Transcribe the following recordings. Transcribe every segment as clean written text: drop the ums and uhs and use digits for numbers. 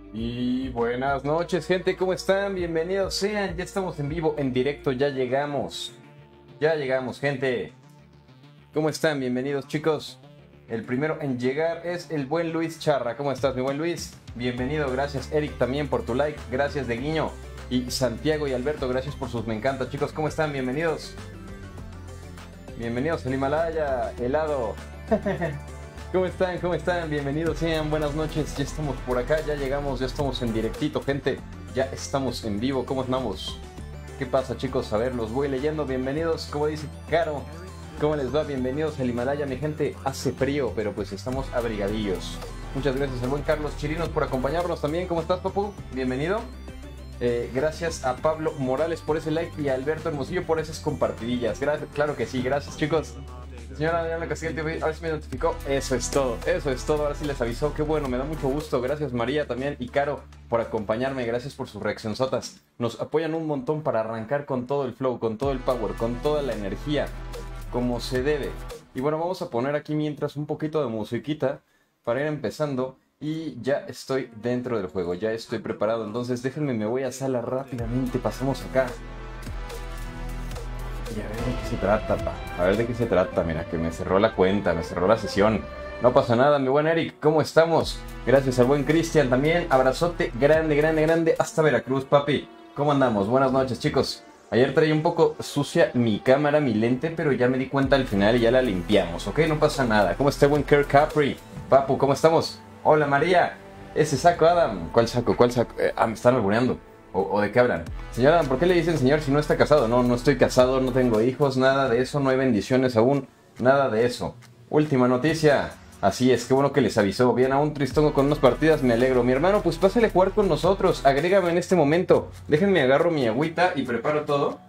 Y buenas noches, gente, ¿cómo están? Bienvenidos sean, ya estamos en vivo, en directo, ya llegamos. Ya llegamos, gente. ¿Cómo están? Bienvenidos, chicos. El primero en llegar es el buen Luis Charra. ¿Cómo estás, mi buen Luis? Bienvenido, gracias Eric también por tu like, gracias de Guiño. Y Santiago y Alberto, gracias por sus me encanta. Chicos, ¿cómo están? Bienvenidos. Bienvenidos al Himalaya, helado. ¿Cómo están? ¿Cómo están? Bienvenidos sean, buenas noches. Ya estamos por acá, ya llegamos, ya estamos en directito, gente. Ya estamos en vivo, ¿cómo estamos? ¿Qué pasa, chicos? A ver, los voy leyendo. Bienvenidos, como dice Caro. ¿Cómo les va? Bienvenidos al Himalaya, mi gente. Hace frío, pero pues estamos abrigadillos. Muchas gracias al buen Carlos Chirinos por acompañarnos también. ¿Cómo estás, papu? Bienvenido. Gracias a Pablo Morales por ese like y a Alberto Hermosillo por esas compartidillas. Claro que sí, gracias, chicos. Señora Daniela Castillo TV, ahora sí me notificó. Eso es todo, ahora sí les avisó. Qué bueno, me da mucho gusto. Gracias María también y Caro por acompañarme. Gracias por sus reaccionzotas. Nos apoyan un montón para arrancar con todo el flow, con todo el power, con toda la energía, como se debe. Y bueno, vamos a poner aquí mientras un poquito de musiquita para ir empezando. Y ya estoy dentro del juego, ya estoy preparado. Entonces déjenme, me voy a sala rápidamente. Pasamos acá. Y a ver de qué se trata, pa. A ver de qué se trata. Mira, que me cerró la cuenta, me cerró la sesión. No pasa nada, mi buen Eric. ¿Cómo estamos? Gracias al buen Cristian también. Abrazote grande, grande, grande. Hasta Veracruz, papi. ¿Cómo andamos? Buenas noches, chicos. Ayer traía un poco sucia mi cámara, mi lente, pero ya me di cuenta al final y ya la limpiamos, ¿ok? No pasa nada. ¿Cómo está el buen Kirk Capri? Papu, ¿cómo estamos? Hola, María. Ese saco, Adam. ¿Cuál saco? ¿Cuál saco? Me están albureando. ¿O de qué hablan? Señor Adam, ¿por qué le dicen señor si no está casado? No, no estoy casado, no tengo hijos, nada de eso, no hay bendiciones aún, nada de eso. Última noticia. Así es, qué bueno que les avisó. Bien, a un tristongo con unas partidas, me alegro. Mi hermano, pues pásale a jugar con nosotros. Agrégame en este momento. Déjenme agarro mi agüita y preparo todo.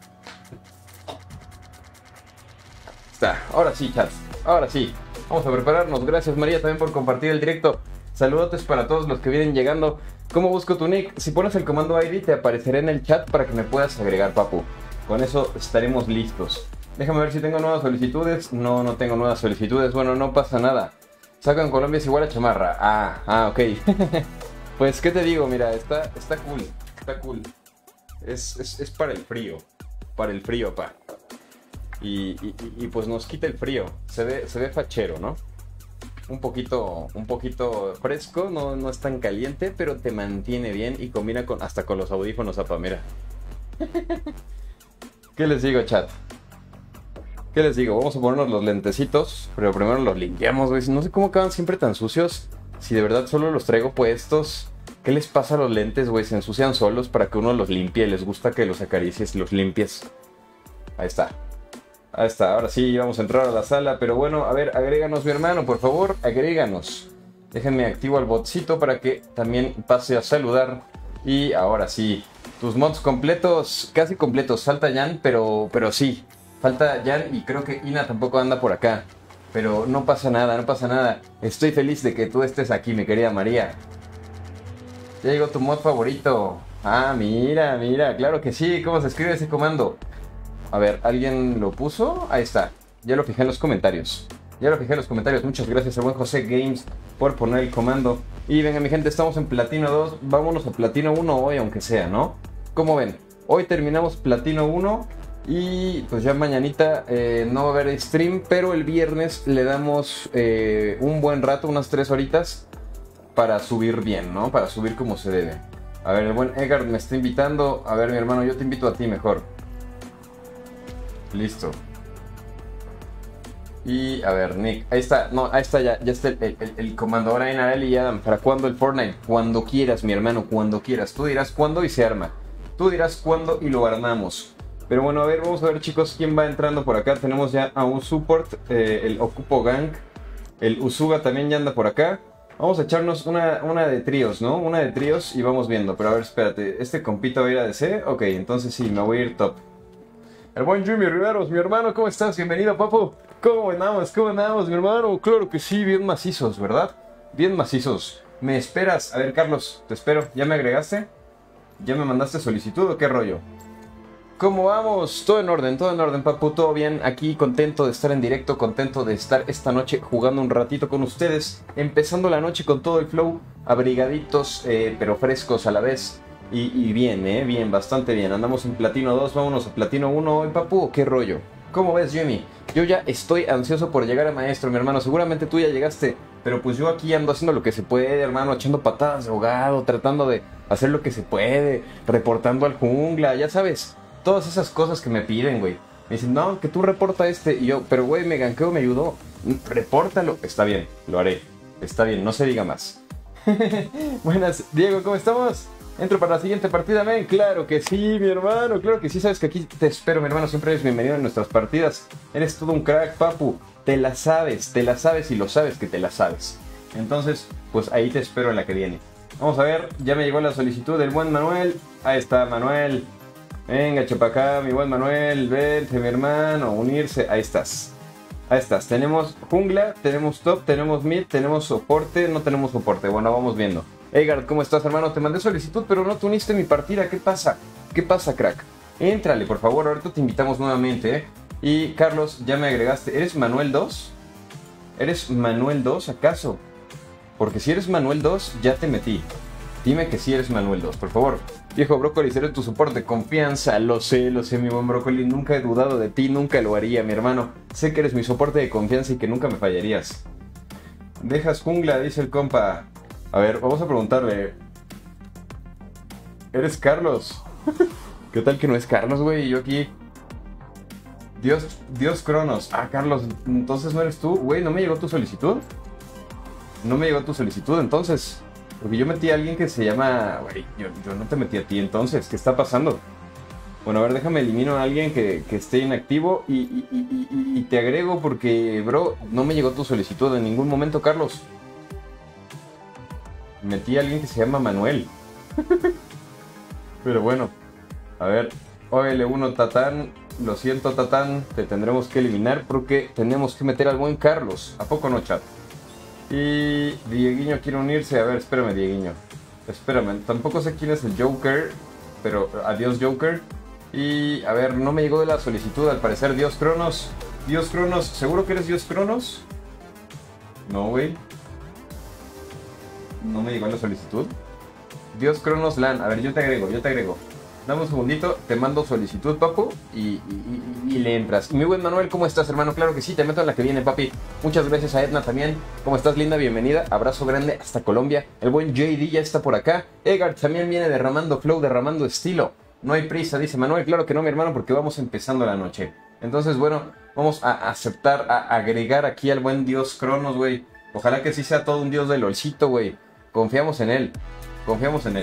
Está, ahora sí, chat. Ahora sí. Vamos a prepararnos. Gracias, María, también por compartir el directo. Saludotes para todos los que vienen llegando. ¿Cómo busco tu nick? Si pones el comando ID te aparecerá en el chat para que me puedas agregar, papu. Con eso estaremos listos. Déjame ver si tengo nuevas solicitudes. No, no tengo nuevas solicitudes. Bueno, no pasa nada. Saco en Colombia es igual a chamarra. Ok. Pues, ¿qué te digo? Mira, está cool. Está cool. Es para el frío. Para el frío, pa. Y pues nos quita el frío. Se ve fachero, ¿no? Un poquito fresco, no es tan caliente, pero te mantiene bien y combina hasta con los audífonos, apa, mira. ¿Qué les digo, chat? ¿Qué les digo? Vamos a ponernos los lentecitos, pero primero los limpiamos, güey. No sé cómo acaban siempre tan sucios. Si de verdad solo los traigo puestos. ¿Qué les pasa a los lentes, güey? Se ensucian solos para que uno los limpie. Les gusta que los acaricies y los limpies. Ahí está. Ahí está, ahora sí vamos a entrar a la sala. Pero bueno, a ver, agréganos, mi hermano, por favor, agréganos. Déjenme activo al botcito para que también pase a saludar. Y ahora sí, tus mods completos, casi completos. Falta Jan, pero sí. Falta Jan y creo que Ina tampoco anda por acá. Pero no pasa nada, no pasa nada. Estoy feliz de que tú estés aquí, mi querida María. Ya llegó tu mod favorito. Ah, mira, mira, claro que sí. ¿Cómo se escribe ese comando? A ver, ¿alguien lo puso? Ahí está. Ya lo fijé en los comentarios. Muchas gracias al buen José Games por poner el comando. Y venga, mi gente, estamos en Platino 2. Vámonos a Platino 1 hoy, aunque sea, ¿no? ¿Cómo ven? Hoy terminamos Platino 1. Y pues ya mañanita no va a haber stream. Pero el viernes le damos un buen rato, unas 3 horitas. Para subir bien, ¿no? Para subir como se debe. A ver, el buen Edgar me está invitando. A ver, mi hermano, yo te invito a ti mejor. Listo. Y a ver, Nick, ahí está, no, ahí está, ya está el comando. Ahora en Arel y Adam, ¿para cuándo el Fortnite? Cuando quieras, mi hermano, cuando quieras. Tú dirás cuándo y se arma. Tú dirás cuándo y lo armamos. Pero bueno, a ver, vamos a ver, chicos, quién va entrando por acá. Tenemos ya a un support, el Ocupo Gang. El Usuga también ya anda por acá. Vamos a echarnos una de tríos, ¿no? Una de tríos y vamos viendo. Pero a ver, espérate, ¿este compita va a ir a DC? Ok, entonces sí, me voy a ir top. El buen Jimmy Riveros, mi hermano, ¿cómo estás? Bienvenido, papu. ¿Cómo andamos? ¿Cómo andamos, mi hermano? Claro que sí, bien macizos, ¿verdad? Bien macizos. ¿Me esperas? A ver, Carlos, te espero. ¿Ya me agregaste? ¿Ya me mandaste solicitud o qué rollo? ¿Cómo vamos? Todo en orden, papu, todo bien. Aquí contento de estar en directo, contento de estar esta noche jugando un ratito con ustedes. Empezando la noche con todo el flow, abrigaditos, pero frescos a la vez. Y bien, bien, bastante bien. Andamos en Platino 2, vámonos a Platino 1 hoy, papu. ¿Qué rollo? ¿Cómo ves, Jimmy? Yo ya estoy ansioso por llegar a maestro, mi hermano. Seguramente tú ya llegaste, pero pues yo aquí ando haciendo lo que se puede, hermano, echando patadas de ahogado, tratando de hacer lo que se puede, reportando al jungla, ya sabes. Todas esas cosas que me piden, güey. Me dicen, no, que tú reporta este. Y yo, pero güey, me ganqueo, me ayudó. Repórtalo. Está bien, lo haré. Está bien, no se diga más. Buenas, Diego, ¿cómo estamos? ¿Entro para la siguiente partida, men? Claro que sí, mi hermano. Claro que sí, sabes que aquí te espero, mi hermano. Siempre eres bienvenido en nuestras partidas. Eres todo un crack, papu. Te la sabes y lo sabes que te la sabes. Entonces, pues ahí te espero en la que viene. Vamos a ver, ya me llegó la solicitud del buen Manuel. Ahí está, Manuel. Venga, chapacá, mi buen Manuel, vente, mi hermano, unirse. Ahí estás. Ahí estás. Tenemos jungla, tenemos top, tenemos mid, tenemos soporte. No tenemos soporte. Bueno, vamos viendo. Egard, ¿cómo estás, hermano? Te mandé solicitud, pero no te uniste a mi partida. ¿Qué pasa? ¿Qué pasa, crack? Éntrale, por favor. Ahorita te invitamos nuevamente, ¿eh? Y, Carlos, ya me agregaste. ¿Eres Manuel 2? ¿Eres Manuel 2, acaso? Porque si eres Manuel 2, ya te metí. Dime que sí eres Manuel 2, por favor. Viejo Brócoli, seré tu soporte de confianza. Lo sé, mi buen Brócoli. Nunca he dudado de ti, nunca lo haría, mi hermano. Sé que eres mi soporte de confianza y que nunca me fallarías. Dejas jungla, dice el compa. A ver, vamos a preguntarle. ¿Eres Carlos? ¿Qué tal que no es Carlos, güey? Yo aquí... Dios Cronos. Ah, Carlos, entonces no eres tú. Güey, ¿no me llegó tu solicitud? No me llegó tu solicitud, entonces... Porque yo metí a alguien que se llama... Güey, yo no te metí a ti entonces. ¿Qué está pasando? Bueno, a ver, déjame elimino a alguien que esté inactivo y te agrego porque, bro, no me llegó tu solicitud en ningún momento, Carlos. Metí a alguien que se llama Manuel. Pero bueno, a ver. OL1 Tatán. Lo siento, Tatán. Te tendremos que eliminar porque tenemos que meter al buen Carlos. ¿A poco no, chat? Y Dieguiño quiere unirse. A ver, espérame, Dieguiño. Espérame, tampoco sé quién es el Joker. Pero adiós, Joker. Y a ver, no me llegó de la solicitud. Al parecer, Dios Cronos. Dios Cronos, ¿seguro que eres Dios Cronos? No, güey. No me llegó la solicitud. Dios Cronos LAN. A ver, yo te agrego. Dame un segundito, te mando solicitud, papu, y le entras. Y mi buen Manuel, ¿cómo estás, hermano? Claro que sí, te meto en la que viene, papi. Muchas gracias a Edna también. ¿Cómo estás, linda? Bienvenida. Abrazo grande hasta Colombia. El buen JD ya está por acá. Egard también viene derramando flow, derramando estilo. No hay prisa, dice Manuel. Claro que no, mi hermano, porque vamos empezando la noche. Entonces, bueno, vamos a aceptar, a agregar aquí al buen Dios Cronos, güey. Ojalá que sí sea todo un dios de LOLcito, güey. Confiamos en él. Confiamos en él.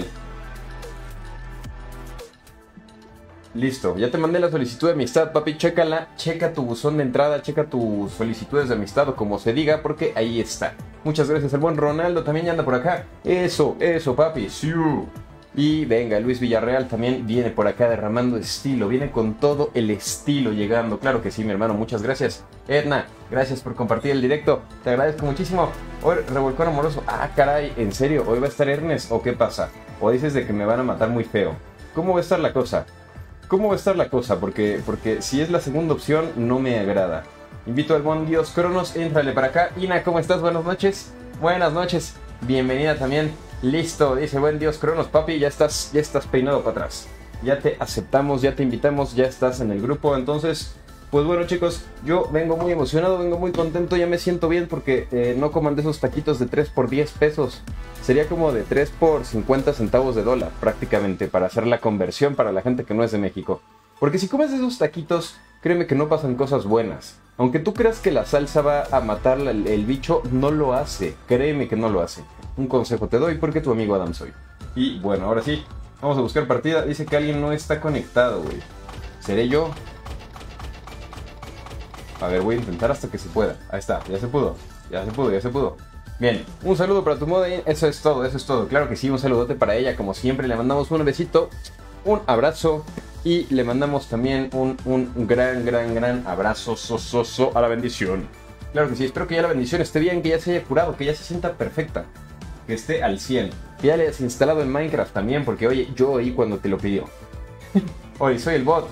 Listo, ya te mandé la solicitud de amistad, papi, chécala, checa tu buzón de entrada, checa tus solicitudes de amistad o como se diga, porque ahí está. Muchas gracias, el buen Ronaldo también ya anda por acá. Eso, papi, sí. Y venga, Luis Villarreal también viene por acá derramando estilo, viene con todo el estilo llegando. Claro que sí, mi hermano, muchas gracias. Edna, gracias por compartir el directo, te agradezco muchísimo. Hoy, revolcón amoroso, ah, caray, ¿en serio? ¿Hoy va a estar Ernest o qué pasa? ¿O dices de que me van a matar muy feo? ¿Cómo va a estar la cosa? ¿Cómo va a estar la cosa? Porque si es la segunda opción, no me agrada. Invito al buen Dios Cronos, éntrale para acá. Ina, ¿cómo estás? Buenas noches. Buenas noches. Bienvenida también. Listo, dice buen Dios Cronos, papi, ya estás peinado para atrás. Ya te aceptamos, ya te invitamos, ya estás en el grupo. Entonces, pues bueno, chicos, yo vengo muy emocionado, vengo muy contento, ya me siento bien porque no coman de esos taquitos de 3 por 10 pesos. Sería como de 3 por 50 centavos de dólar, prácticamente, para hacer la conversión para la gente que no es de México. Porque si comes esos taquitos, créeme que no pasan cosas buenas. Aunque tú creas que la salsa va a matar el bicho, no lo hace. Créeme que no lo hace. Un consejo te doy porque tu amigo Adam soy. Y bueno, ahora sí, vamos a buscar partida. Dice que alguien no está conectado, güey. ¿Seré yo? A ver, voy a intentar hasta que se pueda. Ahí está, ya se pudo. Bien, un saludo para tu moda. Eso es todo. Claro que sí, un saludote para ella. Como siempre, le mandamos un besito, un abrazo. Y le mandamos también un gran abrazo a la bendición. Claro que sí, espero que ya la bendición esté bien, que ya se haya curado, que ya se sienta perfecta. Que esté al 100. Que ya le hayas instalado en Minecraft también, porque oye, yo oí cuando te lo pidió. Hoy soy el bot.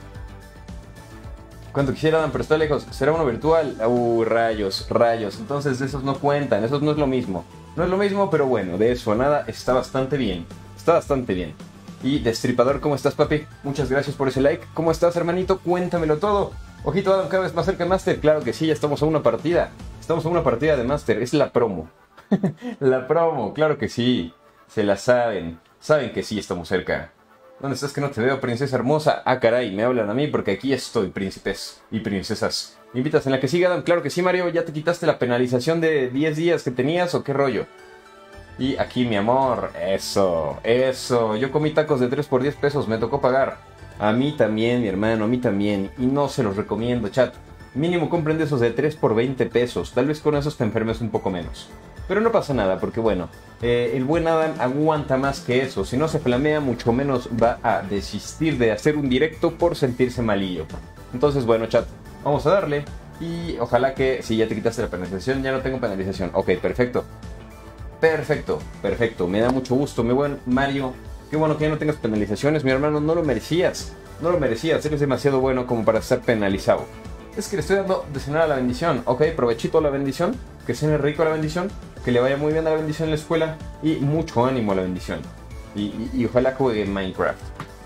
Cuando quisiera, pero está lejos. ¿Será uno virtual? Rayos, rayos. Entonces esos no cuentan, esos no es lo mismo. No es lo mismo, pero bueno, de eso a nada está bastante bien. Está bastante bien. Y Destripador, ¿cómo estás, papi? Muchas gracias por ese like. ¿Cómo estás, hermanito? Cuéntamelo todo. Ojito, Adam, cada vez más cerca de Master. Claro que sí, ya estamos a una partida. Estamos a una partida de Master. Es la promo. La promo, claro que sí. Se la saben. Saben que sí estamos cerca. ¿Dónde estás que no te veo, princesa hermosa? Ah, caray, me hablan a mí porque aquí estoy, príncipes y princesas. ¿Me invitas en la que siga, Adam? Claro que sí, Mario. ¿Ya te quitaste la penalización de 10 días que tenías o qué rollo? Y aquí, mi amor. Eso, eso. Yo comí tacos de 3 por 10 pesos. Me tocó pagar. A mí también, mi hermano, a mí también. Y no se los recomiendo, chat. Mínimo compren de esos de 3 por 20 pesos. Tal vez con esos te enfermes un poco menos. Pero no pasa nada, porque bueno, el buen Adam aguanta más que eso. Si no se flamea, mucho menos va a desistir de hacer un directo por sentirse malillo. Entonces, bueno, chat, vamos a darle. Y ojalá que, si ya te quitaste la penalización, ya no tengo penalización. Ok, perfecto. Perfecto, perfecto. Me da mucho gusto, mi buen Mario. Qué bueno que ya no tengas penalizaciones, mi hermano. No lo merecías. No lo merecías. Eres demasiado bueno como para ser penalizado. Es que le estoy dando de cenar a la bendición. Ok, provechito a la bendición. Que cene rico a la bendición. Que le vaya muy bien a la bendición en la escuela. Y mucho ánimo a la bendición. Y ojalá juegue Minecraft.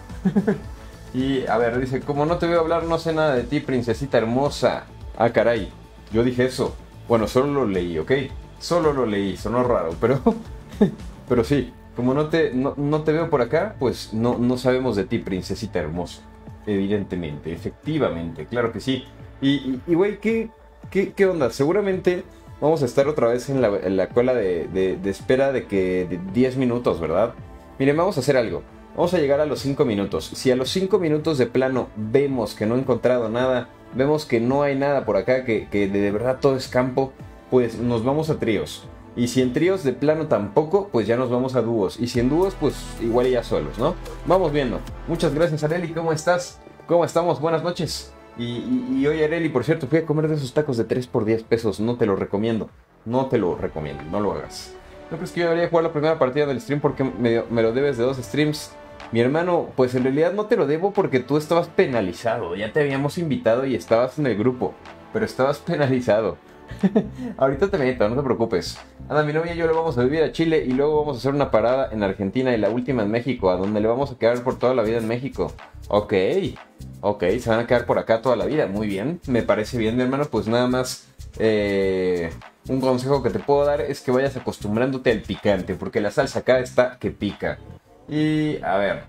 Y a ver, dice, como no te veo hablar, no sé nada de ti, princesita hermosa. Ah, caray. Yo dije eso. Bueno, solo lo leí, ¿ok? Solo lo leí. Sonó raro, pero... pero sí. Como no te veo por acá, pues no sabemos de ti, princesita hermosa. Evidentemente, efectivamente, claro que sí. Y güey, ¿qué onda? Seguramente vamos a estar otra vez en la cola de espera de 10 minutos, ¿verdad? Miren, vamos a hacer algo. Vamos a llegar a los 5 minutos. Si a los 5 minutos de plano vemos que no he encontrado nada, vemos que no hay nada por acá, que de verdad todo es campo, pues nos vamos a tríos. Y si en tríos de plano tampoco, pues ya nos vamos a dúos. Y si en dúos, pues igual ya solos, ¿no? Vamos viendo. Muchas gracias, Areli. ¿Cómo estás? ¿Cómo estamos? Buenas noches. Y oye, Areli, por cierto, fui a comer de esos tacos de 3 por 10 pesos. No te lo recomiendo. No te lo recomiendo. No lo hagas. ¿No crees que yo debería jugar la primera partida del stream porque me lo debes de 2 streams? Mi hermano, pues en realidad no te lo debo porque tú estabas penalizado. Ya te habíamos invitado y estabas en el grupo. Pero estabas penalizado. Ahorita te meto, no te preocupes. Anda, mi novia y yo le vamos a vivir a Chile y luego vamos a hacer una parada en Argentina y la última en México, a donde le vamos a quedar por toda la vida en México. Ok, se van a quedar por acá toda la vida. Muy bien, me parece bien, mi hermano. Pues nada más, un consejo que te puedo dar es que vayas acostumbrándote al picante, porque la salsa acá está que pica. Y a ver,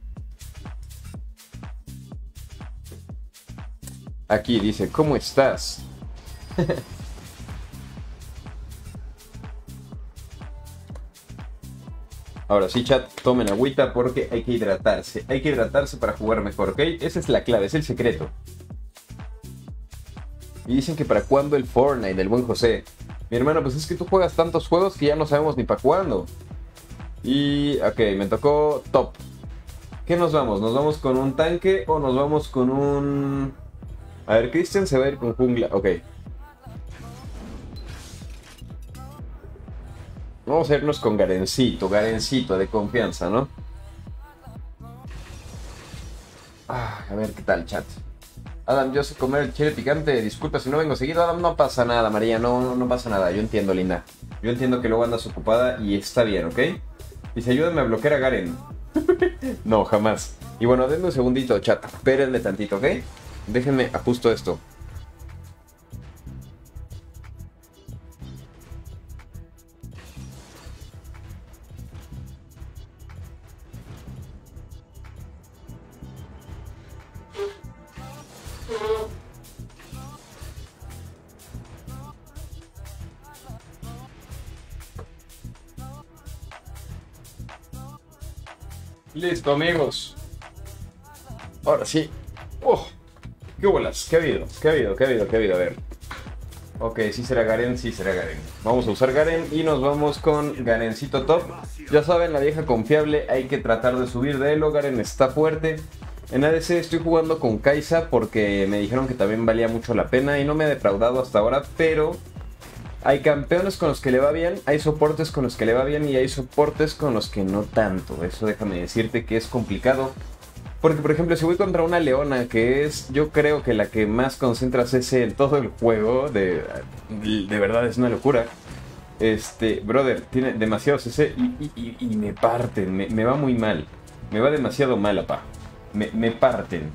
aquí dice, ¿cómo estás? Ahora sí, chat, tomen agüita porque hay que hidratarse. Hay que hidratarse para jugar mejor, ¿ok? Esa es la clave, es el secreto. Y dicen que para cuándo el Fortnite del buen José. Mi hermano, pues es que tú juegas tantos juegos que ya no sabemos ni para cuándo. Y, ok, me tocó top. ¿Qué nos vamos? ¿Nos vamos con un tanque o nos vamos con un...? A ver, Christian se va a ir con jungla, ok. Vamos a irnos con Garencito de confianza, ¿no? A ver qué tal, chat. Adam, yo sé comer el chile picante. Disculpa si no vengo seguido. Adam, no pasa nada, María. No pasa nada. Yo entiendo, linda. Yo entiendo que luego andas ocupada y está bien, ¿ok? Dice, ayúdame a bloquear a Garen. No, jamás. Y bueno, denme un segundito, chat. Espérenme tantito, ¿ok? Déjenme ajusto esto. Listo, amigos. Ahora sí. ¡Qué bolas! ¿Qué ha habido? ¿Qué ha habido? A ver. Ok, sí será Garen, Vamos a usar Garen y nos vamos con Garencito top. Ya saben, la vieja confiable, hay que tratar de subir de elo. Garen está fuerte. En ADC estoy jugando con Kai'Sa porque me dijeron que también valía mucho la pena y no me ha defraudado hasta ahora, pero... hay campeones con los que le va bien, hay soportes con los que le va bien y hay soportes con los que no tanto. Eso déjame decirte que es complicado. Porque, por ejemplo, si voy contra una leona, que es, yo creo que la que más concentra CC en todo el juego, de verdad es una locura. Brother, tiene demasiado CC y me parten, me va muy mal. Me va demasiado mal, apá. Me parten.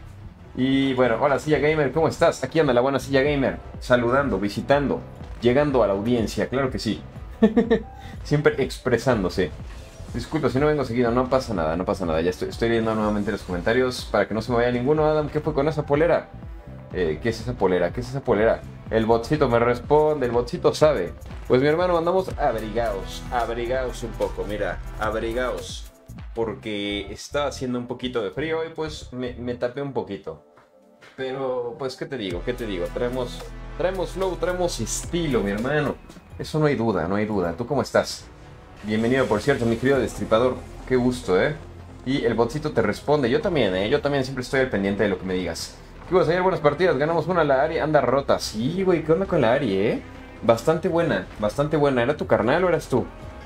Y bueno, hola Silla Gamer, ¿cómo estás? Aquí anda la buena Silla Gamer, saludando, visitando, llegando a la audiencia, claro que sí. Siempre expresándose. Disculpa si no vengo seguido, no pasa nada, no pasa nada. Ya estoy leyendo nuevamente los comentarios para que no se me vaya ninguno. Adam, ¿qué fue con esa polera? ¿Qué es esa polera? ¿Qué es esa polera? El botcito me responde, el botcito sabe. Pues mi hermano, andamos abrigaos un poco, mira, abrigaos. Porque está haciendo un poquito de frío y pues me tapé un poquito. Pero pues, ¿qué te digo? Traemos flow, traemos estilo, mi hermano. Eso no hay duda, no hay duda. ¿Tú cómo estás? Bienvenido, por cierto, mi querido destripador. Qué gusto, ¿eh? Y el botcito te responde. Yo también, ¿eh? Yo también siempre estoy al pendiente de lo que me digas. ¿Qué vas a hacer? Buenas partidas. Ganamos una. La Ari anda rota. Sí, güey. ¿Qué onda con la Ari, eh? Bastante buena, bastante buena. ¿Era tu carnal o eras tú?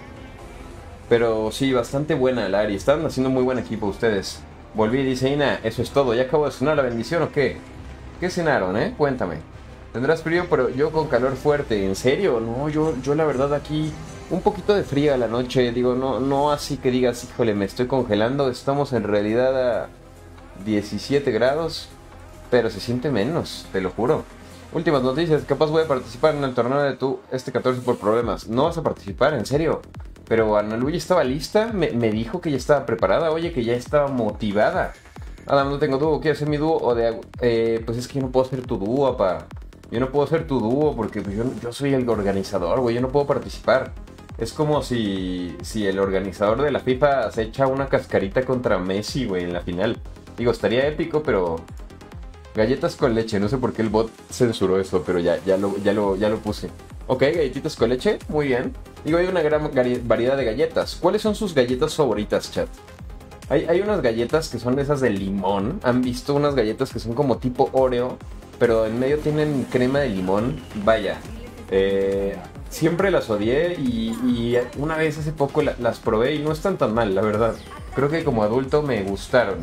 Pero sí, bastante buena la Ari. Están haciendo muy buen equipo ustedes. Volví, dice Ina. Eso es todo. ¿Ya acabo de cenar la bendición o qué? ¿Qué cenaron, eh? Cuéntame. Tendrás frío, pero yo con calor fuerte. ¿En serio? No, yo la verdad aquí... Un poquito de frío a la noche, digo, no así que digas, híjole, me estoy congelando. Estamos en realidad a 17 grados, pero se siente menos, te lo juro. Últimas noticias, capaz voy a participar en el torneo de este 14 por problemas. No vas a participar, en serio. Pero Ana Lu ya estaba lista, me dijo que ya estaba preparada, oye, que ya estaba motivada. Adam, no tengo dúo, ¿quieres ser mi dúo? Pues es que yo no puedo ser tu dúo, papá. Yo no puedo ser tu dúo porque pues, yo soy el organizador, güey, yo no puedo participar. Es como si el organizador de la FIFA se echa una cascarita contra Messi, güey, en la final. Digo, estaría épico, pero... Galletas con leche, no sé por qué el bot censuró eso, pero ya lo puse. Ok, galletitas con leche, muy bien. Digo, hay una gran variedad de galletas. ¿Cuáles son sus galletas favoritas, chat? Hay unas galletas que son esas de limón. ¿Han visto unas galletas que son como tipo Oreo? Pero en medio tienen crema de limón. Vaya, siempre las odié y una vez hace poco las probé y no están tan mal, la verdad. Creo que como adulto me gustaron.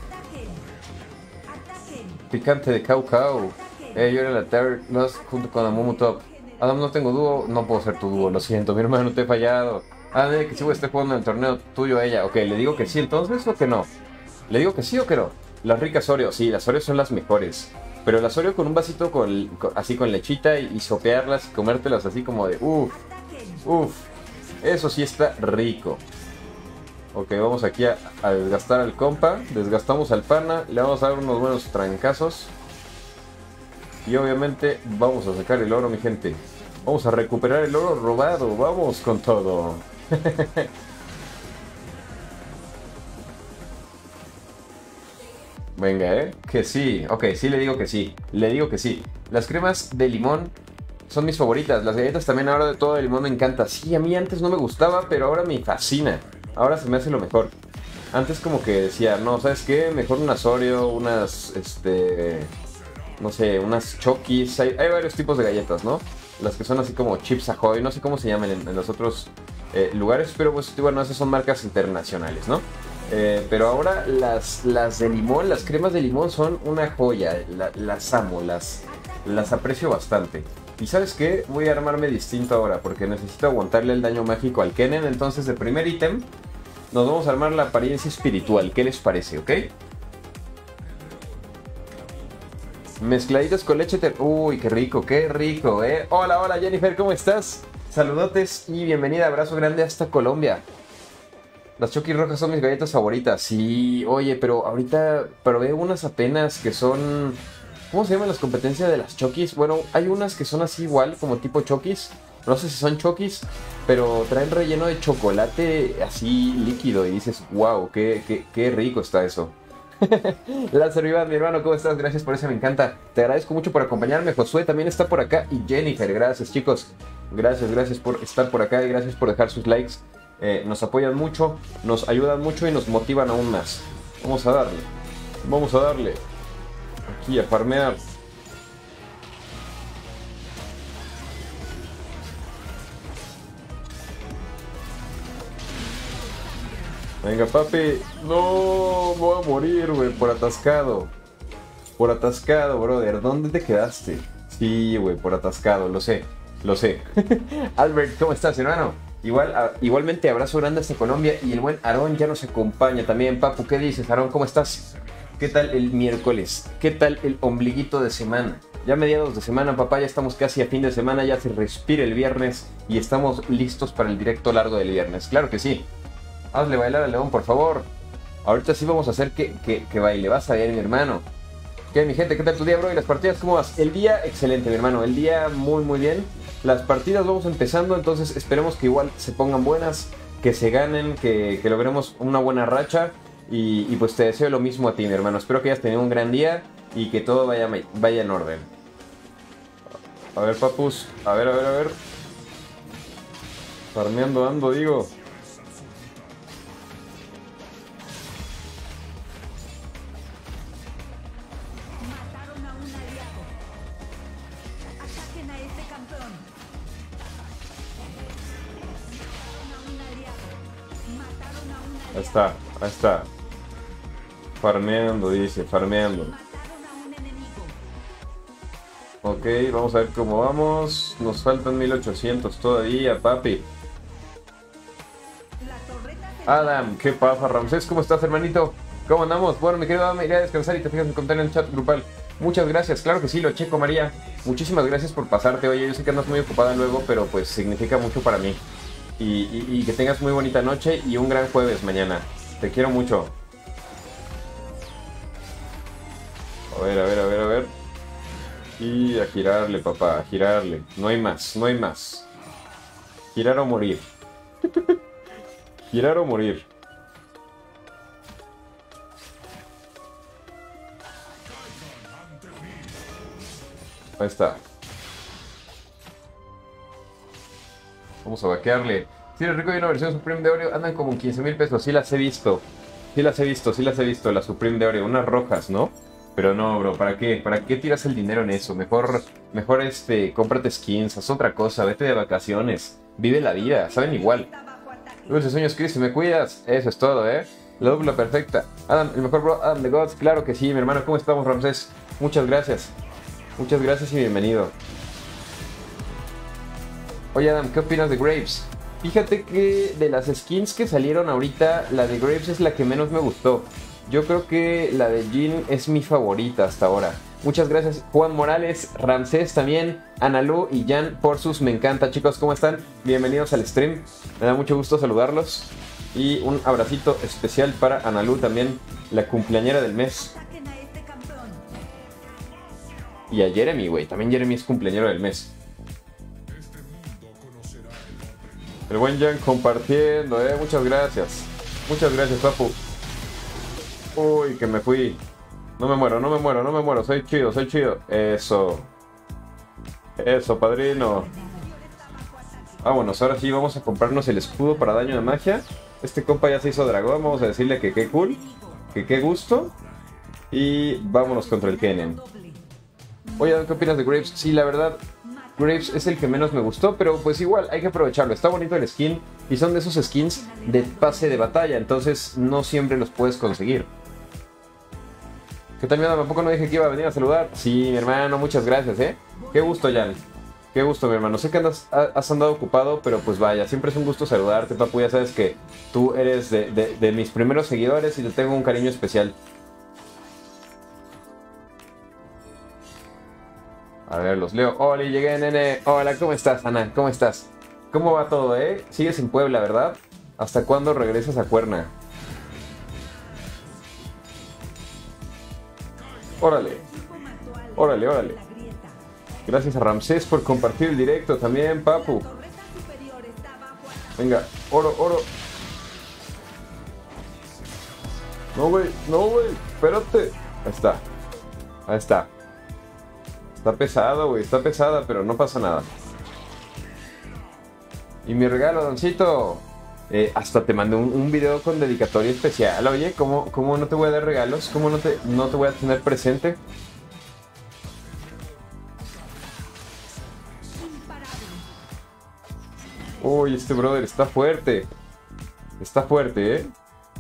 Picante de Cau. Yo era la Terry Lost junto con Amumu Top. Adam, no tengo dúo, no puedo ser tu dúo, lo siento, mi hermano, te he fallado. Adam, que si voy a estar jugando en el torneo tuyo a ella. Ok, ¿le digo que sí entonces o que no? ¿Le digo que sí o que no? Las ricas Oreo, sí, las Oreo son las mejores. Pero las Oreo con un vasito así con lechita y sopearlas y comértelas así como de uff. Eso sí está rico. Ok, vamos aquí a desgastar al compa. Desgastamos al pana. Le vamos a dar unos buenos trancazos. Y obviamente vamos a sacar el oro, mi gente. Vamos a recuperar el oro robado. Vamos con todo. Venga, que sí. Ok, sí le digo que sí. Le digo que sí. Las cremas de limón son mis favoritas. Las galletas también ahora de todo de limón me encanta. Sí, a mí antes no me gustaba, pero ahora me fascina. Ahora se me hace lo mejor. Antes como que decía, no, ¿sabes qué? Mejor unas Oreo, unas, no sé, unas Chokis. Hay varios tipos de galletas, ¿no? Las que son así como Chips Ahoy, no sé cómo se llaman en los otros lugares, pero pues bueno, esas son marcas internacionales, ¿no? Pero ahora las de limón, las cremas de limón son una joya. Las amo, las aprecio bastante. Y ¿sabes qué? Voy a armarme distinto ahora porque necesito aguantarle el daño mágico al Kennen. Entonces de primer ítem nos vamos a armar la apariencia espiritual. ¿Qué les parece? ¿Ok? Mezcladitas con leche. Uy, qué rico, ¿eh? Hola Jennifer, ¿cómo estás? Saludotes y bienvenida, abrazo grande hasta Colombia. Las Chokis rojas son mis galletas favoritas. Sí, oye, pero ahorita probé unas apenas que son... ¿Cómo se llaman las competencias de las Chokis? Bueno, hay unas que son así igual, como tipo Chokis. No sé si son Chokis, pero traen relleno de chocolate así líquido. Y dices, wow, qué rico está eso. Lázaro Iván, mi hermano, ¿cómo estás? Gracias por eso, me encanta. Te agradezco mucho por acompañarme. Josué también está por acá. Y Jennifer, gracias chicos. Gracias por estar por acá y gracias por dejar sus likes. Nos apoyan mucho, nos ayudan mucho y nos motivan aún más. Vamos a darle. Aquí a farmear. Venga, papi. No, voy a morir, güey, por atascado. Por atascado, brother. ¿Dónde te quedaste? Sí, güey, por atascado, lo sé. Lo sé. Albert, ¿cómo estás, hermano? Igualmente, abrazo grande hasta Colombia. Y el buen Aarón ya nos acompaña también. Papu, ¿qué dices, Aarón? ¿Cómo estás? ¿Qué tal el miércoles? ¿Qué tal el ombliguito de semana? Ya mediados de semana, papá, ya estamos casi a fin de semana, ya se respira el viernes y estamos listos para el directo largo del viernes. Claro que sí. Hazle bailar al león, por favor. Ahorita sí vamos a hacer que baile. Vas a ver, mi hermano. ¿Qué, mi gente? ¿Qué tal tu día, bro? ¿Y las partidas cómo vas? El día, excelente, mi hermano. El día muy, muy bien. Las partidas vamos empezando, entonces esperemos que igual se pongan buenas, que se ganen, que logremos una buena racha. Y pues te deseo lo mismo a ti, mi hermano. Espero que hayas tenido un gran día y que todo vaya en orden. A ver, papus. A ver. Farmeando ando, digo. Ahí está. Farmeando, dice, farmeando. Ok, vamos a ver cómo vamos. Nos faltan 1800 todavía, papi. Adam, ¿qué pasa? Ramsés, ¿cómo estás, hermanito? ¿Cómo andamos? Bueno, mi querido Adam, iré a descansar y te fijas en comentario en el chat grupal. Muchas gracias, claro que sí, lo checo, María. Muchísimas gracias por pasarte. Oye, yo sé que andas muy ocupada luego, pero pues significa mucho para mí. Y que tengas muy bonita noche y un gran jueves mañana. Te quiero mucho. A ver. Y a girarle, papá, a girarle. No hay más. Girar o morir. Girar o morir. Ahí está. Vamos a vaquearle. Si eres rico y una versión Supreme de Oreo, andan como en 15,000 pesos. Sí las he visto. Las Supreme de Oreo. Unas rojas, ¿no? Pero no, bro, ¿para qué? ¿Para qué tiras el dinero en eso? Mejor cómprate skins, haz otra cosa, vete de vacaciones. Vive la vida, saben igual. Dulces sueños, Chris, si me cuidas. Eso es todo, ¿eh? La dupla perfecta. Adam, el mejor bro, Adam the Gods. Claro que sí, mi hermano. ¿Cómo estamos, Ramsés? Muchas gracias. Muchas gracias y bienvenido. Oye, Adam, ¿qué opinas de Graves? Fíjate que de las skins que salieron ahorita, la de Graves es la que menos me gustó. Yo creo que la de Jhin es mi favorita hasta ahora. Muchas gracias Juan Morales, Ramsés también, Analu y Jan por sus me encanta. Chicos, ¿cómo están? Bienvenidos al stream. Me da mucho gusto saludarlos. Y un abracito especial para Analu también, la cumpleañera del mes. Y a Jeremy, güey. También Jeremy es cumpleañero del mes. El buen Jan compartiendo, Muchas gracias. Muchas gracias, papu. Uy, que me fui. No me muero. Soy chido. Eso, padrino. Vámonos, ahora sí vamos a comprarnos el escudo para daño de magia. Este compa ya se hizo dragón. Vamos a decirle que qué cool. Que qué gusto. Y vámonos contra el Kennen. Oye, ¿qué opinas de Graves? Sí, la verdad, Graves es el que menos me gustó, pero pues igual hay que aprovecharlo. Está bonito el skin y son de esos skins de pase de batalla, entonces no siempre los puedes conseguir. ¿Qué tal, mi hermano? ¿Tampoco no dije que iba a venir a saludar? Sí, mi hermano, muchas gracias, Qué gusto, Jan. Qué gusto, mi hermano. Sé que has andado ocupado, pero pues vaya, siempre es un gusto saludarte, papu. Ya sabes que tú eres de mis primeros seguidores y te tengo un cariño especial. A ver, los leo. Hola, llegué, nene. Hola, ¿cómo estás, Ana? ¿Cómo estás? ¿Cómo va todo, Sigues en Puebla, ¿verdad? ¿Hasta cuándo regresas a Cuerna? Órale. Gracias a Ramsés por compartir el directo también, papu. Venga, oro. No, güey. Espérate. Ahí está. Está pesado, güey. Está pesada, pero no pasa nada. Y mi regalo, Doncito. Hasta te mandé un video con dedicatoria especial. Oye, ¿cómo no te voy a dar regalos? ¿Cómo no te voy a tener presente? Uy, este brother está fuerte. Está fuerte,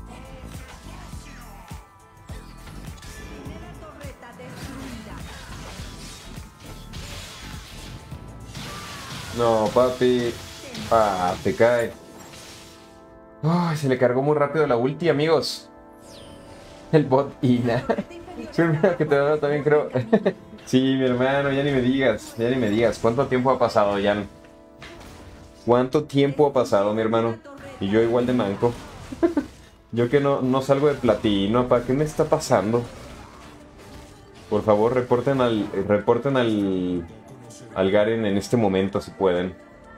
No, papi. Ah, te cae. Ay, se le cargó muy rápido la ulti, amigos. El bot Ina. Soy el primero que te veo también, creo. Sí, mi hermano, ya ni me digas. Ya ni me digas. ¿Cuánto tiempo ha pasado, Jan? ¿Cuánto tiempo ha pasado, mi hermano? Y yo igual de manco. Yo que no salgo de platino. ¿Para qué me está pasando? Por favor, reporten al Garen en este momento, si pueden.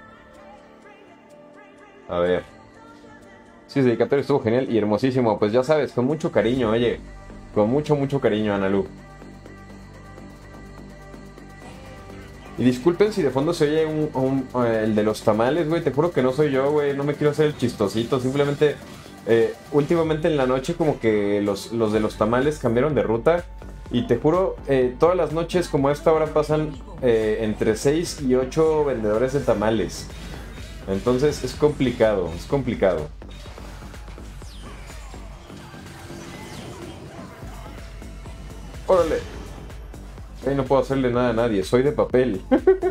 A ver. Sí, ese dedicatorio estuvo genial y hermosísimo. Pues ya sabes, con mucho cariño, oye. Con mucho cariño, Analu. Y disculpen si de fondo se oye el de los tamales, güey. Te juro que no soy yo, güey. No me quiero hacer el chistosito. Simplemente, últimamente en la noche como que los de los tamales cambiaron de ruta. Y te juro, todas las noches como a esta hora pasan entre 6 y 8 vendedores de tamales. Entonces es complicado, es complicado. ¡Órale! Ahí no puedo hacerle nada a nadie, soy de papel.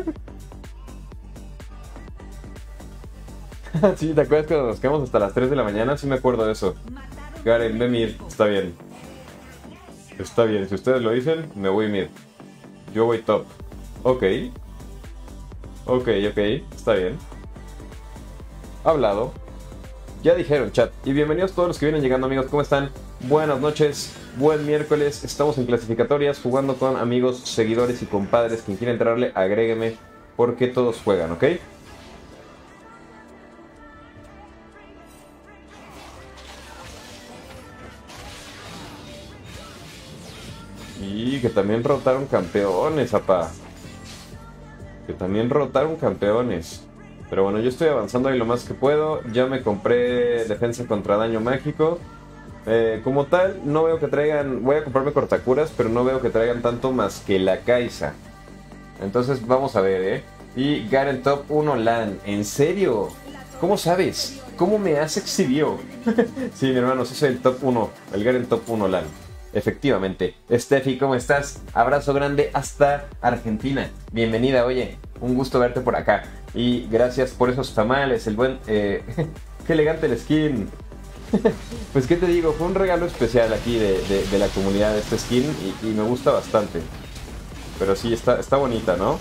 Sí, ¿te acuerdas cuando nos quedamos hasta las 3 de la mañana? Sí me acuerdo de eso. Garen, ve mid, está bien. Está bien, si ustedes lo dicen, me voy mid. Yo voy top. Ok. Ok, está bien. Hablado. Ya dijeron, chat. Y bienvenidos todos los que vienen llegando, amigos. ¿Cómo están? Buenas noches. Buen miércoles. Estamos en clasificatorias jugando con amigos, seguidores y compadres. Quien quiera entrarle, agrégueme. Porque todos juegan, ¿ok? Y que también rotaron campeones, apá. Que también rotaron campeones. Pero bueno, yo estoy avanzando ahí lo más que puedo. Ya me compré defensa contra daño mágico. Como tal, no veo que traigan... Voy a comprarme cortacuras, pero no veo que traigan tanto más que la Kai'Sa. Entonces vamos a ver, ¿eh? Y Garen top 1 LAN. ¿En serio? ¿Cómo sabes? ¿Cómo me has exhibido? Sí, mi hermano, sí soy el top 1. El Garen top 1 LAN. Efectivamente. Steffi, ¿cómo estás? Abrazo grande hasta Argentina. Bienvenida, oye. Un gusto verte por acá. Y gracias por esos tamales, el buen... Qué elegante el skin. Pues qué te digo, fue un regalo especial aquí de la comunidad de este skin y me gusta bastante. Pero sí, está bonita, ¿no?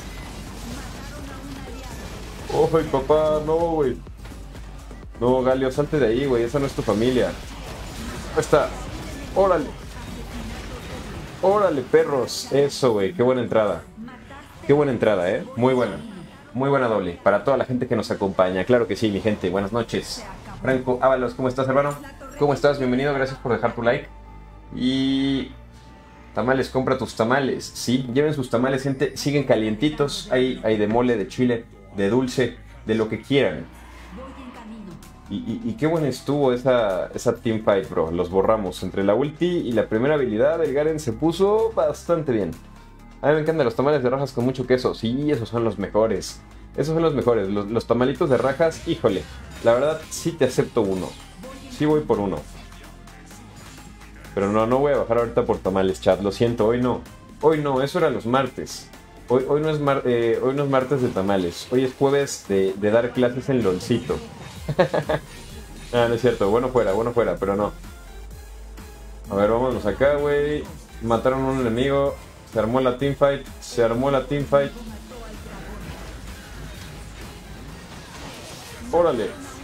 ¡Ay, papá! No, güey. No, Galio, salte de ahí, güey. Esa no es tu familia. Ahí está. ¡Órale! ¡Órale, perros! Eso, güey. Qué buena entrada. Qué buena entrada, ¿eh? Muy buena. Muy buena doble. Para toda la gente que nos acompaña. Claro que sí, mi gente. Buenas noches. Franco Ábalos, ¿cómo estás, hermano? ¿Cómo estás? Bienvenido. Gracias por dejar tu like. Y... Tamales, compra tus tamales. Sí, lleven sus tamales, gente. Siguen calientitos. Hay de mole, de chile, de dulce, de lo que quieran. Y qué buena estuvo esa teamfight, bro. Los borramos. Entre la ulti y la primera habilidad, el Garen se puso bastante bien. A mí me encantan los tamales de rajas con mucho queso. Sí, esos son los mejores. Esos son los mejores. Los tamalitos de rajas, híjole. La verdad, sí te acepto uno. Sí voy por uno. Pero no voy a bajar ahorita por tamales, chat. Lo siento, hoy no. Hoy no, eso era los martes. Hoy no es martes de tamales. Hoy es jueves de dar clases en LOLcito. Ah, no es cierto. Bueno fuera, pero no. A ver, vámonos acá, güey. Mataron a un enemigo. Se armó la teamfight. Órale.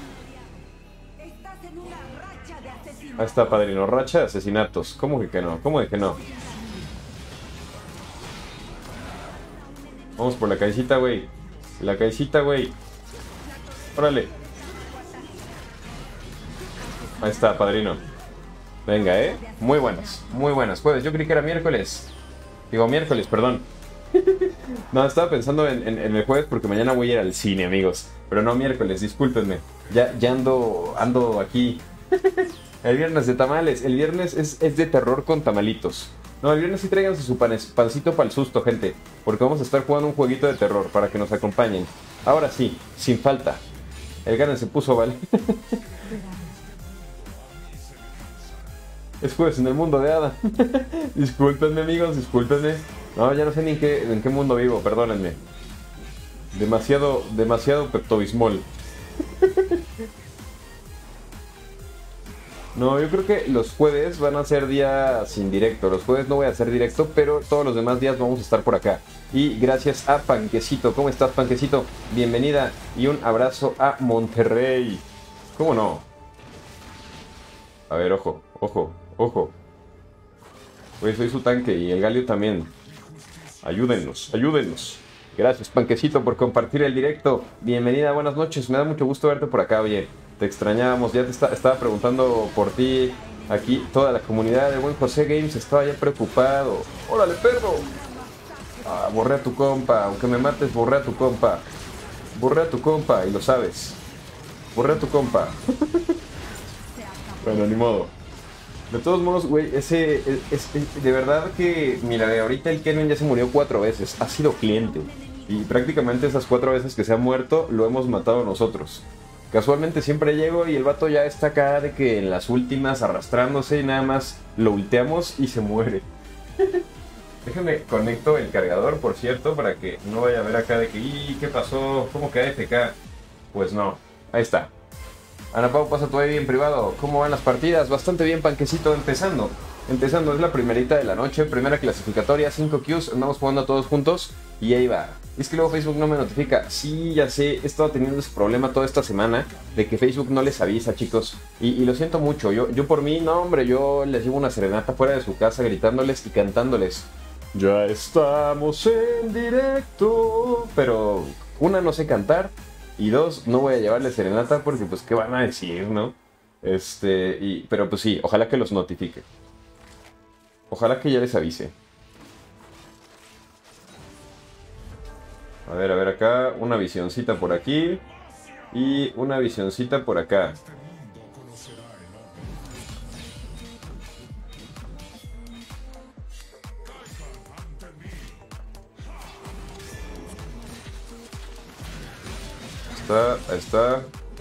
Ahí está, padrino. Racha de asesinatos. ¿Cómo que no? Vamos por la caicita, güey. Órale. Ahí está, padrino. Venga, muy buenas. Jueves, yo creí que era miércoles. Digo, miércoles, perdón. No, estaba pensando en el jueves porque mañana voy a ir al cine, amigos. Pero no, miércoles, discúlpenme. Ya ando aquí. El viernes de tamales. El viernes es de terror con tamalitos. No, el viernes sí tráiganse su pancito para el susto, gente. Porque vamos a estar jugando un jueguito de terror para que nos acompañen. Ahora sí, sin falta. El Garen se puso, ¿vale? Es jueves en el mundo de Ada. Discúlpenme, amigos, discúlpenme. No, ya no sé ni en qué mundo vivo, perdónenme. Demasiado Pepto-Bismol. No, yo creo que los jueves van a ser días sin directo. Los jueves no voy a hacer directo, pero todos los demás días vamos a estar por acá. Y gracias a Panquecito. ¿Cómo estás, Panquecito? Bienvenida y un abrazo a Monterrey. ¿Cómo no? A ver, ojo. Pues soy su tanque y el Galio también. Ayúdennos. Gracias, Panquecito, por compartir el directo. Bienvenida, buenas noches. Me da mucho gusto verte por acá, oye. Te extrañábamos, ya estaba preguntando por ti. Aquí toda la comunidad de Buen José Games estaba ya preocupado. ¡Órale, perro! Ah, borré a tu compa, aunque me mates, borré a tu compa. Borré a tu compa, y lo sabes. Borré a tu compa. Bueno, ni modo. De todos modos, güey, de verdad que, mira, ahorita el Kennen ya se murió 4 veces. Ha sido cliente. Y prácticamente esas 4 veces que se ha muerto, lo hemos matado nosotros. Casualmente siempre llego y el vato ya está acá de que en las últimas arrastrándose y nada más lo ulteamos y se muere. Déjenme conecto el cargador, por cierto, para que no vaya a ver acá de que ¿y qué pasó? ¿Cómo que AFK? Pues no, ahí está. Ana Pau, pasa tu ID en privado. ¿Cómo van las partidas? Bastante bien, Panquecito, empezando, es la primerita de la noche, primera clasificatoria, 5 Qs, andamos jugando todos juntos y ahí va. Es que luego Facebook no me notifica. Sí, ya sé, he estado teniendo ese problema toda esta semana de que Facebook no les avisa, chicos. Y lo siento mucho, yo por mí, no hombre, yo les llevo una serenata fuera de su casa gritándoles y cantándoles. Ya estamos en directo. Pero, una, no sé cantar. Y 2, no voy a llevarles serenata porque pues qué van a decir, ¿no? Pero pues sí, ojalá que los notifique. Ojalá que ya les avise. A ver, acá, una visioncita por aquí. Y una visioncita por acá. Ahí está.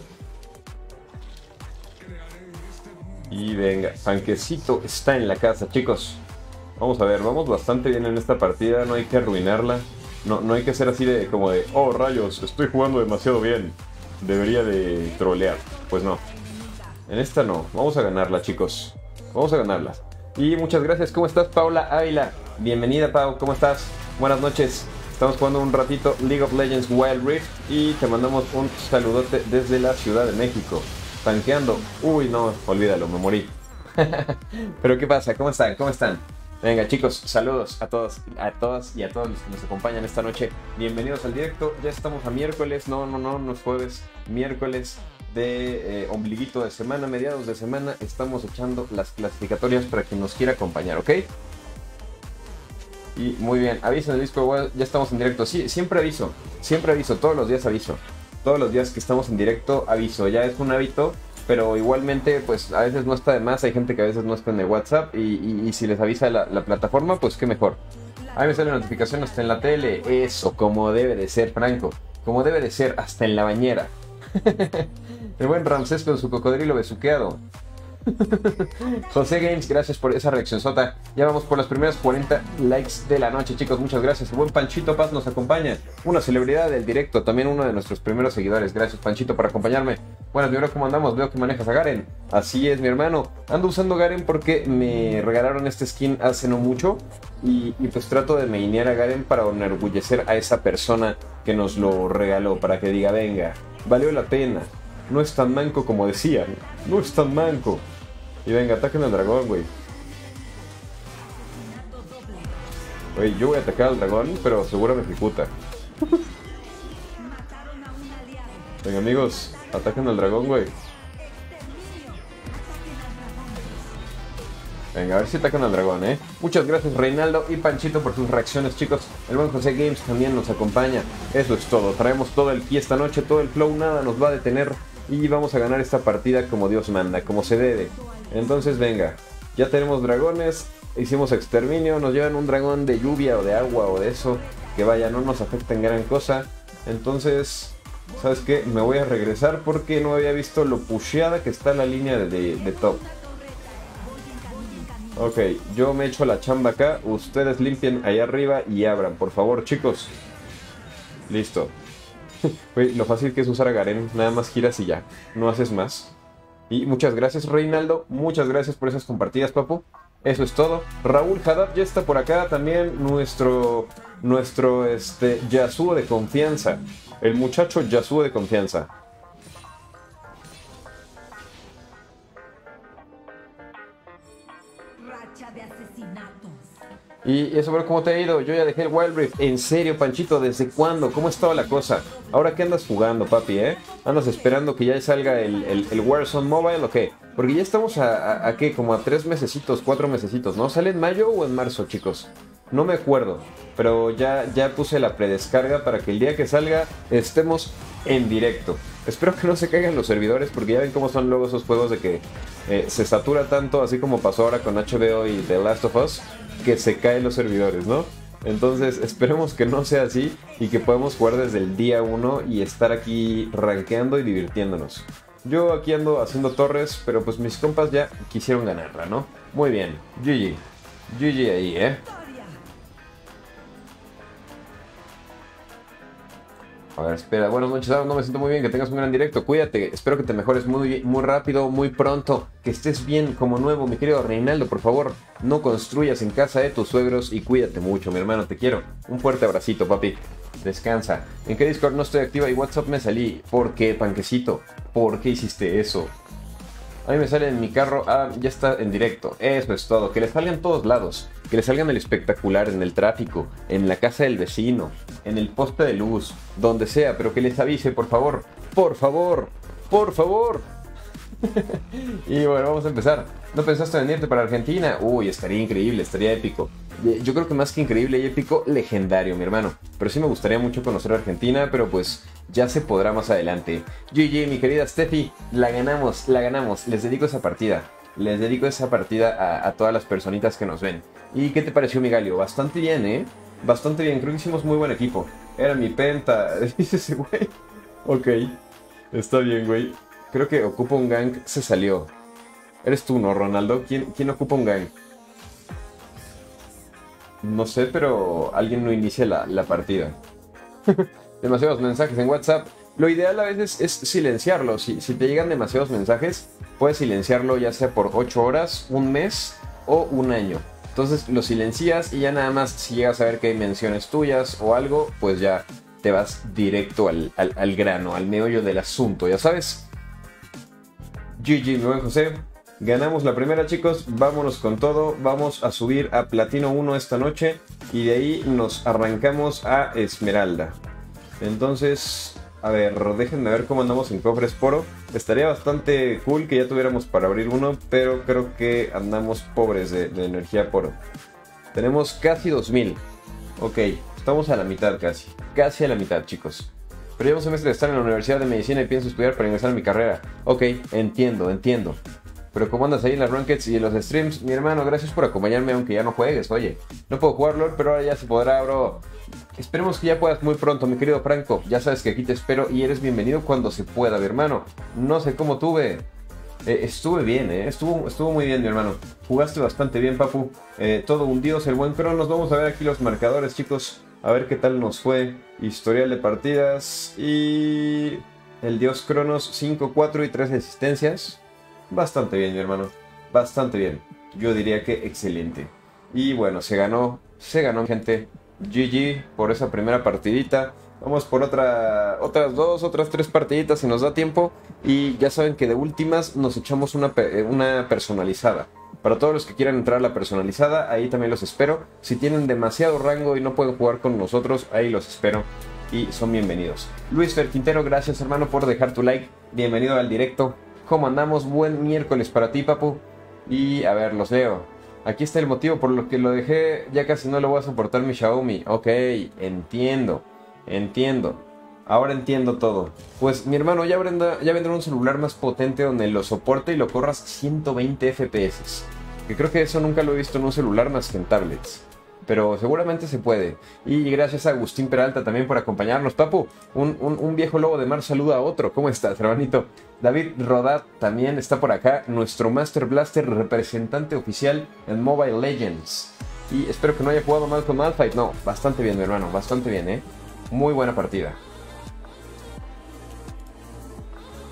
Y venga, Panquecito está en la casa, chicos. Vamos a ver, vamos bastante bien en esta partida, no hay que arruinarla. No hay que ser así de como de, oh rayos, estoy jugando demasiado bien. Debería de trolear. Pues no. En esta no. Vamos a ganarla, chicos. Vamos a ganarla. Y muchas gracias. ¿Cómo estás, Paula Ávila? Bienvenida, Pau. ¿Cómo estás? Buenas noches. Estamos jugando un ratito League of Legends Wild Rift y te mandamos un saludote desde la Ciudad de México. Tanqueando. Uy, no, olvídalo, me morí. Pero ¿qué pasa? ¿Cómo están? ¿Cómo están? Venga, chicos, saludos a todos, a todas y a todos los que nos acompañan esta noche. Bienvenidos al directo. Ya estamos a miércoles, no es jueves, miércoles de ombliguito de semana, mediados de semana. Estamos echando las clasificatorias para quien nos quiera acompañar, ¿ok? Y muy bien, avisen en el Discord, ya estamos en directo. Sí, siempre aviso, todos los días aviso. Todos los días que estamos en directo aviso, ya es un hábito. Pero igualmente, pues a veces no está de más, hay gente que a veces no está en el WhatsApp y si les avisa la plataforma, pues qué mejor. A mí me sale notificación hasta en la tele, eso, como debe de ser, Franco, como debe de ser, hasta en la bañera. El buen Ramsés con su cocodrilo besuqueado. José Games, gracias por esa reacción sota. Ya vamos por las primeras 40 likes de la noche, chicos, muchas gracias. El buen Panchito Paz nos acompaña, una celebridad del directo, también uno de nuestros primeros seguidores. Gracias, Panchito, por acompañarme. Buenas, mi bro, ¿cómo andamos? Veo que manejas a Garen. Así es, mi hermano, ando usando Garen porque me regalaron este skin hace no mucho y pues trato de mainear a Garen para enorgullecer a esa persona que nos lo regaló, para que diga, venga, valió la pena, no es tan manco como decían, no es tan manco. Y venga, ataquen al dragón, güey. Güey, yo voy a atacar al dragón, pero seguro me ejecuta. Venga, amigos, ataquen al dragón, güey. Venga, a ver si atacan al dragón, ¿eh? Muchas gracias, Reinaldo y Panchito, por sus reacciones, chicos. El buen José Games también nos acompaña. Eso es todo. Traemos todo el ki esta noche, todo el flow, nada nos va a detener. Y vamos a ganar esta partida como Dios manda, como se debe. Entonces venga, ya tenemos dragones, hicimos exterminio, nos llevan un dragón de lluvia o de agua o de eso, que vaya, no nos afecta en gran cosa. Entonces, ¿sabes qué? Me voy a regresar porque no había visto lo pusheada que está la línea de top. Ok, yo me echo la chamba acá, ustedes limpien ahí arriba y abran, por favor, chicos. Listo. Güey, lo fácil que es usar a Garen, nada más giras y ya, no haces más. Y muchas gracias, Reinaldo, muchas gracias por esas compartidas, papu. Eso es todo. Raúl Haddad ya está por acá también, nuestro Yasuo de confianza. El muchacho Yasuo de confianza. Racha de asesinatos. Y eso, bro, ¿cómo te ha ido? Yo ya dejé el Wild Rift. En serio, Panchito, ¿desde cuándo? ¿Cómo estaba la cosa? ¿Ahora qué andas jugando, papi, ¿Andas esperando que ya salga el Warzone Mobile o qué? Porque ya estamos a ¿qué? Como a 3 mesecitos, 4 mesecitos, ¿no? ¿Sale en mayo o en marzo, chicos? No me acuerdo, pero ya puse la predescarga para que el día que salga estemos en directo. Espero que no se caigan los servidores, porque ya ven cómo son luego esos juegos de que se satura tanto, así como pasó ahora con HBO y The Last of Us, que se caen los servidores, ¿no? Entonces esperemos que no sea así y que podamos jugar desde el día 1 y estar aquí rankeando y divirtiéndonos. Yo aquí ando haciendo torres, pero pues mis compas ya quisieron ganarla, ¿no? Muy bien, GG. GG ahí, A ver, espera, buenas noches, no me siento muy bien, que tengas un gran directo, cuídate, espero que te mejores muy rápido, muy pronto, que estés bien como nuevo, mi querido Reinaldo, por favor, no construyas en casa de tus suegros y cuídate mucho, mi hermano, te quiero, un fuerte abracito, papi, descansa. ¿En qué Discord no estoy activa y WhatsApp me salí? ¿Por qué, panquecito? ¿Por qué hiciste eso? A mí me sale en mi carro, ya está en directo, eso es todo, que le salgan en todos lados, que le salgan el espectacular, en el tráfico, en la casa del vecino, en el poste de luz, donde sea, pero que les avise, por favor, por favor, por favor. Y bueno, vamos a empezar. ¿No pensaste venirte para Argentina? Uy, estaría increíble, estaría épico. Yo creo que más que increíble y épico, legendario, mi hermano. Pero sí me gustaría mucho conocer Argentina, pero pues ya se podrá más adelante. GG, mi querida Steffi, la ganamos, la ganamos. Les dedico esa partida. Les dedico esa partida a todas las personitas que nos ven. ¿Y qué te pareció, mi Galio? Bastante bien, Bastante bien, creo que hicimos muy buen equipo. Era mi penta, dice ese güey. Ok, está bien, güey. Creo que ocupa un gank, se salió. Eres tú, ¿no, Ronaldo? ¿Quién ocupa un gank? No sé, pero alguien no inicia la partida. Demasiados mensajes en WhatsApp. Lo ideal a veces es silenciarlo. Si te llegan demasiados mensajes, puedes silenciarlo ya sea por 8 horas, un mes o un año. Entonces lo silencias y ya nada más si llegas a ver que hay menciones tuyas o algo, pues ya te vas directo al grano, al meollo del asunto, ya sabes. GG, mi buen José. Ganamos la primera, chicos, vámonos con todo, vamos a subir a Platino 1 esta noche y de ahí nos arrancamos a Esmeralda. Entonces, a ver, déjenme ver cómo andamos en cofres poro. Estaría bastante cool que ya tuviéramos para abrir uno, pero creo que andamos pobres de energía poro. Tenemos casi 2000. Ok, estamos a la mitad casi a la mitad, chicos. Pero llevo un semestre de estar en la Universidad de Medicina y pienso estudiar para ingresar a mi carrera. Ok, entiendo. Pero ¿cómo andas ahí en las rankeds y en los streams? Mi hermano, gracias por acompañarme aunque ya no juegues, oye. No puedo jugar LOL, pero ahora ya se podrá, bro. Esperemos que ya puedas muy pronto, mi querido Franco. Ya sabes que aquí te espero y eres bienvenido cuando se pueda, mi hermano. No sé cómo tuve. Estuve bien, estuvo muy bien, mi hermano. Jugaste bastante bien, papu. Todo un dios, el buen Cronos. Vamos a ver aquí los marcadores, chicos. A ver qué tal nos fue. Historial de partidas. Y el dios Cronos, 5, 4 y 3 asistencias. Bastante bien, mi hermano. Bastante bien. Yo diría que excelente. Y bueno, se ganó, gente. GG por esa primera partidita. Vamos por otras 3 partiditas si nos da tiempo. Y ya saben que de últimas nos echamos una personalizada. Para todos los que quieran entrar a la personalizada, ahí también los espero. Si tienen demasiado rango y no pueden jugar con nosotros, ahí los espero. Y son bienvenidos. Luis Fer Quintero, gracias, hermano, por dejar tu like. Bienvenido al directo. ¿Cómo andamos? Buen miércoles para ti, papu. Y a ver, los leo. Aquí está el motivo por lo que lo dejé. Ya casi no lo voy a soportar mi Xiaomi. Ok, entiendo. Ahora entiendo todo. Pues mi hermano, ya vendrá un celular más potente donde lo soporte y lo corras 120 FPS. Que creo que eso nunca lo he visto en un celular más que en tablets. Pero seguramente se puede. Y gracias a Agustín Peralta también por acompañarnos, papu. Un viejo lobo de mar saluda a otro. ¿Cómo estás, hermanito? David Rodat también está por acá. Nuestro Master Blaster, representante oficial en Mobile Legends. Y espero que no haya jugado mal con Malphite. No, bastante bien, mi hermano. Bastante bien, Muy buena partida.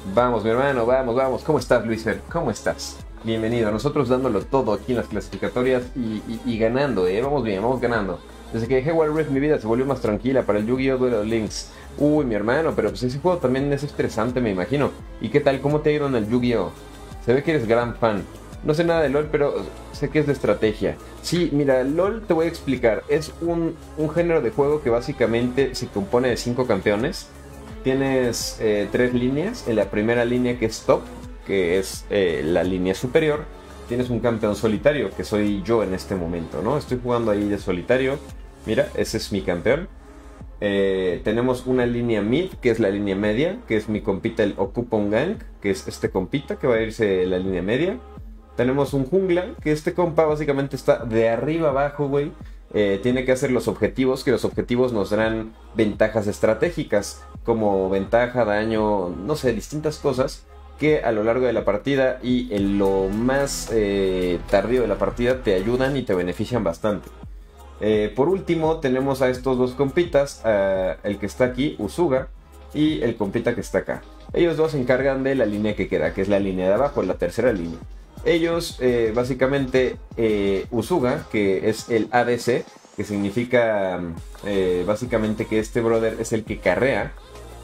Vamos, mi hermano, vamos, vamos. ¿Cómo estás, Luisfer? ¿Cómo estás? Bienvenido. Nosotros dándolo todo aquí en las clasificatorias y ganando, ¿eh? Vamos bien, vamos ganando. Desde que dejé Wild Rift mi vida se volvió más tranquila para el Yu-Gi-Oh! Duel Links. Uy, mi hermano, pero pues ese juego también es estresante, me imagino. ¿Y qué tal? ¿Cómo te ha ido en el Yu-Gi-Oh? Se ve que eres gran fan. No sé nada de LoL, pero sé que es de estrategia. Sí, mira, LoL te voy a explicar. Es un género de juego que básicamente se compone de 5 campeones. Tienes 3 líneas. En la primera línea, que es top, que es la línea superior, tienes un campeón solitario, que soy yo en este momento, ¿no? Estoy jugando ahí de solitario. Mira, ese es mi campeón. Tenemos una línea mid, que es la línea media, que es mi compita el Occupon Gang, que es este compita que va a irse la línea media. Tenemos un jungla, que este compa básicamente está de arriba abajo, güey. Tiene que hacer los objetivos, que los objetivos nos darán ventajas estratégicas, como ventaja, daño, no sé, distintas cosas que a lo largo de la partida y en lo más tardío de la partida te ayudan y te benefician bastante. Por último tenemos a estos dos compitas, el que está aquí, Usuga, y el compita que está acá. Ellos dos se encargan de la línea que queda, que es la línea de abajo, la tercera línea. Ellos básicamente, Usuga, que es el ADC, que significa básicamente que este brother es el que carrea.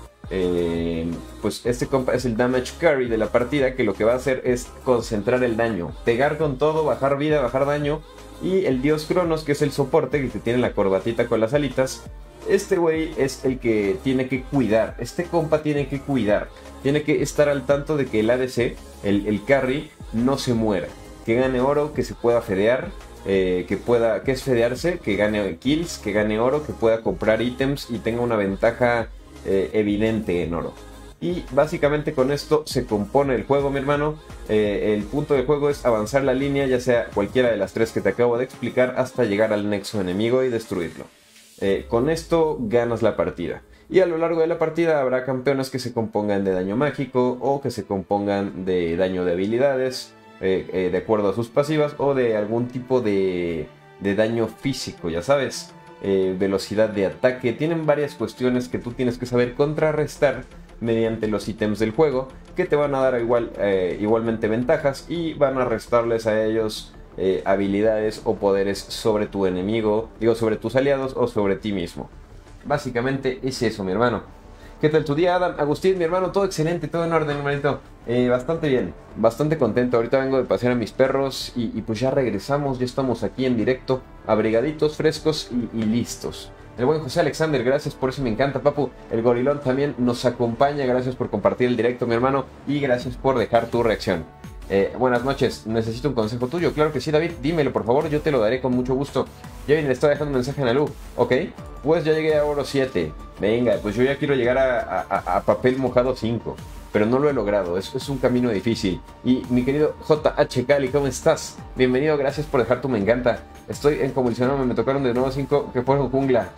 Pues este compa es el damage carry de la partida, que lo que va a hacer es concentrar el daño, pegar con todo, bajar vida, bajar daño. Y el dios Cronos, que es el soporte, que tiene la corbatita con las alitas, este güey es el que tiene que cuidar. Este compa tiene que cuidar, tiene que estar al tanto de que el ADC, el carry, no se muera, que gane oro, que se pueda fedear, que es fedearse, que gane kills, que gane oro, que pueda comprar ítems y tenga una ventaja evidente en oro. Y básicamente con esto se compone el juego, mi hermano. El punto del juego es avanzar la línea, ya sea cualquiera de las 3 que te acabo de explicar, hasta llegar al nexo enemigo y destruirlo. Con esto ganas la partida. Y a lo largo de la partida habrá campeones que se compongan de daño mágico o que se compongan de daño de habilidades, de acuerdo a sus pasivas, o de algún tipo de daño físico, ya sabes. Velocidad de ataque. Tienen varias cuestiones que tú tienes que saber contrarrestar mediante los ítems del juego, que te van a dar igualmente ventajas y van a restarles a ellos habilidades o poderes sobre tu enemigo, digo, sobre tus aliados o sobre ti mismo. Básicamente es eso, mi hermano. ¿Qué tal tu día, Adam? Agustín, mi hermano, todo excelente, todo en orden, hermanito. Bastante bien, bastante contento. Ahorita vengo de pasear a mis perros y pues ya regresamos, ya estamos aquí en directo, abrigaditos, frescos y listos. El buen José Alexander, gracias por eso, me encanta, papu. El gorilón también nos acompaña, gracias por compartir el directo, mi hermano, y gracias por dejar tu reacción. Buenas noches, necesito un consejo tuyo. Claro que sí, David, dímelo por favor, yo te lo daré con mucho gusto. Ya bien, le está dejando un mensaje en la luz. Ok, pues ya llegué a oro 7. Venga, pues yo ya quiero llegar a papel mojado 5, pero no lo he logrado, es un camino difícil. Y mi querido JH Cali, ¿cómo estás? Bienvenido, gracias por dejar tu me encanta. Estoy en convulsionado, me tocaron de nuevo 5 que fueron jungla.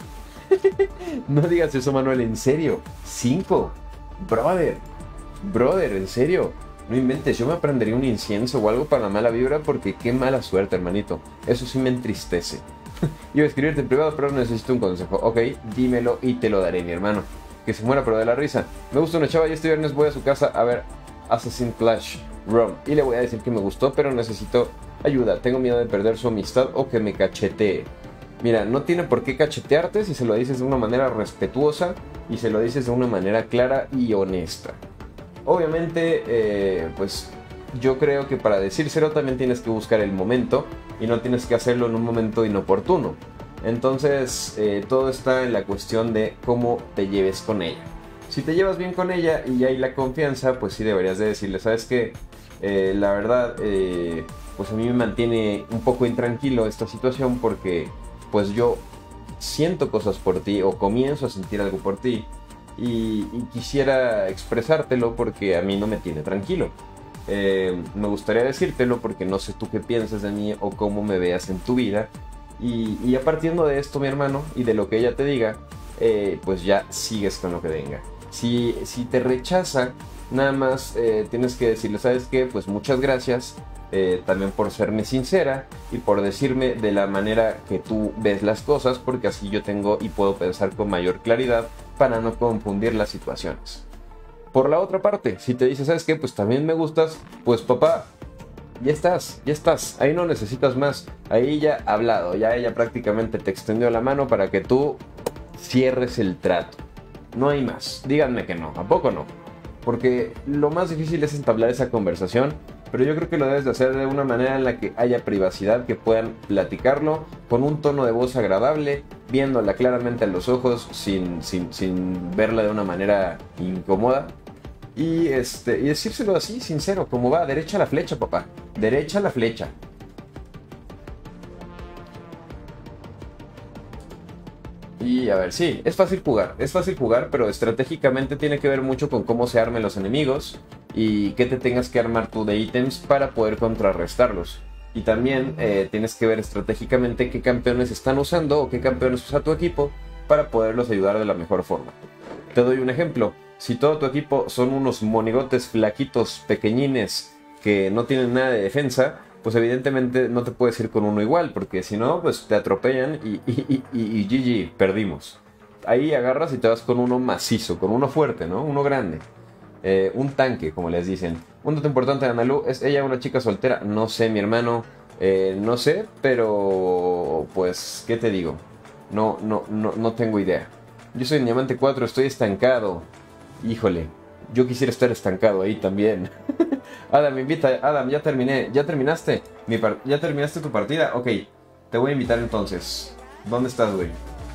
No digas eso, Manuel, en serio. 5, brother, en serio. No inventes, yo me prendería un incienso o algo para la mala vibra, porque qué mala suerte, hermanito. Eso sí me entristece. Iba a escribirte en privado, pero necesito un consejo. Ok, dímelo y te lo daré, mi hermano. Que se muera pero de la risa. Me gusta una chava y este viernes voy a su casa a ver Assassin's Clash Rome. Y le voy a decir que me gustó, pero necesito ayuda. Tengo miedo de perder su amistad o que me cachetee. Mira, no tiene por qué cachetearte si se lo dices de una manera respetuosa y se lo dices de una manera clara y honesta. Obviamente, pues yo creo que para decírselo también tienes que buscar el momento y no tienes que hacerlo en un momento inoportuno. Entonces, todo está en la cuestión de cómo te lleves con ella. Si te llevas bien con ella y hay la confianza, pues sí deberías de decirle, ¿sabes qué? La verdad, pues a mí me mantiene un poco intranquilo esta situación porque pues yo siento cosas por ti o comienzo a sentir algo por ti y quisiera expresártelo porque a mí no me tiene tranquilo. Me gustaría decírtelo porque no sé tú qué piensas de mí o cómo me veas en tu vida. Y a partiendo de esto, mi hermano, y de lo que ella te diga, pues ya sigues con lo que venga. Si te rechaza, nada más tienes que decirle, ¿sabes qué? Pues muchas gracias, también por serme sincera y por decirme de la manera que tú ves las cosas, porque así yo tengo y puedo pensar con mayor claridad para no confundir las situaciones. Por la otra parte, si te dice, ¿sabes qué? Pues también me gustas, pues papá, ya estás, ahí no necesitas más, ahí ya ha hablado, ya ella prácticamente te extendió la mano para que tú cierres el trato. No hay más, díganme que no, ¿a poco no? Porque lo más difícil es entablar esa conversación, pero yo creo que lo debes de hacer de una manera en la que haya privacidad, que puedan platicarlo con un tono de voz agradable, viéndola claramente a los ojos, sin verla de una manera incómoda. Y decírselo así, sincero, como va, derecha a la flecha, papá, derecha a la flecha. Y a ver, sí, es fácil jugar, pero estratégicamente tiene que ver mucho con cómo se armen los enemigos y qué te tengas que armar tú de ítems para poder contrarrestarlos. Y también tienes que ver estratégicamente qué campeones están usando o qué campeones usa tu equipo para poderlos ayudar de la mejor forma. Te doy un ejemplo, si todo tu equipo son unos monigotes flaquitos, pequeñines, que no tienen nada de defensa, pues evidentemente no te puedes ir con uno igual, porque si no, pues te atropellan y GG, perdimos. Ahí agarras y te vas con uno macizo, con uno fuerte, ¿no? Uno grande. Un tanque, como les dicen. Un dato importante de Analu, ¿es ella una chica soltera? No sé, mi hermano. No sé, pero pues, ¿qué te digo? No tengo idea. Yo soy en Diamante 4, estoy estancado. Híjole, yo quisiera estar estancado ahí también. Adam, me invita. Adam, ya terminé. ¿Ya terminaste? ¿Ya terminaste tu partida? Ok, te voy a invitar entonces. ¿Dónde estás, güey?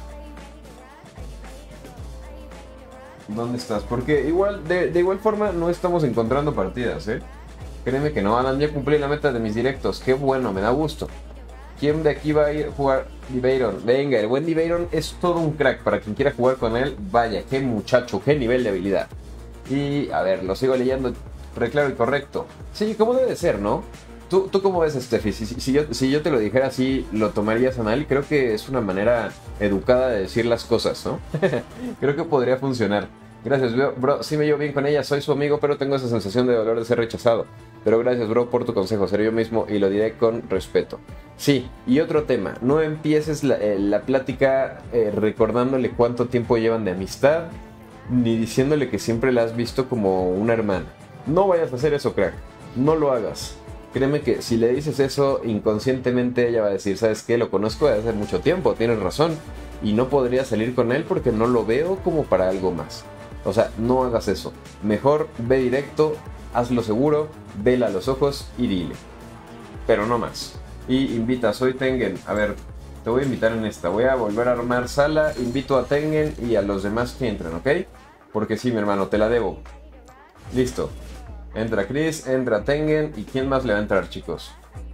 ¿Dónde estás? Porque igual, de igual forma no estamos encontrando partidas, ¿eh? Créeme que no, Adam, ya cumplí la meta de mis directos. Qué bueno, me da gusto. ¿Quién de aquí va a ir a jugar Diveiron? Venga, el buen Diveiron es todo un crack. Para quien quiera jugar con él, vaya, qué muchacho, qué nivel de habilidad. Y, a ver, lo sigo leyendo. Reclaro y correcto. Sí, como debe ser, ¿no? ¿Tú cómo ves, Steffi? Si yo te lo dijera así, ¿lo tomarías a mal? Creo que es una manera educada de decir las cosas, ¿no? Creo que podría funcionar. Gracias, bro. Sí me llevo bien con ella, soy su amigo, pero tengo esa sensación de dolor de ser rechazado. Pero gracias, bro, por tu consejo. Seré yo mismo y lo diré con respeto. Sí, y otro tema. No empieces la plática recordándole cuánto tiempo llevan de amistad, ni diciéndole que siempre la has visto como una hermana. No vayas a hacer eso, crack. No lo hagas. Créeme que si le dices eso, inconscientemente ella va a decir, ¿sabes qué? Lo conozco desde hace mucho tiempo, tienes razón. Y no podría salir con él porque no lo veo como para algo más. O sea, no hagas eso. Mejor ve directo, hazlo seguro, vela a los ojos y dile. Pero no más. Y invita, soy Tengen. A ver, te voy a invitar en esta. Voy a volver a armar sala, invito a Tengen y a los demás que entren, ¿ok? Porque sí, mi hermano, te la debo. Listo. Entra Chris, entra Tengen. ¿Y quién más le va a entrar, chicos?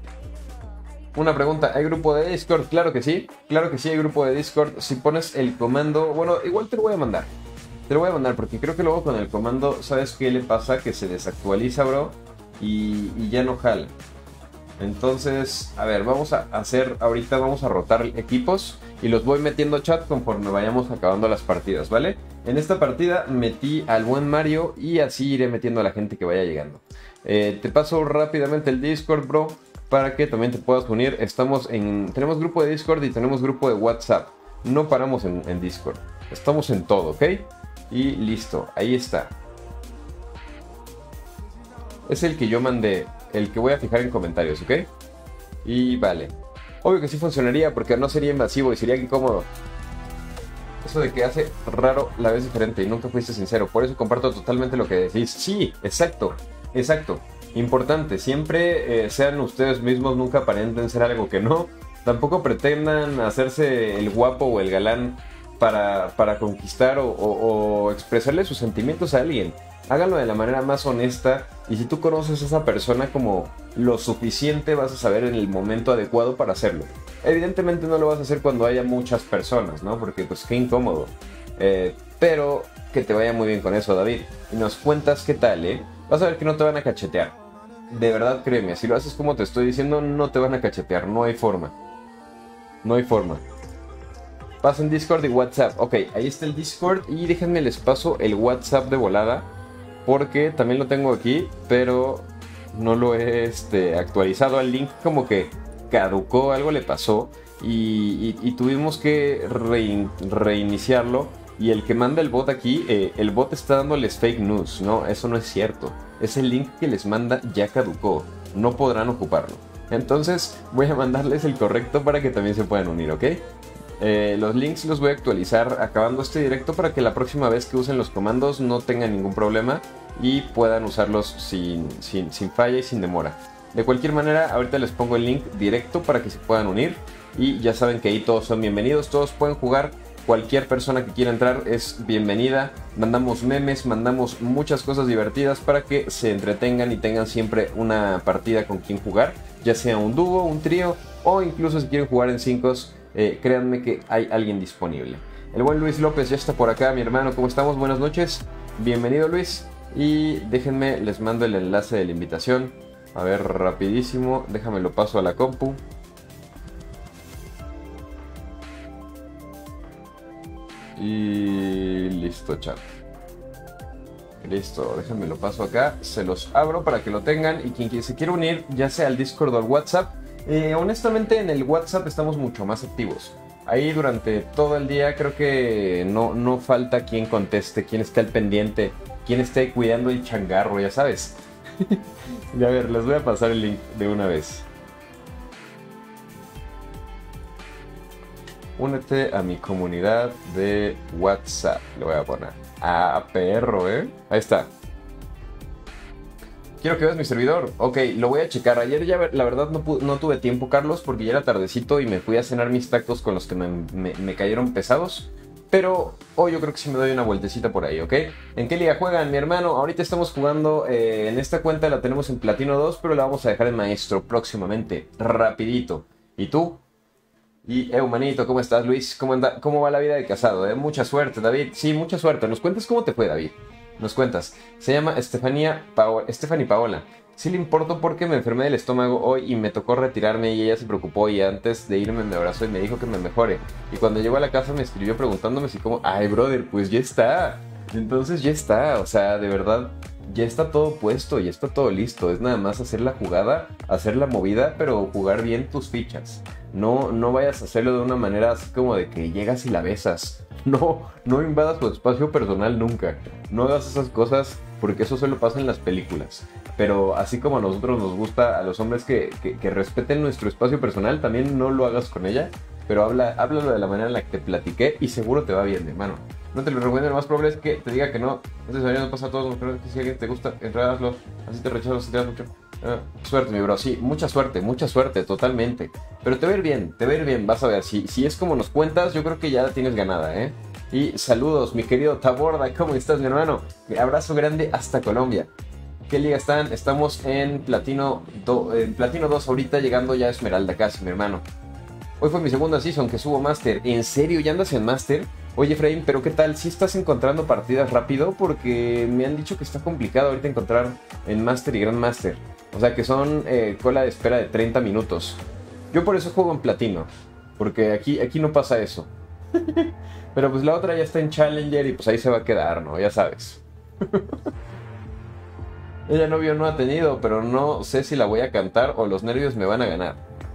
Una pregunta, ¿hay grupo de Discord? Claro que sí hay grupo de Discord. Si pones el comando, bueno, igual te lo voy a mandar. Te lo voy a mandar porque creo que luego con el comando, ¿sabes qué le pasa? Que se desactualiza, bro, y ya no jala. Entonces, a ver, vamos a hacer, ahorita vamos a rotar equipos y los voy metiendo chat conforme vayamos acabando las partidas, ¿vale? En esta partida metí al buen Mario y así iré metiendo a la gente que vaya llegando. Te paso rápidamente el Discord, bro, para que también te puedas unir. Tenemos grupo de Discord y tenemos grupo de WhatsApp. No paramos en Discord. Estamos en todo, ¿ok? Y listo, ahí está. Es el que yo mandé, el que voy a fijar en comentarios, ¿ok? Y vale. Obvio que sí funcionaría porque no sería invasivo y sería incómodo. Eso de que hace raro la vez diferente y nunca fuiste sincero. Por eso comparto totalmente lo que decís. Sí, exacto. Importante, siempre sean ustedes mismos, nunca aparenten ser algo que no. Tampoco pretendan hacerse el guapo o el galán para conquistar o expresarle sus sentimientos a alguien. Háganlo de la manera más honesta y si tú conoces a esa persona como lo suficiente vas a saber en el momento adecuado para hacerlo. Evidentemente no lo vas a hacer cuando haya muchas personas, ¿no? Porque pues qué incómodo. Pero que te vaya muy bien con eso, David. Y nos cuentas qué tal, ¿eh? Vas a ver que no te van a cachetear. De verdad, créeme, si lo haces como te estoy diciendo, no te van a cachetear. No hay forma. No hay forma. Pasen Discord y WhatsApp. Ok, ahí está el Discord y déjenme les paso el WhatsApp de volada. Porque también lo tengo aquí, pero no lo he actualizado. Al link como que caducó, algo le pasó. Y tuvimos que reiniciarlo. Y el que manda el bot aquí, el bot está dándoles fake news. No, eso no es cierto. Ese link que les manda ya caducó. No podrán ocuparlo. Entonces voy a mandarles el correcto para que también se puedan unir, ¿ok? Los links los voy a actualizar acabando este directo para que la próxima vez que usen los comandos no tengan ningún problema y puedan usarlos sin falla y sin demora. De cualquier manera, ahorita les pongo el link directo para que se puedan unir y ya saben que ahí todos son bienvenidos, todos pueden jugar. Cualquier persona que quiera entrar es bienvenida. Mandamos memes, mandamos muchas cosas divertidas para que se entretengan y tengan siempre una partida con quien jugar, ya sea un dúo, un trío o incluso si quieren jugar en 5. Créanme que hay alguien disponible. El buen Luis López ya está por acá, mi hermano. ¿Cómo estamos? Buenas noches. Bienvenido, Luis. Y déjenme, les mando el enlace de la invitación. A ver, rapidísimo. Déjame lo paso a la compu. Y listo, chat. Listo, déjenme lo paso acá. Se los abro para que lo tengan. Y quien se quiera unir, ya sea al Discord o al WhatsApp. Honestamente en el WhatsApp estamos mucho más activos. Ahí durante todo el día creo que no falta quien conteste, quien esté al pendiente, quien esté cuidando el changarro, ya sabes. Y a ver, les voy a pasar el link de una vez. Únete a mi comunidad de WhatsApp. Le voy a poner. Ah, perro, Ahí está. Quiero que veas mi servidor. Ok, lo voy a checar. Ayer ya la verdad no tuve tiempo, Carlos, porque ya era tardecito y me fui a cenar mis tacos con los que me cayeron pesados. Pero hoy yo creo que sí me doy una vueltecita por ahí, ¿ok? ¿En qué liga juegan, mi hermano? Ahorita estamos jugando, en esta cuenta la tenemos en Platino 2, pero la vamos a dejar en Maestro próximamente, rapidito. ¿Y tú? Y, manito, ¿cómo estás, Luis? ¿Cómo va la vida de casado? Mucha suerte, David. Sí, mucha suerte. ¿Nos cuentas cómo te fue, David? Nos cuentas. Se llama Stephanie Paola. Sí le importó porque me enfermé del estómago hoy y me tocó retirarme y ella se preocupó y antes de irme me abrazó y me dijo que me mejore. Y cuando llegó a la casa me escribió preguntándome si como... Ay, brother, pues ya está. Entonces ya está. O sea, de verdad, ya está todo puesto, ya está todo listo. Es nada más hacer la jugada, hacer la movida, pero jugar bien tus fichas. No vayas a hacerlo de una manera así como de que llegas y la besas. No invadas tu espacio personal nunca. No hagas esas cosas porque eso solo pasa en las películas. Pero así como a nosotros nos gusta a los hombres que respeten nuestro espacio personal, también no lo hagas con ella. Pero háblalo de la manera en la que te platiqué y seguro te va bien, hermano. No te lo recomiendo, lo más probable es que te diga que no. Este no pasa a todos, pero es que si alguien te gusta, entrádaslo. Así te rechazas si te das mucho. Suerte, mi bro, sí, mucha suerte, totalmente. Pero te va a ir bien, vas a ver. Si es como nos cuentas, yo creo que ya la tienes ganada, Y saludos, mi querido Taborda, ¿cómo estás, mi hermano? Abrazo grande hasta Colombia. ¿Qué liga están? Estamos en Platino 2 ahorita, llegando ya a Esmeralda casi, mi hermano. Hoy fue mi segunda season que subo Master. ¿En serio? ¿Ya andas en Master? Oye, Efraín, ¿pero qué tal? ¿Sí estás encontrando partidas rápido? Porque me han dicho que está complicado ahorita encontrar en Master y Grand Master. O sea, que son cola de espera de 30 minutos. Yo por eso juego en Platino. Porque aquí no pasa eso. Pero pues la otra ya está en Challenger y pues ahí se va a quedar, ¿no? Ya sabes. Ella novio no ha tenido, pero no sé si la voy a cantar o los nervios me van a ganar.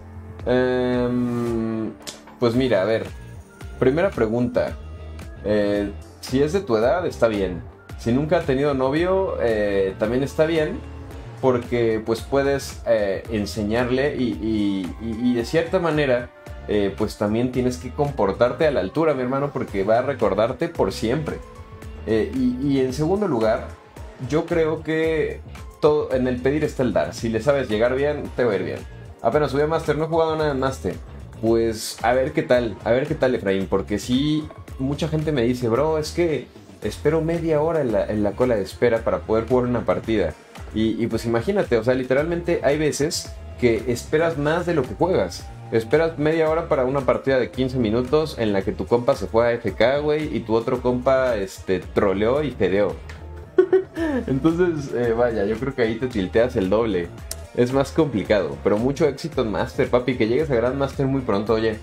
Pues mira, a ver. Primera pregunta. Si es de tu edad, está bien. Si nunca ha tenido novio, también está bien. Porque pues puedes enseñarle y de cierta manera pues también tienes que comportarte a la altura, mi hermano, porque va a recordarte por siempre. Y en segundo lugar, yo creo que todo en el pedir está el dar. Si le sabes llegar bien, te va a ir bien. Apenas subí a Master, no he jugado nada en Master. Pues a ver qué tal, Efraín, porque sí, mucha gente me dice, bro, es que espero media hora en la cola de espera para poder jugar una partida. Y pues imagínate, o sea, literalmente hay veces que esperas más de lo que juegas. Esperas media hora para una partida de 15 minutos en la que tu compa se fue a FK, güey, y tu otro compa troleó y fedeó. Entonces, vaya, yo creo que ahí te tilteas el doble. Es más complicado, pero mucho éxito en Master, papi, que llegues a Grand Master muy pronto, oye.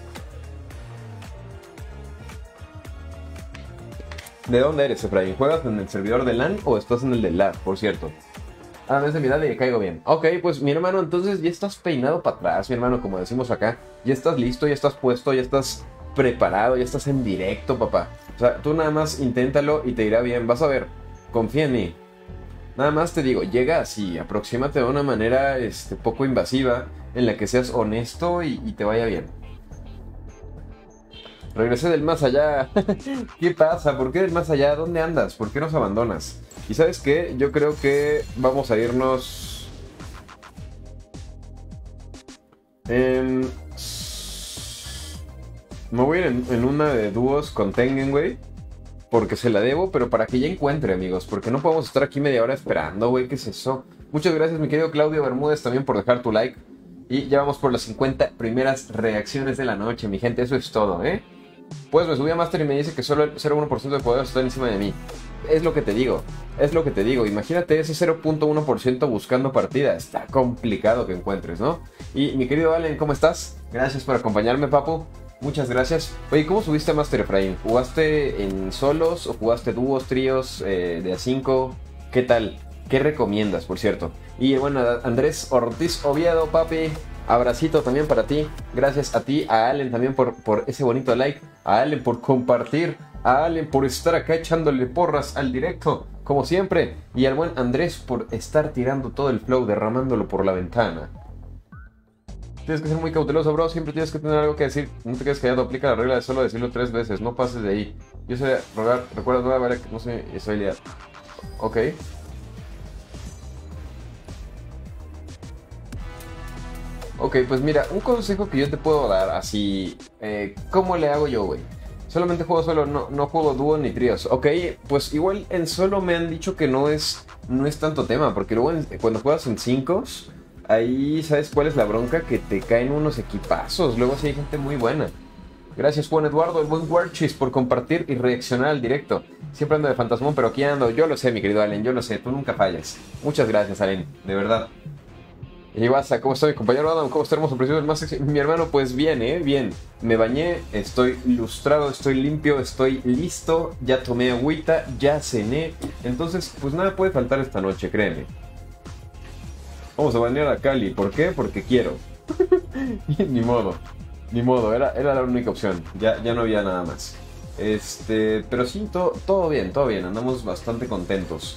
¿De dónde eres, Efraín? ¿Juegas en el servidor de LAN o estás en el de LAN, por cierto? Ah, no es de mi edad y le caigo bien. Ok, pues mi hermano, entonces ya estás peinado para atrás, mi hermano, como decimos acá. Ya estás listo, ya estás puesto, ya estás preparado, ya estás en directo, papá. O sea, tú nada más inténtalo y te irá bien. Vas a ver, confía en mí. Nada más te digo, llega así, aproxímate de una manera poco invasiva, en la que seas honesto y te vaya bien. Regresé del más allá. ¿Qué pasa? ¿Por qué del más allá? ¿Dónde andas? ¿Por qué nos abandonas? Y ¿sabes qué? Yo creo que vamos a irnos... Me voy a ir en una de dúos con Tengen, güey. Porque se la debo, pero para que ya encuentre, amigos. Porque no podemos estar aquí media hora esperando, güey. ¿Qué es eso? Muchas gracias, mi querido Claudio Bermúdez, también por dejar tu like. Y ya vamos por las 50 primeras reacciones de la noche, mi gente. Eso es todo, ¿eh? Pues me subí a Master y me dice que solo el 0.1% de poder está encima de mí. Es lo que te digo. Es lo que te digo. Imagínate ese 0.1% buscando partida. Está complicado que encuentres, ¿no? Y mi querido Allen, ¿cómo estás? Gracias por acompañarme, papu. Muchas gracias. Oye, ¿cómo subiste a Master, Efraín? ¿Jugaste en solos o jugaste dúos, tríos, de a 5? ¿Qué tal? ¿Qué recomiendas, por cierto? Y bueno, Andrés Ortiz Oviedo, papi. Abracito también para ti. Gracias a ti, a Allen también por ese bonito like. A Allen por compartir. A Allen por estar acá echándole porras al directo, como siempre. Y al buen Andrés por estar tirando todo el flow, derramándolo por la ventana. Tienes que ser muy cauteloso, bro. Siempre tienes que tener algo que decir. No te quedes callado. Aplica la regla de solo decirlo 3 veces. No pases de ahí. Yo sé rogar. Recuerda, no vale que no sé. Estoy liado. Ok. Ok, pues mira, un consejo que yo te puedo dar así, ¿cómo le hago yo, güey? Solamente juego solo, no juego dúo ni tríos. Ok, pues igual en solo me han dicho que no es tanto tema, porque luego cuando juegas en 5, ahí sabes cuál es la bronca, que te caen unos equipazos, luego sí hay gente muy buena. Gracias Juan Eduardo, el buen Warchis, por compartir y reaccionar al directo. Siempre ando de fantasmón, pero aquí ando, yo lo sé, mi querido Allen, yo lo sé, tú nunca fallas. Muchas gracias, Allen, de verdad. Y Baza, ¿cómo está mi compañero Adam? ¿Cómo está hermoso, precioso, el más sexy? Mi hermano, pues bien, bien. Me bañé, estoy ilustrado, estoy limpio, estoy listo. Ya tomé agüita, ya cené. Entonces, pues nada puede faltar esta noche, créeme. Vamos a bañar a Cali. ¿Por qué? Porque quiero. Ni modo, era la única opción. Ya no había nada más. Pero sí, todo bien. Andamos bastante contentos.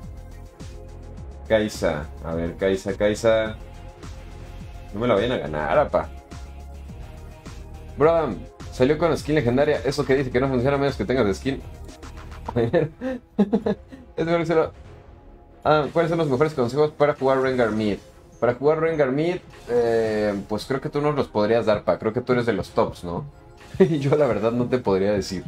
Kaisa, a ver, Kaisa. No me la vayan a ganar, apa. Bro, salió con skin legendaria. Eso que dice que no funciona a menos que tengas skin. Es mejor que se lo... ¿Cuáles son los mejores consejos para jugar Rengar Mid? Para jugar Rengar Mid, pues creo que tú nos los podrías dar, pa. Creo que tú eres de los tops, ¿no? Yo la verdad no te podría decir.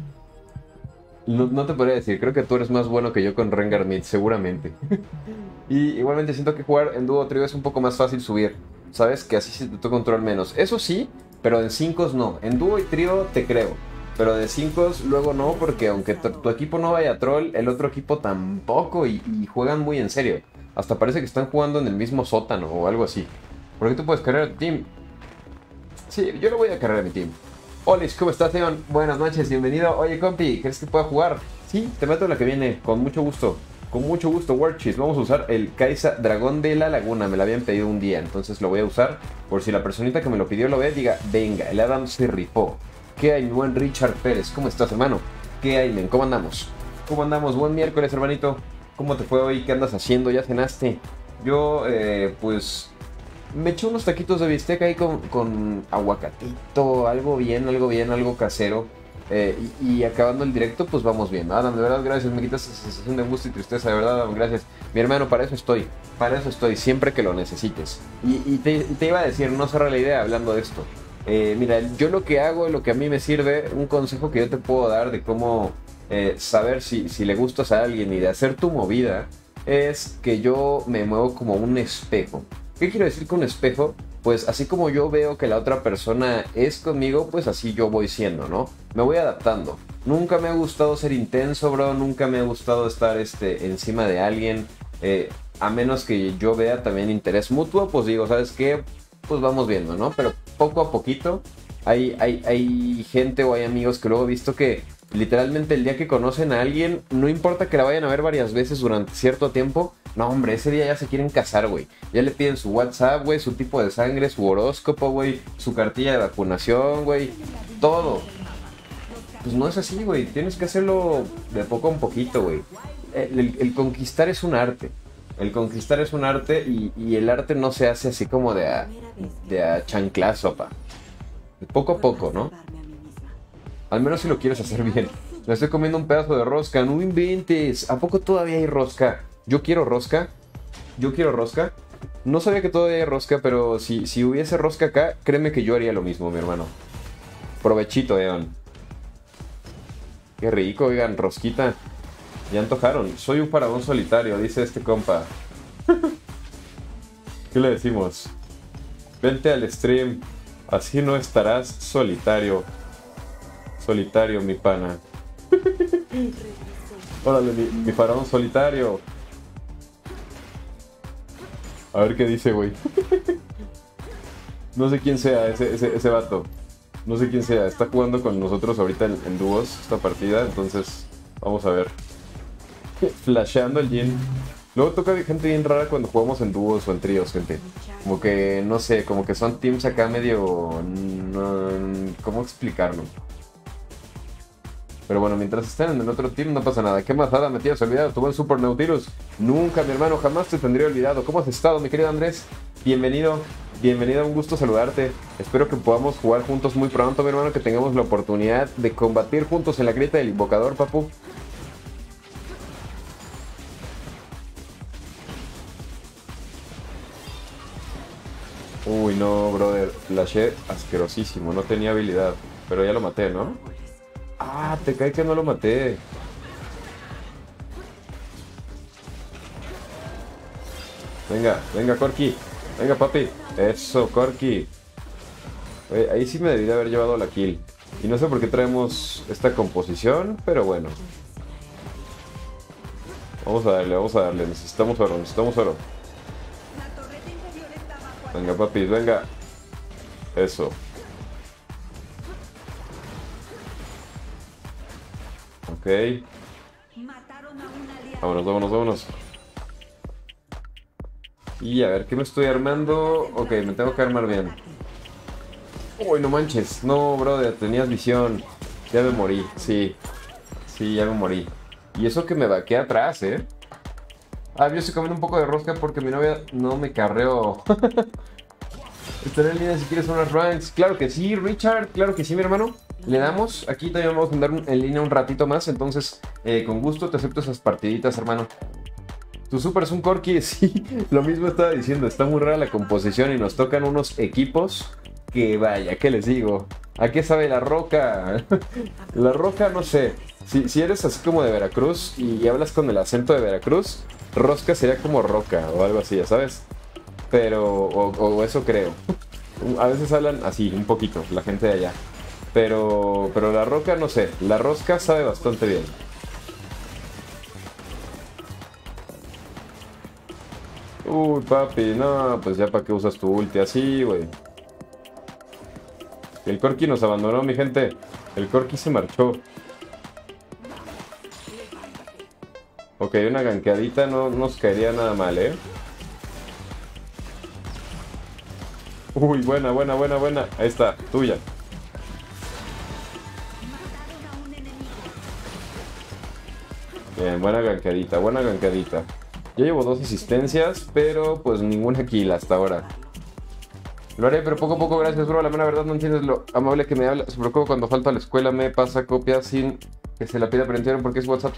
No te podría decir, creo que tú eres más bueno que yo con Rengar Mid, seguramente. Y igualmente siento que jugar en dúo o trío es un poco más fácil subir. ¿Sabes? Que así se te toca control menos. Eso sí, pero en 5 no. En dúo y trío te creo. Pero de 5 luego no, porque aunque tu equipo no vaya a troll, el otro equipo tampoco y juegan muy en serio. Hasta parece que están jugando en el mismo sótano o algo así. Porque tú puedes cargar a tu team. Sí, yo lo voy a cargar a mi team. Olis, ¿cómo estás, Leon? Buenas noches, bienvenido. Oye, compi, ¿crees que pueda jugar? Sí, te meto en la que viene, con mucho gusto. Con mucho gusto, Warchis. Vamos a usar el Kaisa Dragón de la Laguna. Me lo habían pedido un día, entonces lo voy a usar. Por si la personita que me lo pidió lo ve, diga, venga, el Adam se rifó. ¿Qué hay, mi buen Richard Pérez? ¿Cómo estás, hermano? ¿Qué hay, men? ¿Cómo andamos? ¿Cómo andamos? Buen miércoles, hermanito. ¿Cómo te fue hoy? ¿Qué andas haciendo? ¿Ya cenaste? Yo, pues... me eché unos taquitos de bistec ahí con aguacatito. Algo bien, algo casero. Y acabando el directo, pues vamos bien. Adam, de verdad, gracias. Me quitas esa sensación de angustia y tristeza, de verdad, Adam, gracias. Mi hermano, para eso estoy, siempre que lo necesites. Y te iba a decir, no cerra la idea hablando de esto. Mira, yo lo que hago, lo que a mí me sirve, un consejo que yo te puedo dar de cómo saber si le gustas a alguien y de hacer tu movida, es que yo me muevo como un espejo. ¿Qué quiero decir con espejo? Pues así como yo veo que la otra persona es conmigo, pues así yo voy siendo, ¿no? Me voy adaptando. Nunca me ha gustado ser intenso, bro. Nunca me ha gustado estar encima de alguien. A menos que yo vea también interés mutuo, pues digo, ¿sabes qué? Pues vamos viendo, ¿no? Pero poco a poquito hay gente o hay amigos que luego he visto que literalmente el día que conocen a alguien, no importa que la vayan a ver varias veces durante cierto tiempo, no, hombre, ese día ya se quieren casar, güey. Ya le piden su WhatsApp, güey, su tipo de sangre, su horóscopo, güey, su cartilla de vacunación, güey. Todo. pues no es así, güey. Tienes que hacerlo de poco a un poquito, güey. El conquistar es un arte. El conquistar es un arte y el arte no se hace así como de a chanclazo, pa. De poco a poco, ¿no? Al menos si lo quieres hacer bien. Me estoy comiendo un pedazo de rosca. No inventes. ¿A poco todavía hay rosca? Yo quiero rosca. Yo quiero rosca. No sabía que todavía hay rosca, pero si hubiese rosca acá, créeme que yo haría lo mismo, mi hermano. Provechito, Eon. Qué rico, oigan, rosquita. Ya antojaron. Soy un faraón solitario, dice este compa. ¿Qué le decimos? Vente al stream. Así no estarás solitario. Solitario, mi pana. Órale, mi faraón solitario. A ver qué dice, güey. No sé quién sea ese vato. No sé quién sea. Está jugando con nosotros ahorita en dúos esta partida. Entonces, vamos a ver. Flasheando el Jin. Luego toca gente bien rara cuando jugamos en dúos o en tríos, gente. Como que, no sé, como que son teams acá medio... ¿cómo explicarlo? Pero bueno, mientras estén en el otro team no pasa nada. ¿Qué más, Ada? ¿Me tienes olvidado? ¿Tu buen Super Nautilus? Nunca, mi hermano, jamás te tendría olvidado. ¿Cómo has estado, mi querido Andrés? Bienvenido. Bienvenido, un gusto saludarte. Espero que podamos jugar juntos muy pronto, mi hermano. Que tengamos la oportunidad de combatir juntos en la grieta del invocador, papu. Uy, no, brother. Flashé asquerosísimo. No tenía habilidad. Pero ya lo maté, ¿no? Ah, te cae que no lo maté. Venga, venga, Corki. Venga, papi. Eso, Corki. Oye, ahí sí me debí de haber llevado la kill. Y no sé por qué traemos esta composición, pero bueno. Vamos a darle. Necesitamos oro, necesitamos oro. Venga, papi, venga. Eso. Ok. Vámonos, vámonos, vámonos. Y a ver, ¿qué me estoy armando? Ok, me tengo que armar bien. Uy, no manches. No, brother, tenías visión. Ya me morí, sí. Sí, ya me morí. Y eso que me vaqué atrás, ¿eh? Ah, yo estoy comiendo un poco de rosca porque mi novia no me carreó. Estaré en línea si quieres unas ranks. Claro que sí, Richard. Claro que sí, mi hermano. Le damos. Aquí también vamos a andar en línea un ratito más. Entonces, con gusto te acepto esas partiditas, hermano. Tu super es un Corki. Sí, lo mismo estaba diciendo. Está muy rara la composición y nos tocan unos equipos que vaya, ¿qué les digo? ¿A qué sabe la Roca? La Roca, no sé. Si eres así como de Veracruz y hablas con el acento de Veracruz, Rosca sería como Roca o algo así, ya sabes. Pero, o eso creo. A veces hablan así, un poquito, la gente de allá. Pero la Roca, no sé. La Rosca sabe bastante bien. Uy, papi, no, pues ya para qué usas tu ulti así, güey. El Corki nos abandonó, mi gente. El Corki se marchó. Ok, una gankeadita no nos caería nada mal, ¿eh? Uy, buena, buena, buena, buena. Ahí está, tuya. Bien, buena gankeadita, buena gankeadita. Ya llevo 2 asistencias, pero pues ninguna kill hasta ahora. Lo haré, pero poco a poco, gracias, bro. La mera verdad no entiendes lo amable que me habla. Sobre todo cuando falto a la escuela me pasa copia sin que se la pida, pero entiendo porque es WhatsApp.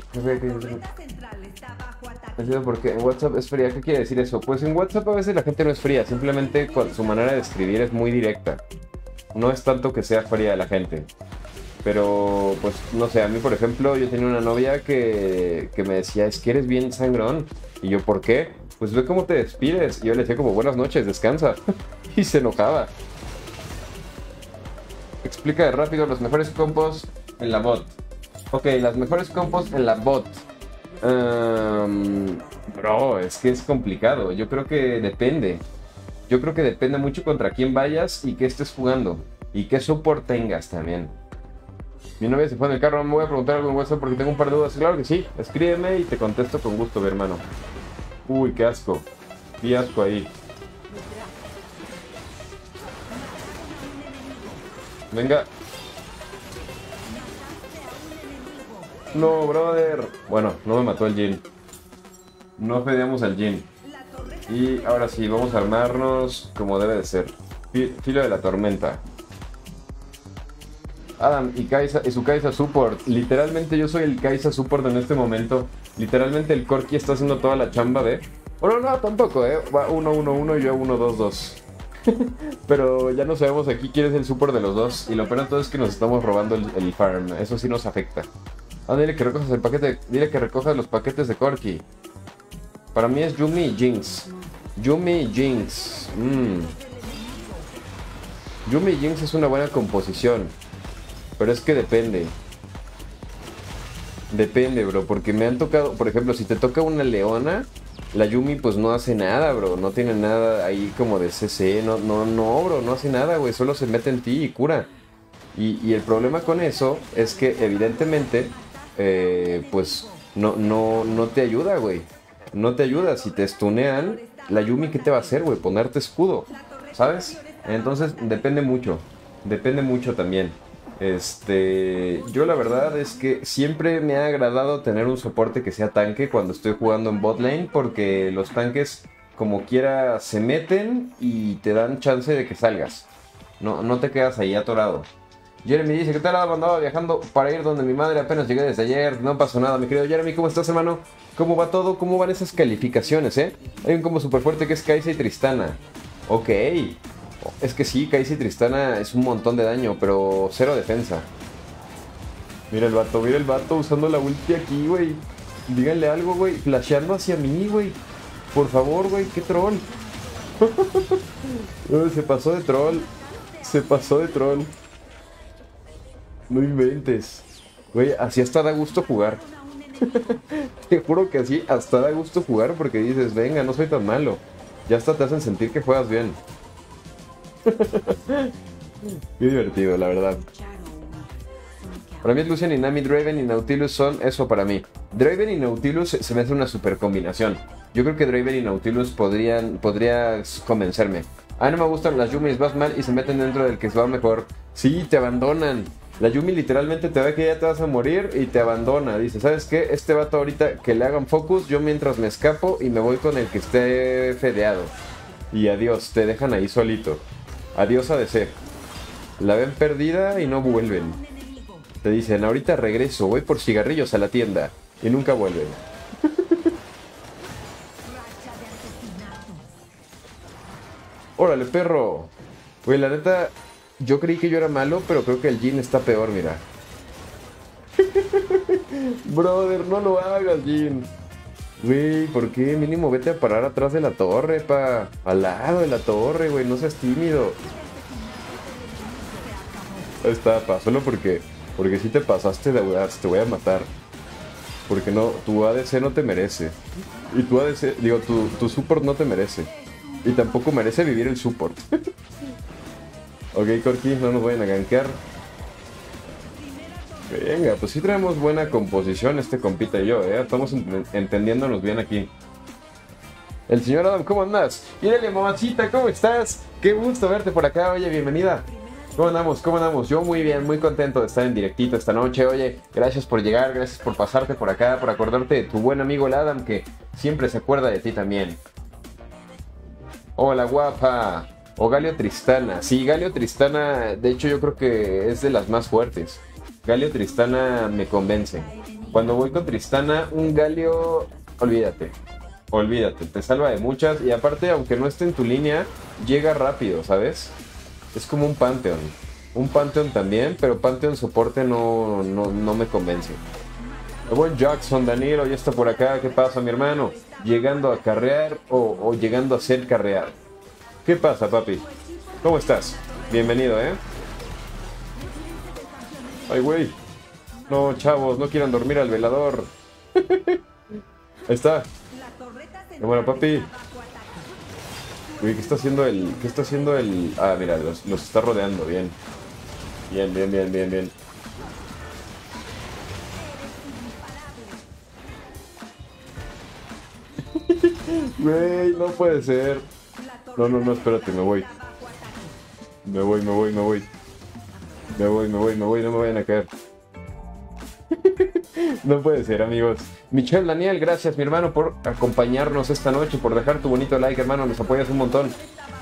Entiendo porque en WhatsApp es fría. ¿Qué quiere decir eso? Pues en WhatsApp a veces la gente no es fría. Simplemente su manera de escribir es muy directa. No es tanto que sea fría la gente. Pero, pues, no sé, a mí, por ejemplo, yo tenía una novia que me decía, es que eres bien sangrón. Y yo, ¿por qué? Pues ve cómo te despides. Y yo le decía como, buenas noches, descansa. Y se enojaba. Explica de rápido los mejores combos en la bot. Ok, las mejores combos en la bot. Bro, es que es complicado. Yo creo que depende. Yo creo que depende mucho contra quién vayas y qué estés jugando. Y qué support tengas también. Mi novia se fue en el carro, me voy a preguntar algo en WhatsApp porque tengo un par de dudas. Claro que sí, escríbeme y te contesto con gusto, mi hermano. Uy, qué asco. Qué asco ahí. Venga. No, brother. Bueno, no me mató el Jhin. No fedeamos al Jhin. Y ahora sí, vamos a armarnos como debe de ser. Filo de la tormenta. Adam y su Kai'Sa support. Literalmente yo soy el Kai'Sa support en este momento. Literalmente el Corki está haciendo toda la chamba de... Bueno, no, tampoco, va 1-1-1 y yo 1-2-2. Pero ya no sabemos aquí quién es el support de los dos. Y lo peor de todo es que nos estamos robando el farm. Eso sí nos afecta. Ah, dile que recojas el paquete. Dile que recojas los paquetes de Corki. Para mí es Yuumi y Jinx. Yuumi y Jinx. Yuumi y Jinx es una buena composición. Pero es que depende. Depende, bro. Porque me han tocado... Por ejemplo, si te toca una leona... La Yuumi pues no hace nada, bro. No tiene nada ahí como de CC. No, bro. No hace nada, güey. Solo se mete en ti y cura. Y el problema con eso es que evidentemente... pues no te ayuda, güey. No te ayuda. Si te stunean, la Yuumi, ¿qué te va a hacer, güey? Ponerte escudo, ¿sabes? Entonces depende mucho. Depende mucho también. Yo la verdad es que siempre me ha agradado tener un soporte que sea tanque cuando estoy jugando en bot lane, porque los tanques como quiera se meten y te dan chance de que salgas. No te quedas ahí atorado. Jeremy dice, ¿qué tal? Andaba viajando para ir donde mi madre, apenas llegué desde ayer, no pasó nada, mi querido Jeremy, ¿cómo estás, hermano? ¿Cómo va todo? ¿Cómo van esas calificaciones, Hay un combo súper fuerte que es Kai'Sa y Tristana. Ok. Es que sí, Kai'Sa y Tristana es un montón de daño, pero cero defensa. Mira el vato usando la ulti aquí, güey. Díganle algo, güey, flasheando hacia mí, güey. Por favor, güey, qué troll. Se pasó de troll. Se pasó de troll. No inventes. Güey, así hasta da gusto jugar. Te juro que así hasta da gusto jugar porque dices, venga, no soy tan malo. Ya hasta te hacen sentir que juegas bien. Qué divertido, la verdad. Para mí es Lucian y Nami, Draven y Nautilus son eso para mí. Draven y Nautilus se me hace una super combinación. Yo creo que Draven y Nautilus podrías convencerme. Ah, no me gustan las Yumis, vas mal y se meten dentro del que se va mejor. Sí, te abandonan. La Yuumi literalmente te ve que ya te vas a morir y te abandona. Dice, ¿sabes qué? Este vato ahorita que le hagan focus, yo mientras me escapo y me voy con el que esté fedeado. Y adiós, te dejan ahí solito. Adiós ADC. La ven perdida y no vuelven. Te dicen, ahorita regreso, voy por cigarrillos a la tienda. Y nunca vuelven. Órale, perro. Güey, la neta, yo creí que yo era malo, pero creo que el Jhin está peor, mira. Brother, no lo hagas, Jhin. Güey, ¿por qué? Mínimo vete a parar atrás de la torre, pa. Al lado de la torre, güey, no seas tímido. Ahí está, pa, solo porque si te pasaste de audaz, te voy a matar. Porque no, tu ADC no te merece. Y tu ADC, digo, tu support no te merece. Y tampoco merece vivir el support. Ok, Corki, no nos vayan a gankear. Venga, pues sí traemos buena composición este compita y yo, Estamos entendiéndonos bien aquí. El señor Adam, ¿cómo andas? Mírale, mamacita, ¿cómo estás? Qué gusto verte por acá, oye, bienvenida. ¿Cómo andamos? ¿Cómo andamos? Yo muy bien, muy contento de estar en directito esta noche. Oye, gracias por llegar, gracias por pasarte por acá, por acordarte de tu buen amigo el Adam, que siempre se acuerda de ti también. Hola, guapa. O Galio Tristana. Sí, Galio Tristana, de hecho yo creo que es de las más fuertes. Galio Tristana me convence. Cuando voy con Tristana, un Galio, olvídate. Olvídate, te salva de muchas. Y aparte, aunque no esté en tu línea, llega rápido, ¿sabes? Es como un Pantheon. Un Pantheon también, pero Pantheon soporte no me convence. El buen Jackson, Danilo, ya está por acá. ¿Qué pasa, mi hermano? ¿Llegando a carrear o llegando a ser carrear? ¿Qué pasa, papi? ¿Cómo estás? Bienvenido, Ay, güey. No, chavos, no quieran dormir al velador. Ahí está. Bueno, papi. Güey, ¿qué está haciendo el...? ¿Qué está haciendo el...? Ah, mira, los está rodeando, bien. Bien, bien, bien, bien, bien. Güey, no puede ser. No, espérate, me voy. Me voy, no me vayan a caer. No puede ser, amigos. Michelle Daniel, gracias, mi hermano, por acompañarnos esta noche, por dejar tu bonito like, hermano. Nos apoyas un montón.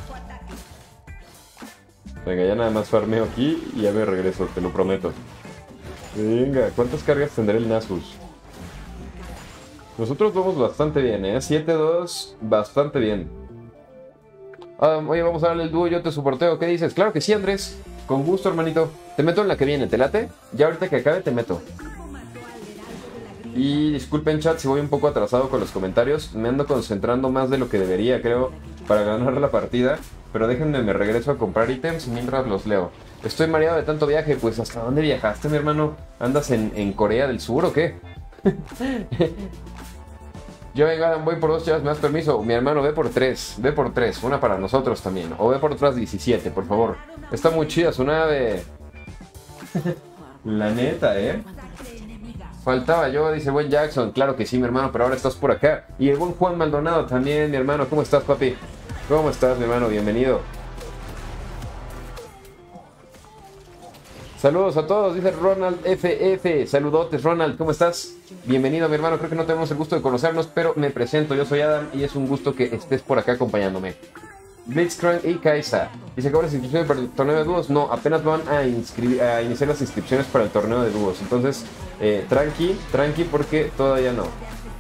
Venga, ya nada más farmeo aquí y ya me regreso, te lo prometo. Venga, ¿cuántas cargas tendrá el Nasus? Nosotros vamos bastante bien, ¿eh? 7-2, bastante bien. Oye, vamos a darle el dúo, yo te soporteo. ¿Qué dices? Claro que sí, Andrés. Con gusto, hermanito. Te meto en la que viene, ¿te late? Ya ahorita que acabe te meto. Y disculpen, chat, si voy un poco atrasado con los comentarios. Me ando concentrando más de lo que debería, creo, para ganar la partida. Pero déjenme, me regreso a comprar ítems mientras los leo. Estoy mareado de tanto viaje. Pues, ¿hasta dónde viajaste, mi hermano? ¿Andas en Corea del Sur o qué? Yo vengo, Adam, voy por 2 chavas, ¿me das permiso? Mi hermano, ve por 3, ve por 3, una para nosotros también. O ve por otras 17, por favor. Está muy chida su nave. La neta, Faltaba yo, dice buen Jackson. Claro que sí, mi hermano, pero ahora estás por acá. Y el buen Juan Maldonado también, mi hermano. ¿Cómo estás, papi? ¿Cómo estás, mi hermano? Bienvenido. Saludos a todos, dice Ronald FF. Saludotes, Ronald, ¿cómo estás? Bienvenido, mi hermano. Creo que no tenemos el gusto de conocernos, pero me presento. Yo soy Adam y es un gusto que estés por acá acompañándome. Blitzcrank y Kaisa. ¿Dice que ahora las inscripciones para el torneo de dúos? No, apenas van a iniciar las inscripciones para el torneo de dúos. Entonces, tranqui, porque todavía no.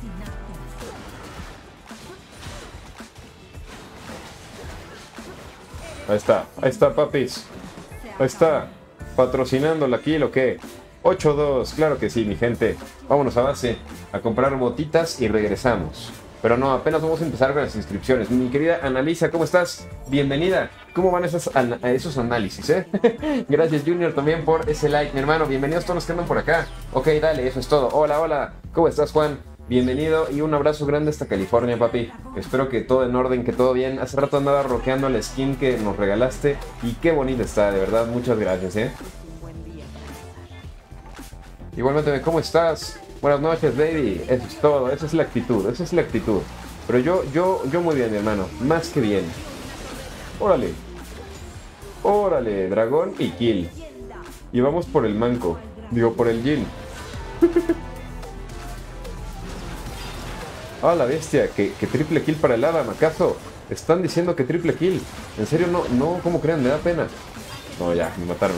Ahí está, papis. Ahí está. Patrocinándola aquí, ¿lo qué? 8-2, claro que sí, mi gente. Vámonos a base, a comprar botitas y regresamos. Pero no, apenas vamos a empezar con las inscripciones. Mi querida Analisa, ¿cómo estás? Bienvenida. ¿Cómo van esos análisis, Gracias, Junior, también por ese like, mi hermano. Bienvenidos todos los que andan por acá. Ok, dale, eso es todo. Hola. ¿Cómo estás, Juan? Bienvenido y un abrazo grande hasta California, papi. Espero que todo en orden, que todo bien. Hace rato andaba rockeando la skin que nos regalaste y qué bonita está, de verdad. Muchas gracias, Igualmente, ¿cómo estás? Buenas noches, baby. Eso es todo, esa es la actitud, Pero yo muy bien, mi hermano. Más que bien. Órale, dragón y kill. Y vamos por el manco. Digo, por el Jin. Ah, la bestia, que triple kill para el Adam, ¿acaso? Están diciendo que triple kill. En serio, no, ¿cómo crean? Me da pena. No, ya, me mataron.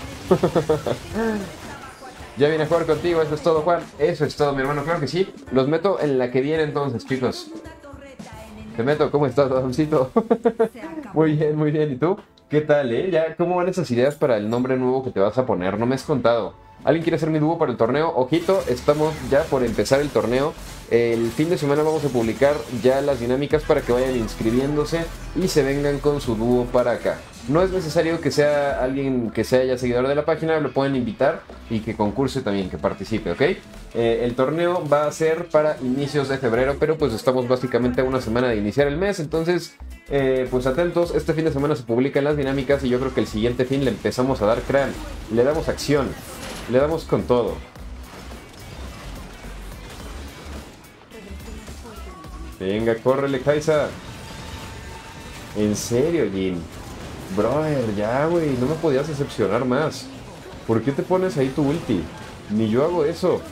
Ya vine a jugar contigo, eso es todo, Juan. Eso es todo, mi hermano, claro que sí. Los meto en la que viene entonces, chicos. Te meto, ¿cómo estás, Adamcito? Muy bien, ¿y tú? ¿Qué tal, Ya, ¿cómo van esas ideas para el nombre nuevo que te vas a poner? No me has contado. ¿Alguien quiere ser mi dúo para el torneo? Ojito, estamos ya por empezar el torneo. El fin de semana vamos a publicar ya las dinámicas para que vayan inscribiéndose y se vengan con su dúo para acá. No es necesario que sea alguien que sea ya seguidor de la página, lo pueden invitar y que concurse también, que participe, ¿ok? El torneo va a ser para inicios de febrero, pero pues estamos básicamente a una semana de iniciar el mes, entonces pues atentos, este fin de semana se publican las dinámicas y yo creo que el siguiente fin le empezamos a dar crán, le damos acción, le damos con todo. Venga, córrele, Kaisa. En serio, Jin. Brother, ya, güey, no me podías decepcionar más. ¿Por qué te pones ahí tu ulti? Ni yo hago eso.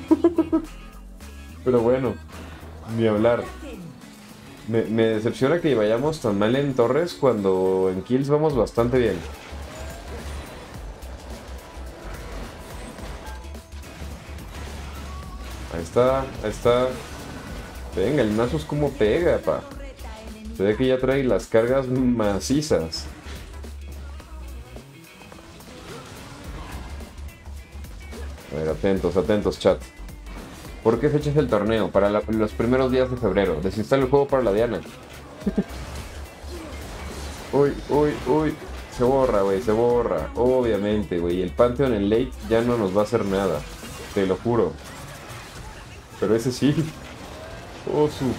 Pero bueno, ni hablar. Me decepciona que vayamos tan mal en torres cuando en kills vamos bastante bien. Ahí está. Venga, el Nasus como pega, pa. Se ve que ya trae las cargas macizas. A ver, atentos, chat. ¿Por qué fecha es el torneo? Para los primeros días de febrero. Desinstala el juego para la Diana. Uy. Se borra, güey, se borra. Obviamente, güey. El Pantheon en late ya no nos va a hacer nada. Te lo juro. Pero ese sí. Oh, su.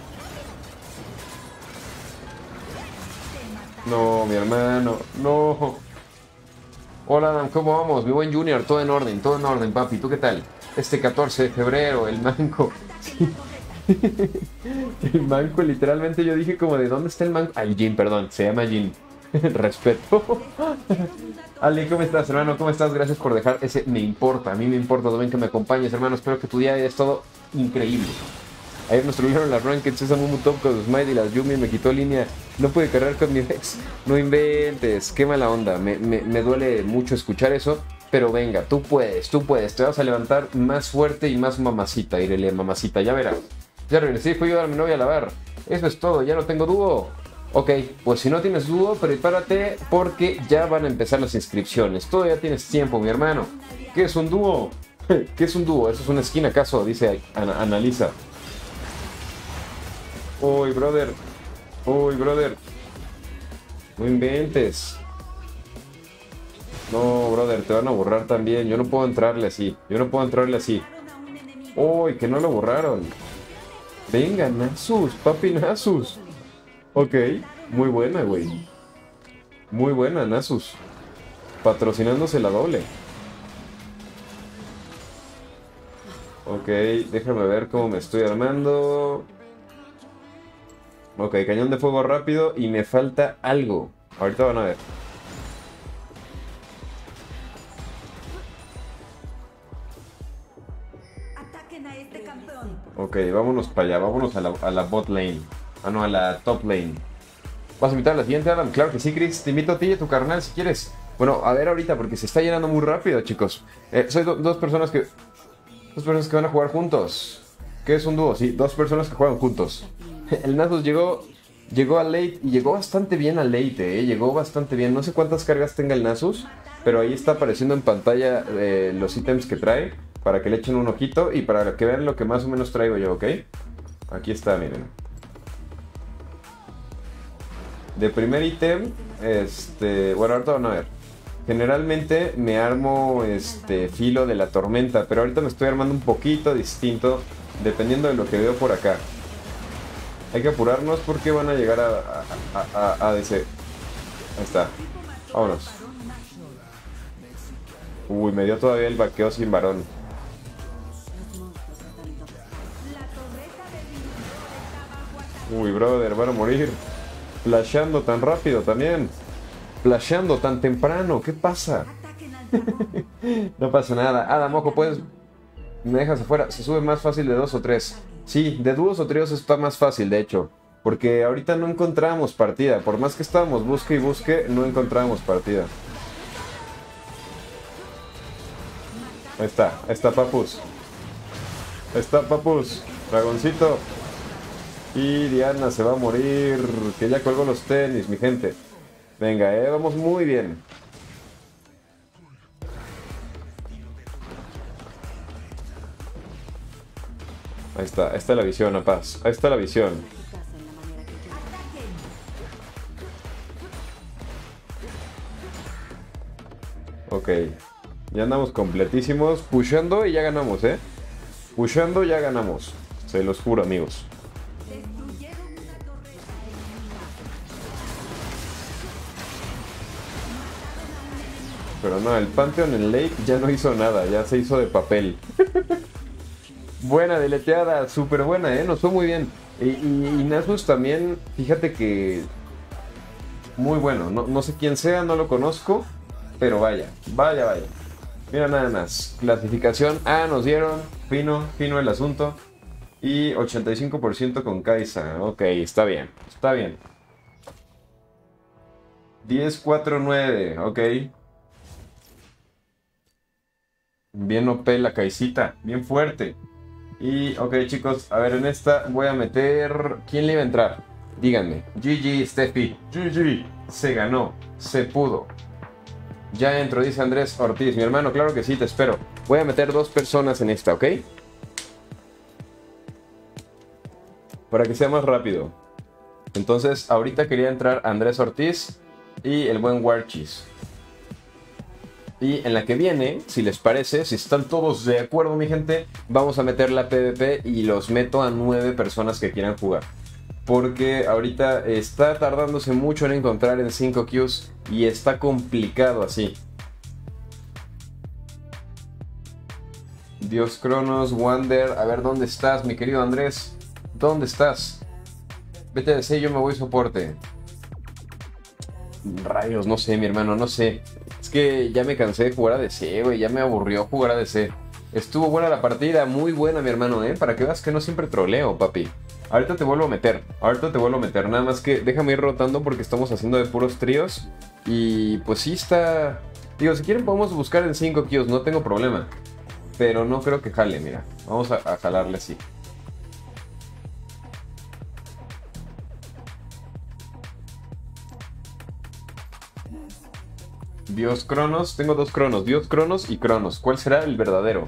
No, mi hermano. No. Hola, Adam, ¿cómo vamos? Mi buen Junior, todo en orden, papi. ¿Tú qué tal? Este 14 de febrero, el manco. Sí. El manco, literalmente yo dije como de ¿dónde está el manco? Ah, el Jin, perdón, se llama Jin. Respeto. Ali, ¿cómo estás, hermano? ¿Cómo estás? Gracias por dejar ese me importa. A mí me importa también que me acompañes, hermano. Espero que tu día es todo increíble. Ayer nos tuvieron las rankings, esa Mumu Top con los Smite y las Yumi me quitó línea. No pude cargar con mi ex. No inventes, qué mala onda. Me duele mucho escuchar eso. Pero venga, tú puedes. Te vas a levantar más fuerte y más mamacita, Irele, mamacita. Ya verás. Ya regresé, fui a ayudar a mi novia a lavar. Eso es todo, ya no tengo dúo. Ok, pues si no tienes dúo, prepárate porque ya van a empezar las inscripciones. Todavía tienes tiempo, mi hermano. ¿Qué es un dúo? ¿Qué es un dúo? ¿Eso es una skin acaso? Dice Analisa. Uy, brother. No inventes. No, brother, te van a borrar también. Yo no puedo entrarle así. Uy, que no lo borraron. Venga, Nasus, papi Nasus. Ok, muy buena, güey. Muy buena, Nasus. Patrocinándose la doble. Ok, déjame ver cómo me estoy armando. Ok, cañón de fuego rápido y me falta algo. Ahorita van a ver. Ataquen a este campeón. Ok, vámonos para allá, vámonos a la bot lane. Ah, no, a la top lane. ¿Vas a invitar a la siguiente, Adam? Claro que sí, Chris. Te invito a ti y a tu carnal si quieres. Bueno, a ver ahorita porque se está llenando muy rápido, chicos. Soy dos personas que van a jugar juntos. ¿Qué es un dúo? Sí, dos personas que juegan juntos. El Nasus llegó a late y llegó bastante bien a late, llegó bastante bien. No sé cuántas cargas tenga el Nasus, pero ahí está apareciendo en pantalla los ítems que trae para que le echen un ojito y para que vean lo que más o menos traigo yo, ¿ok? Aquí está, miren. De primer ítem, bueno, ahorita van a ver. Generalmente me armo filo de la tormenta, pero ahorita me estoy armando un poquito distinto dependiendo de lo que veo por acá. Hay que apurarnos porque van a llegar a DC. Ahí está. Vámonos. Uy, me dio todavía el vaqueo sin varón. Uy, brother, van a morir. Flasheando tan rápido también. Flasheando tan temprano. ¿Qué pasa? No pasa nada. Adam, ojo, puedes... Me dejas afuera. Se sube más fácil de 2 o 3. Sí, de dúos o tríos está más fácil, de hecho. Porque ahorita no encontramos partida. Por más que estábamos busque y busque, no encontramos partida. Ahí está Papus. Dragoncito. Y Diana se va a morir. Que ya colgó los tenis, mi gente. Venga, vamos muy bien. Ahí está la visión, Apaz. Ahí está la visión. Ok. Ya andamos completísimos. Pushando y ya ganamos, Pushando ya ganamos. Se los juro, amigos. Pero no, el Pantheon en late ya no hizo nada. Ya se hizo de papel. Buena deleteada, súper buena, nos fue muy bien. Y Nasus también, fíjate que muy bueno. No sé quién sea, no lo conozco, pero vaya. Mira nada más. Clasificación A nos dieron, fino el asunto. Y 85% con Kai'Sa. Ok, está bien. 10-4-9, ok. Bien OP la Kai'Sita, bien fuerte. Y, ok, chicos, a ver, en esta voy a meter... ¿Quién le iba a entrar? Díganme. GG, Steffi. GG. Se ganó. Se pudo. Ya entro, dice Andrés Ortiz. Mi hermano, claro que sí, te espero. Voy a meter 2 personas en esta, ¿ok? Para que sea más rápido. Entonces, ahorita quería entrar Andrés Ortiz y el buen Warchis. Y en la que viene, si les parece, si están todos de acuerdo, mi gente, vamos a meter la PvP y los meto a 9 personas que quieran jugar. Porque ahorita está tardándose mucho en encontrar en 5 queues y está complicado así. Dios Cronos, Wander, a ver dónde estás, mi querido Andrés. ¿Dónde estás? Vete a decir, yo me voy soporte. Rayos, no sé, mi hermano, no sé. Es que ya me cansé de jugar a DC, güey. Ya me aburrió jugar a DC. Estuvo buena la partida, muy buena, mi hermano, ¿eh? Para que veas que no siempre troleo, papi. Ahorita te vuelvo a meter. Nada más que déjame ir rotando porque estamos haciendo de puros tríos. Y pues sí está... Digo, si quieren podemos buscar en 5 kills, no tengo problema. Pero no creo que jale, mira. Vamos a jalarle así. Dios Cronos, tengo 2 Cronos, Dios Cronos y Cronos. ¿Cuál será el verdadero?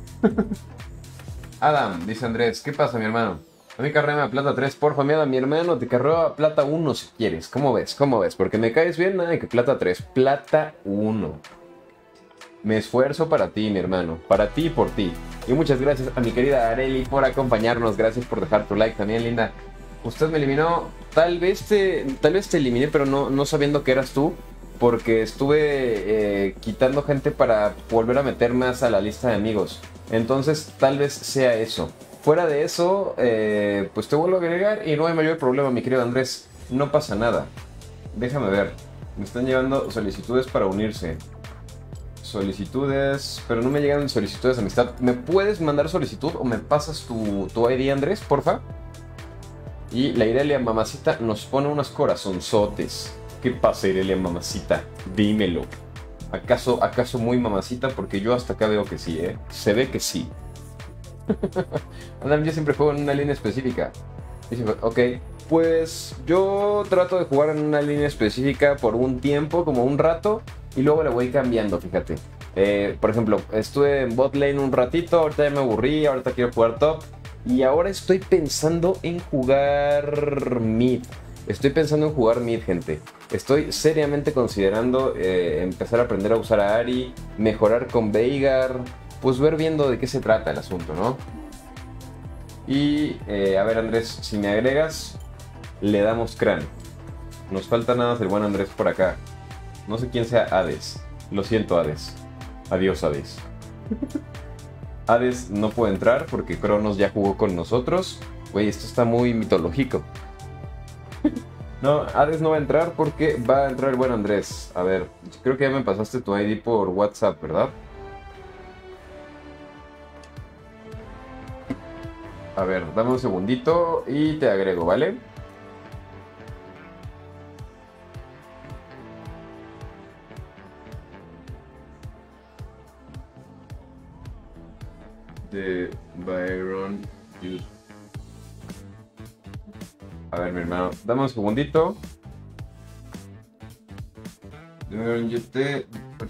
Adam, dice Andrés, ¿qué pasa, mi hermano? A mí carréame a plata 3, porfa, mi hermano, te carreo a plata 1 si quieres. ¿Cómo ves? Porque me caes bien, nada, que plata 3, plata 1. Me esfuerzo para ti, mi hermano, para ti y por ti. Y muchas gracias a mi querida Areli por acompañarnos, gracias por dejar tu like también, linda. Usted me eliminó, tal vez te eliminé, pero no sabiendo que eras tú. Porque estuve quitando gente para volver a meter más a la lista de amigos. Entonces tal vez sea eso. Fuera de eso, pues te vuelvo a agregar y no hay mayor problema, mi querido Andrés. No pasa nada. Déjame ver. Me están llegando solicitudes para unirse. Solicitudes, pero no me llegan solicitudes de amistad. ¿Me puedes mandar solicitud o me pasas tu ID, Andrés, porfa? Y la Irelia mamacita nos pone unos corazonzotes. ¿Qué pasa, Irelia mamacita? Dímelo. ¿Acaso muy mamacita? Porque yo hasta acá veo que sí, ¿eh? Se ve que sí. Adam, yo siempre juego en una línea específica. Ok, pues yo trato de jugar en una línea específica por un tiempo, como un rato, y luego le voy cambiando, fíjate. Por ejemplo, estuve en bot lane un ratito, ahorita ya me aburrí, ahorita quiero jugar top. Y ahora estoy pensando en jugar mid. Gente. Estoy seriamente considerando empezar a aprender a usar a Ahri, mejorar con Veigar, pues viendo de qué se trata el asunto, ¿no? Y a ver, Andrés, si me agregas, le damos crán. Nos falta nada más el buen Andrés por acá. No sé quién sea Hades. Lo siento, Hades. Adiós, Hades. Hades no puede entrar porque Cronos ya jugó con nosotros. Güey, esto está muy mitológico. No, Hades no va a entrar porque va a entrar el buen Andrés. A ver, creo que ya me pasaste tu ID por WhatsApp, ¿verdad? A ver, dame un segundito y te agrego, ¿vale? De Byron. A ver, mi hermano, dame un segundito. De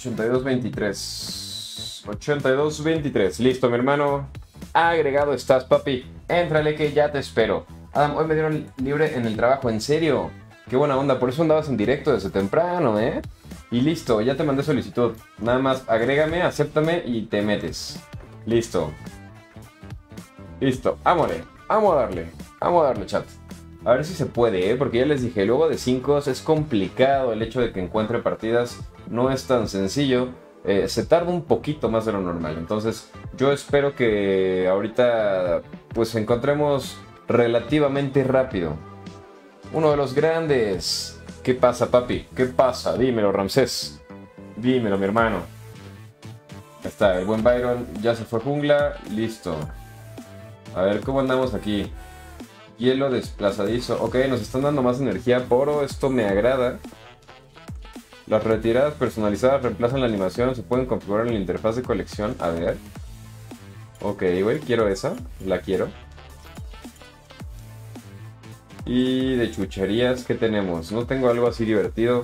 8223. 8223. Listo, mi hermano. Agregado estás, papi. Éntrale que ya te espero. Adam, hoy me dieron libre en el trabajo, ¿en serio? Qué buena onda, por eso andabas en directo desde temprano, ¿eh? Y listo, ya te mandé solicitud. Nada más, agrégame, acéptame y te metes. Listo. Listo, ámole. Vamos a darle, chat. A ver si se puede, ¿eh? Porque ya les dije, luego de 5 es complicado el hecho de que encuentre partidas. No es tan sencillo. Se tarda un poquito más de lo normal. Entonces yo espero que ahorita pues encontremos relativamente rápido uno de los grandes. ¿Qué pasa, papi? ¿Qué pasa? Dímelo, Ramsés. Dímelo, mi hermano. Ahí está, el buen Byron ya se fue jungla. Listo. A ver, ¿cómo andamos aquí? Hielo desplazadizo. Ok, nos están dando más energía. Poro, esto me agrada. Las retiradas personalizadas reemplazan la animación. Se pueden configurar en la interfaz de colección. A ver. Ok, güey, quiero esa. La quiero. Y de chucherías, ¿qué tenemos? No tengo algo así divertido.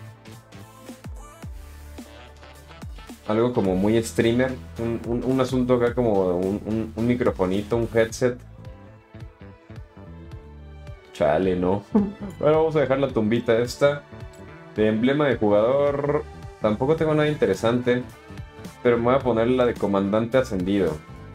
Algo como muy streamer. Un asunto acá como un microfonito, un headset. Chale, no. Bueno, vamos a dejar la tumbita esta. De emblema de jugador. Tampoco tengo nada interesante. Pero me voy a poner la de comandante ascendido.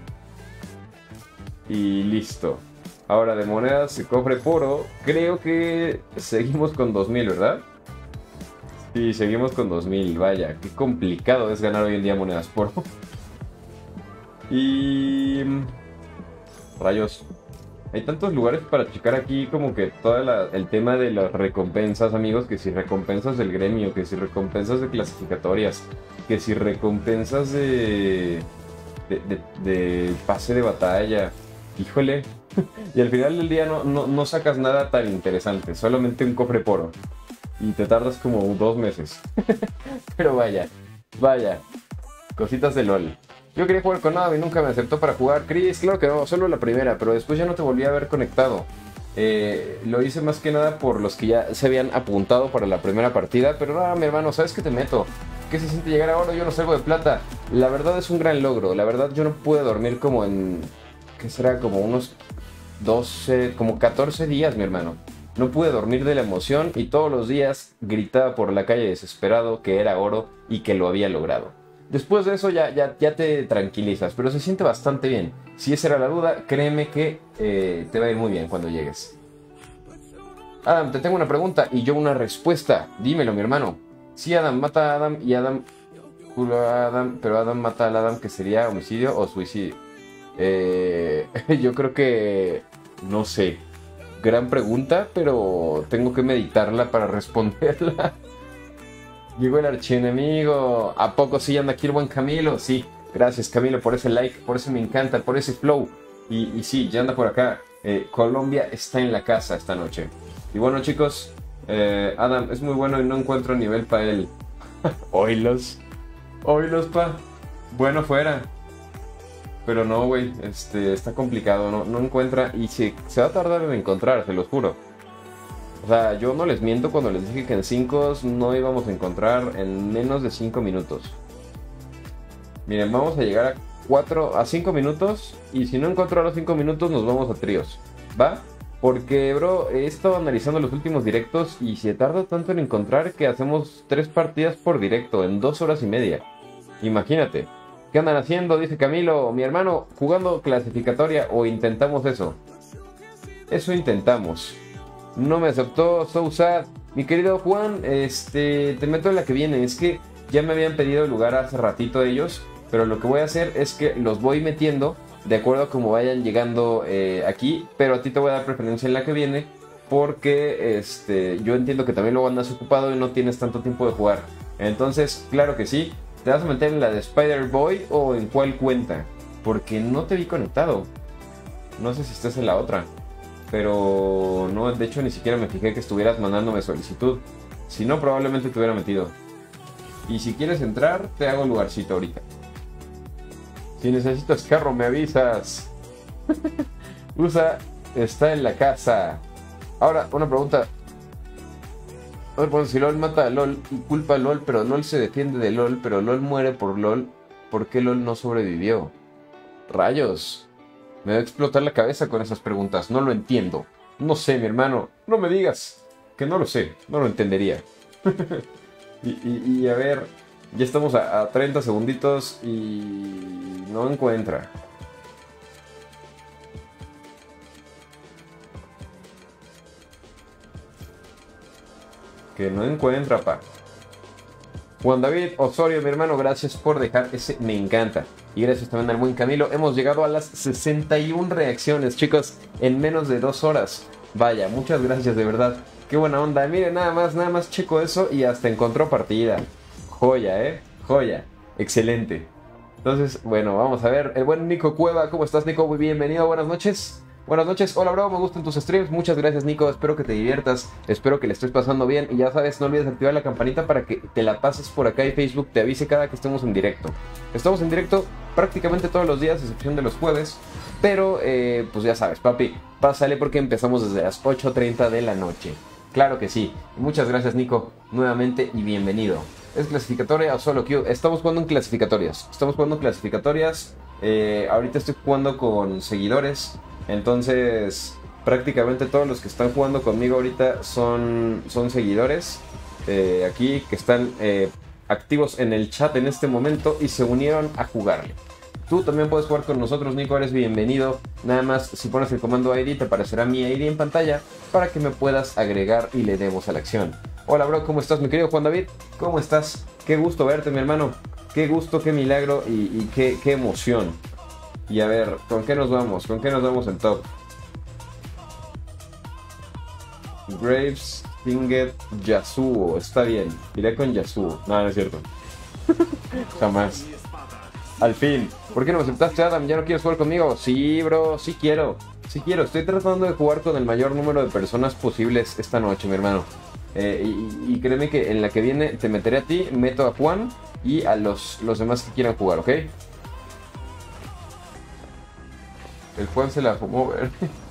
Y listo. Ahora de monedas se cofre poro. Creo que seguimos con 2000, ¿verdad? Sí, seguimos con 2000. Vaya, qué complicado es ganar hoy en día monedas poro. Y... rayos. Hay tantos lugares para checar aquí como que todo el tema de las recompensas, amigos, que si recompensas del gremio, que si recompensas de clasificatorias, que si recompensas de pase de batalla. Híjole. Y al final del día no sacas nada tan interesante, solamente un cofre poro. Y te tardas como 2 meses. Pero vaya, cositas de LOL. Yo quería jugar con Adam y nunca me aceptó para jugar. Chris, claro que no, solo la primera, pero después ya no te volví a ver conectado. Lo hice más que nada por los que ya se habían apuntado para la primera partida. Pero no, mi hermano, ¿sabes qué te meto? ¿Qué se siente llegar a oro? Yo no salgo de plata. La verdad es un gran logro. La verdad yo no pude dormir como en... ¿Qué será? Como unos 12, como 14 días, mi hermano. No pude dormir de la emoción y todos los días gritaba por la calle desesperado que era oro y que lo había logrado. Después de eso ya te tranquilizas, pero se siente bastante bien. Si esa era la duda, créeme que te va a ir muy bien cuando llegues. Adam, te tengo una pregunta y yo una respuesta. Dímelo, mi hermano. Si Adam mata a Adam y Adam cura a Adam, pero Adam mata al Adam, ¿que sería homicidio o suicidio? Yo creo que... no sé. Gran pregunta, pero tengo que meditarla para responderla. Llegó el archienemigo. ¿A poco sí anda aquí el buen Camilo? Sí, gracias Camilo por ese like, por eso me encanta, por ese flow. Y sí, ya anda por acá. Colombia está en la casa esta noche. Y bueno, chicos, Adam es muy bueno y no encuentro nivel para él. Oilos, pa. Bueno, fuera. Pero no, güey, está complicado, no encuentra y se va a tardar en encontrar, se los juro. O sea, yo no les miento cuando les dije que en 5 no íbamos a encontrar en menos de 5 minutos. Miren, vamos a llegar a 5 minutos y si no encuentro a los 5 minutos nos vamos a tríos, ¿va? Porque, bro, he estado analizando los últimos directos y se tarda tanto en encontrar que hacemos 3 partidas por directo en 2 horas y media. Imagínate. ¿Qué andan haciendo? Dice Camilo, mi hermano, jugando clasificatoria o intentamos eso. Eso intentamos. No me aceptó, so sad. Mi querido Juan, te meto en la que viene. Es que ya me habían pedido el lugar hace ratito ellos, pero lo que voy a hacer es que los voy metiendo de acuerdo a cómo vayan llegando aquí, pero a ti te voy a dar preferencia en la que viene, porque yo entiendo que también luego andas ocupado y no tienes tanto tiempo de jugar. Entonces, claro que sí. ¿Te vas a meter en la de Spider-Boy o en cuál cuenta? Porque no te vi conectado. No sé si estás en la otra. Pero no, de hecho ni siquiera me fijé que estuvieras mandándome solicitud. Si no, probablemente te hubiera metido. Y si quieres entrar, te hago lugarcito ahorita. Si necesitas carro, me avisas. Usa está en la casa. Ahora, una pregunta. A ver, bueno, si LOL mata a LOL y culpa a LOL, pero LOL se defiende de LOL, pero LOL muere por LOL, ¿por qué LOL no sobrevivió? Rayos. Me va a explotar la cabeza con esas preguntas, no lo entiendo. No sé, mi hermano, no me digas que no lo sé, no lo entendería. y a ver, ya estamos a 30 segunditos y no encuentra. Que no encuentra, pa. Juan David Osorio, mi hermano, gracias por dejar ese me encanta. Y gracias también al buen Camilo. Hemos llegado a las 61 reacciones, chicos, en menos de 2 horas. Vaya, muchas gracias, de verdad. Qué buena onda. Miren, nada más checo eso y hasta encontró partida. Joya, joya. Excelente. Entonces, bueno, vamos a ver. El buen Nico Cueva, ¿cómo estás, Nico? Muy bienvenido, buenas noches. Buenas noches, hola bro, me gustan tus streams, muchas gracias Nico, espero que te diviertas, espero que le estés pasando bien y ya sabes, no olvides activar la campanita para que te la pases por acá y Facebook te avise cada que estemos en directo. Estamos en directo prácticamente todos los días, a excepción de los jueves, pero pues ya sabes, papi, pásale porque empezamos desde las 8:30 de la noche. Claro que sí, muchas gracias Nico, nuevamente y bienvenido. ¿Es clasificatoria o solo queue? Estamos jugando en clasificatorias, ahorita estoy jugando con seguidores. Entonces, prácticamente todos los que están jugando conmigo ahorita son seguidores aquí que están activos en el chat en este momento y se unieron a jugarle. Tú también puedes jugar con nosotros, Nico, eres bienvenido. Nada más, si pones el comando ID, te aparecerá mi ID en pantalla para que me puedas agregar y le demos a la acción. Hola, bro, ¿cómo estás, mi querido Juan David? ¿Cómo estás? Qué gusto verte, mi hermano. Qué gusto, qué milagro y qué emoción. Y a ver, ¿con qué nos vamos? ¿Con qué nos vamos en top? Graves, Tinget, Yasuo. Está bien. Iré con Yasuo. No, no es cierto. Jamás. Al fin. ¿Por qué no me aceptaste, Adam? ¿Ya no quieres jugar conmigo? Sí, bro. Sí quiero. Sí quiero. Estoy tratando de jugar con el mayor número de personas posibles esta noche, mi hermano. Y créeme que en la que viene te meteré a ti, meto a Juan y a los demás que quieran jugar, ¿ok? El Juan se la fumó verde.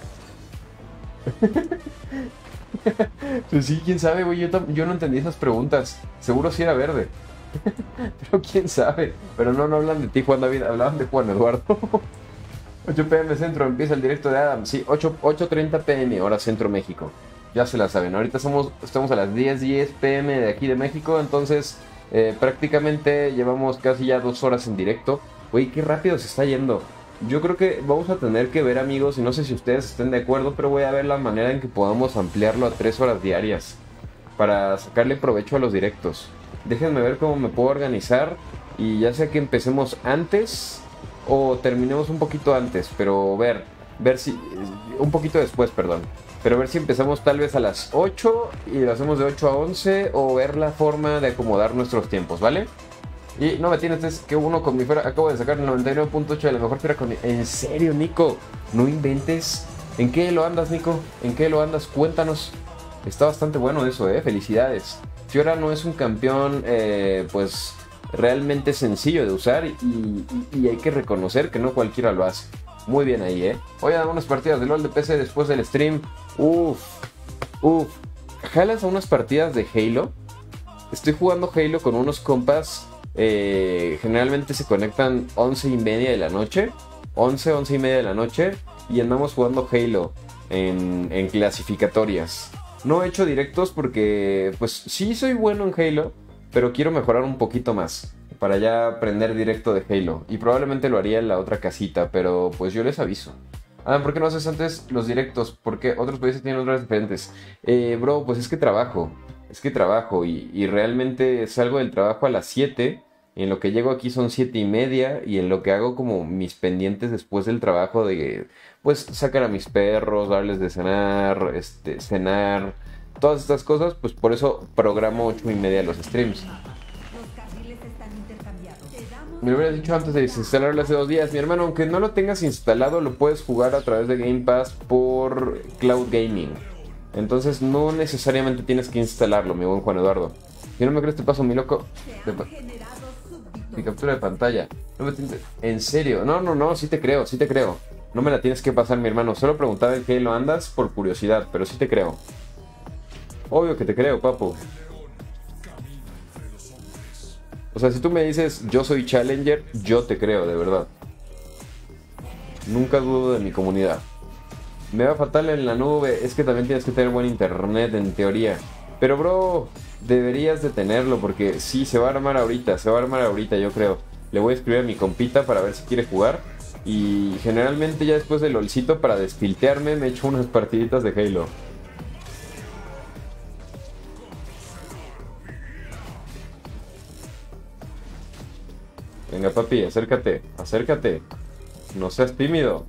Pues sí, quién sabe, güey. Yo no entendí esas preguntas. Seguro sí era verde. Pero quién sabe. Pero no hablan de ti, Juan David. Hablaban de Juan Eduardo. 8 p.m. Centro, empieza el directo de Adam. Sí, 8:30 p.m. hora Centro México. Ya se la saben. Ahorita estamos a las 10:10 p.m. de aquí de México. Entonces, prácticamente llevamos casi ya 2 horas en directo. Güey, qué rápido se está yendo. Yo creo que vamos a tener que ver, amigos, y no sé si ustedes estén de acuerdo, pero voy a ver la manera en que podamos ampliarlo a 3 horas diarias para sacarle provecho a los directos. Déjenme ver cómo me puedo organizar y ya sea que empecemos antes o terminemos un poquito antes, pero ver si... un poquito después, perdón. Pero ver si empezamos tal vez a las 8 y lo hacemos de 8 a 11 o ver la forma de acomodar nuestros tiempos, ¿vale? Y no me tienes, es que uno con mi fuera acabo de sacar el 99.8 de la mejor fiera con mi... ¿En serio, Nico? No inventes. ¿En qué lo andas, Nico? ¿En qué lo andas? Cuéntanos. Está bastante bueno eso, felicidades. Fiora no es un campeón, pues, realmente sencillo de usar y hay que reconocer que no cualquiera lo hace. Muy bien ahí, Voy a dar unas partidas de LoL de PC después del stream. Uf. ¿Jalas a unas partidas de Halo? Estoy jugando Halo con unos compas. Generalmente se conectan 11:30 de la noche. 11:30 de la noche. Y andamos jugando Halo en clasificatorias. No he hecho directos porque, pues, sí soy bueno en Halo, pero quiero mejorar un poquito más para ya aprender directo de Halo. Y probablemente lo haría en la otra casita, pero pues yo les aviso. ¿Por qué no haces antes los directos? Porque otros países tienen otras diferentes. Bro, pues es que trabajo. Y realmente salgo del trabajo a las 7. Y en lo que llego aquí son 7:30. Y en lo que hago como mis pendientes después del trabajo de, pues, sacar a mis perros, darles de cenar, cenar, todas estas cosas, pues por eso programo 8:30 los streams. Me lo hubieras dicho antes de desinstalarlo hace 2 días. Mi hermano, aunque no lo tengas instalado, lo puedes jugar a través de Game Pass por Cloud Gaming. Entonces no necesariamente tienes que instalarlo, mi buen Juan Eduardo. Si no me crees, te paso mi loco mi captura de pantalla. En serio, no, sí te creo. No me la tienes que pasar, mi hermano. Solo preguntaba en qué lo andas por curiosidad, pero sí te creo. Obvio que te creo, papu. O sea, si tú me dices yo soy Challenger, yo te creo, de verdad. Nunca dudo de mi comunidad. Me va fatal en la nube. Es que también tienes que tener buen internet, en teoría. Pero, bro, deberías de tenerlo porque sí, se va a armar ahorita, yo creo. Le voy a escribir a mi compita para ver si quiere jugar. Y generalmente ya después del LOLcito, para despiltearme, me echo unas partiditas de Halo. Venga, papi, acércate. No seas tímido.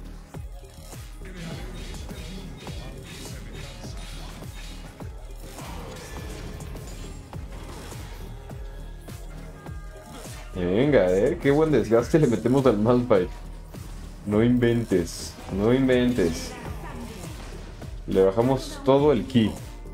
Venga, qué buen desgaste le metemos al Malphite. No inventes. Le bajamos todo el ki.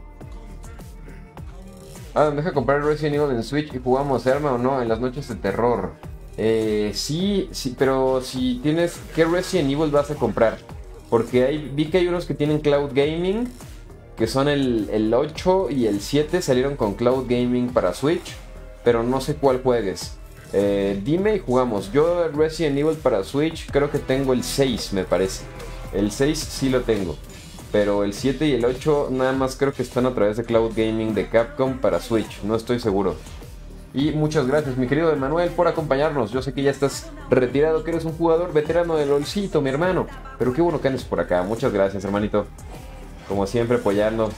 Deja comprar Resident Evil en Switch y jugamos. ¿Se arma o no en las noches de terror? Sí, pero si tienes... ¿Qué Resident Evil vas a comprar? Porque vi que hay unos que tienen Cloud Gaming, que son el 8 y el 7 salieron con Cloud Gaming para Switch, pero no sé cuál juegues. Dime y jugamos. Yo Resident Evil para Switch creo que tengo el 6, me parece. El 6 sí lo tengo, pero el 7 y el 8 nada más creo que están a través de Cloud Gaming de Capcom para Switch, no estoy seguro. Y muchas gracias, mi querido Emanuel, por acompañarnos. Yo sé que ya estás retirado, que eres un jugador veterano de LOLcito, mi hermano, pero qué bueno que andes por acá. Muchas gracias, hermanito. Como siempre, apoyando.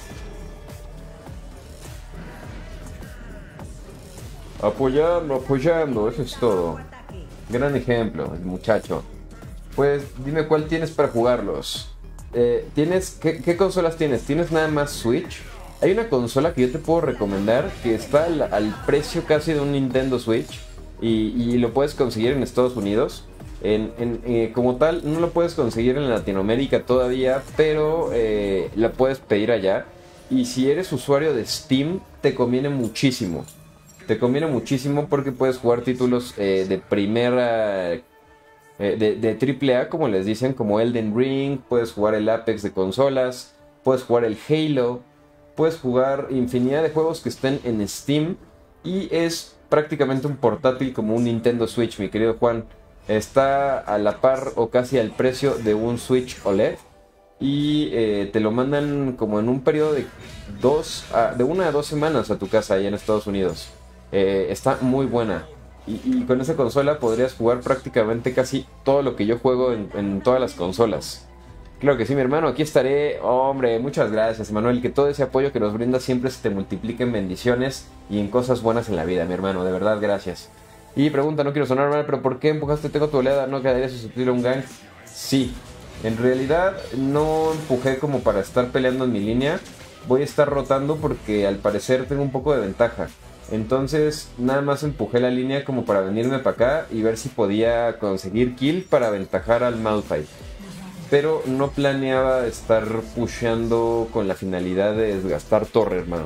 Apoyando, eso es todo. Gran ejemplo, el muchacho. Pues dime cuál tienes para jugarlos. ¿Qué consolas tienes? ¿Tienes nada más Switch? Hay una consola que yo te puedo recomendar que está al precio casi de un Nintendo Switch y lo puedes conseguir en Estados Unidos. Como tal, no lo puedes conseguir en Latinoamérica todavía, pero la puedes pedir allá. Y si eres usuario de Steam, te conviene muchísimo. Te conviene muchísimo porque puedes jugar títulos de primera... de AAA, como les dicen, como Elden Ring. Puedes jugar el Apex de consolas. Puedes jugar el Halo. Puedes jugar infinidad de juegos que estén en Steam. Y es prácticamente un portátil como un Nintendo Switch, mi querido Juan. Está a la par o casi al precio de un Switch OLED. Y te lo mandan como en un periodo de 1 a 2 semanas a tu casa allá en Estados Unidos. Está muy buena. Y con esa consola podrías jugar prácticamente casi todo lo que yo juego en todas las consolas. Claro que sí, mi hermano, aquí estaré. Hombre, muchas gracias, Emanuel. Que todo ese apoyo que nos brindas siempre se te multiplique en bendiciones y en cosas buenas en la vida, mi hermano. De verdad, gracias. Y pregunta, no quiero sonar mal, pero ¿por qué empujaste Tengo tu oleada? ¿No quedaría sustituir a un gank? Sí, en realidad no empujé como para estar peleando en mi línea. Voy a estar rotando porque al parecer tengo un poco de ventaja. Entonces nada más empujé la línea como para venirme para acá y ver si podía conseguir kill para aventajar al Malphite. Pero no planeaba estar pusheando con la finalidad de desgastar torre, hermano.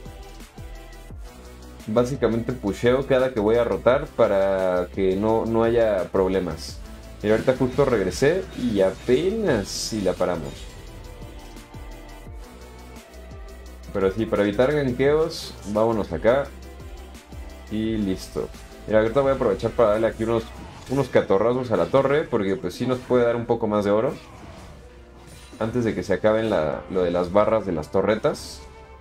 Básicamente pusheo cada que voy a rotar para que no haya problemas. Y ahorita justo regresé y apenas si la paramos. Pero sí, para evitar gankeos, vámonos acá. Y listo. Mira, ahorita voy a aprovechar para darle aquí unos catorrazos a la torre, porque pues sí nos puede dar un poco más de oro. Antes de que se acaben lo de las barras de las torretas.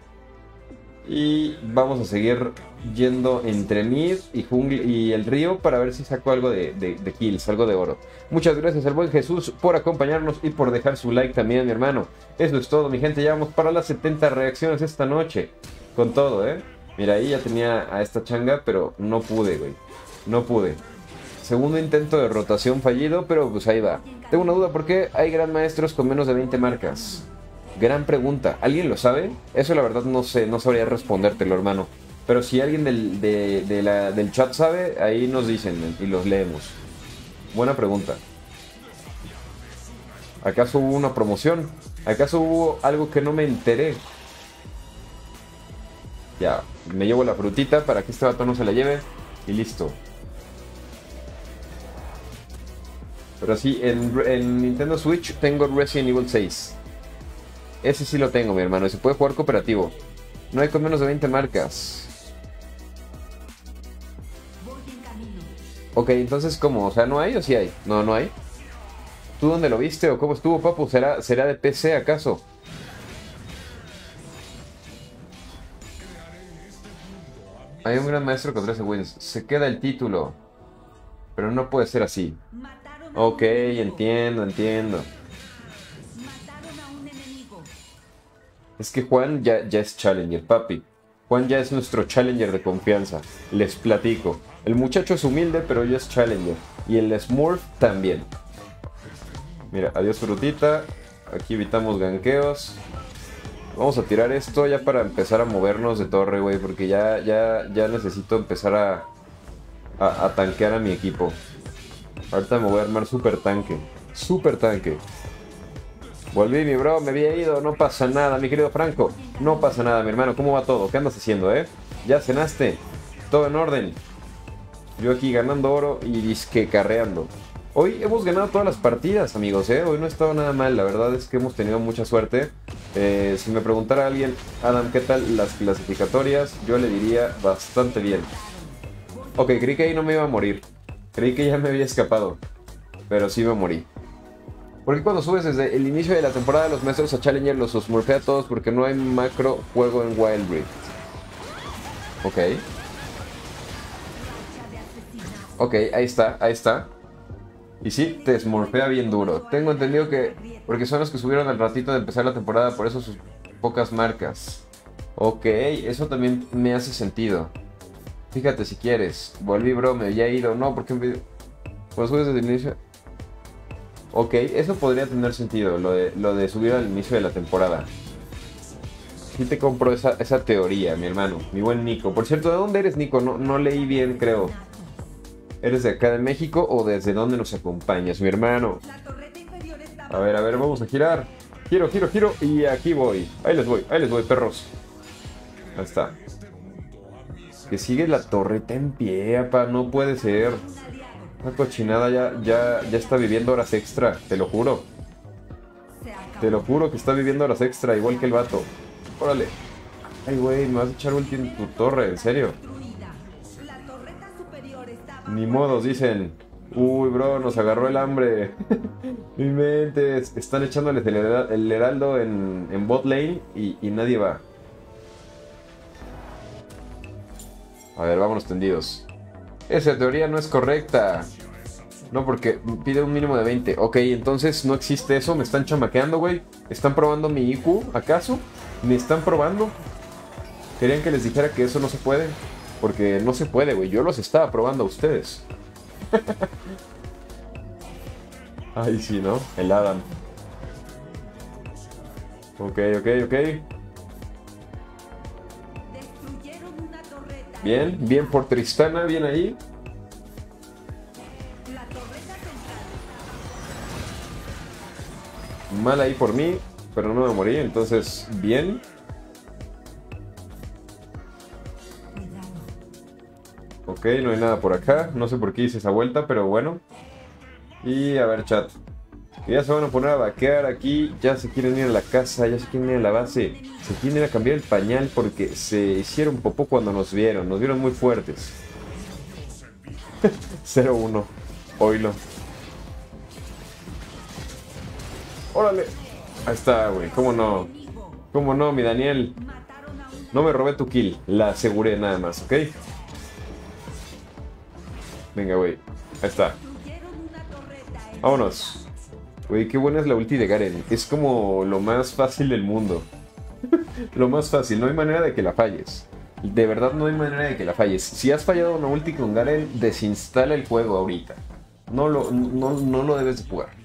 Y vamos a seguir yendo entre mid y el río para ver si saco algo de kills, algo de oro. Muchas gracias al buen Jesús por acompañarnos y por dejar su like también, mi hermano. Eso es todo, mi gente. Ya vamos para las 70 reacciones esta noche. Con todo, Mira, ahí ya tenía a esta changa, pero no pude, güey. No pude. Segundo intento de rotación fallido, pero pues ahí va. Tengo una duda, ¿por qué hay gran maestros con menos de 20 marcas? Gran pregunta. ¿Alguien lo sabe? Eso la verdad no sé, no sabría respondértelo, hermano. Pero si alguien del chat sabe, ahí nos dicen y los leemos. Buena pregunta. ¿Acaso hubo una promoción? ¿Acaso hubo algo que no me enteré? Ya, me llevo la frutita para que este vato no se la lleve. Y listo. Pero sí, en Nintendo Switch tengo Resident Evil 6. Ese sí lo tengo, mi hermano. Y se puede jugar cooperativo. No hay con menos de 20 marcas. Ok, entonces ¿cómo? O sea, ¿no hay o sí hay? No, no hay. ¿Tú dónde lo viste o cómo estuvo, papu? ¿Será de PC acaso? Hay un gran maestro con 13 wins. Se queda el título. Pero no puede ser así. Ok, entiendo. Es que Juan ya es Challenger, papi. Juan ya es nuestro Challenger de confianza. Les platico. El muchacho es humilde, pero ya es Challenger. Y el Smurf también. Mira, adiós frutita. Aquí evitamos gankeos. Vamos a tirar esto ya para empezar a movernos de torre, güey. Porque ya necesito empezar a tanquear a mi equipo. Ahorita me voy a armar super tanque. Super tanque. Volví, mi bro, me había ido. No pasa nada, mi querido Franco. No pasa nada, mi hermano. ¿Cómo va todo? ¿Qué andas haciendo, ¿Ya cenaste? ¿Todo en orden? Yo aquí ganando oro y disque carreando. Hoy hemos ganado todas las partidas, amigos, Hoy no ha estado nada mal. La verdad es que hemos tenido mucha suerte. Si me preguntara alguien, Adam, ¿qué tal las clasificatorias? Yo le diría bastante bien. Ok, creí que ahí no me iba a morir. Creí que ya me había escapado. Pero sí me morí. Porque cuando subes desde el inicio de la temporada los maestros a Challenger los smurfea a todos porque no hay macro juego en Wild Rift? Ok. Ok, ahí está. Y sí, te smurfea bien duro. Tengo entendido que... porque son los que subieron al ratito de empezar la temporada, por eso sus pocas marcas. Ok, eso también me hace sentido. Fíjate si quieres. Volví, bro, me había ido. No, porque cuando subes desde el inicio... Ok, eso podría tener sentido, lo de subir al inicio de la temporada. Sí te compro esa teoría, mi hermano, mi buen Nico. Por cierto, ¿de dónde eres, Nico? No leí bien, creo. ¿Eres de acá de México o desde dónde nos acompañas, mi hermano? La torreta inferior está A ver, vamos a girar. Giro, giro, giro. Y aquí voy. Ahí les voy, perros. Ahí está. Que sigue la torreta en pie, apa. No puede ser. un aliado. Esa cochinada ya está viviendo horas extra. Te lo juro. Se acabó. Te lo juro que está viviendo horas extra, igual que el vato. Órale. Ay, güey, me vas a echar ulti en tu torre, en serio. Destruida. La torreta superior está Ni modos, dicen. Uy, bro, nos agarró el hambre. Mi mente. Están echándoles el heraldo en bot lane y nadie va. A ver, vámonos tendidos. Esa teoría no es correcta. No, porque pide un mínimo de 20. Ok, entonces no existe eso. Me están chamaqueando, güey. ¿Están probando mi IQ, acaso? ¿Me están probando? ¿Querían que les dijera que eso no se puede? Porque no se puede, güey. Yo los estaba probando a ustedes. Ay, sí, ¿no? El Adam. Ok. Destruyeron una torreta. Bien por Tristana, bien ahí. La torreta central Mal ahí por mí, pero no me morí, entonces bien. Ok, no hay nada por acá. No sé por qué hice esa vuelta, pero bueno. Y a ver, chat. Ya se van a poner a vaquear aquí. Ya se quieren ir a la casa, ya se quieren ir a la base. Se quieren ir a cambiar el pañal porque se hicieron popó cuando nos vieron. Nos vieron muy fuertes. 0-1. Oilo. Órale. Ahí está, güey. ¿Cómo no? enemigo. ¿Cómo no, mi Daniel? Mataron a una. No me robé tu kill. La aseguré nada más, ¿ok? Venga, güey. Ahí está. Destruyeron una torreta. Vámonos. Güey, qué buena es la ulti de Garen. Es como lo más fácil del mundo. Lo más fácil. No hay manera de que la falles. De verdad no hay manera de que la falles. Si has fallado una ulti con Garen, desinstala el juego ahorita. No lo debes de jugar.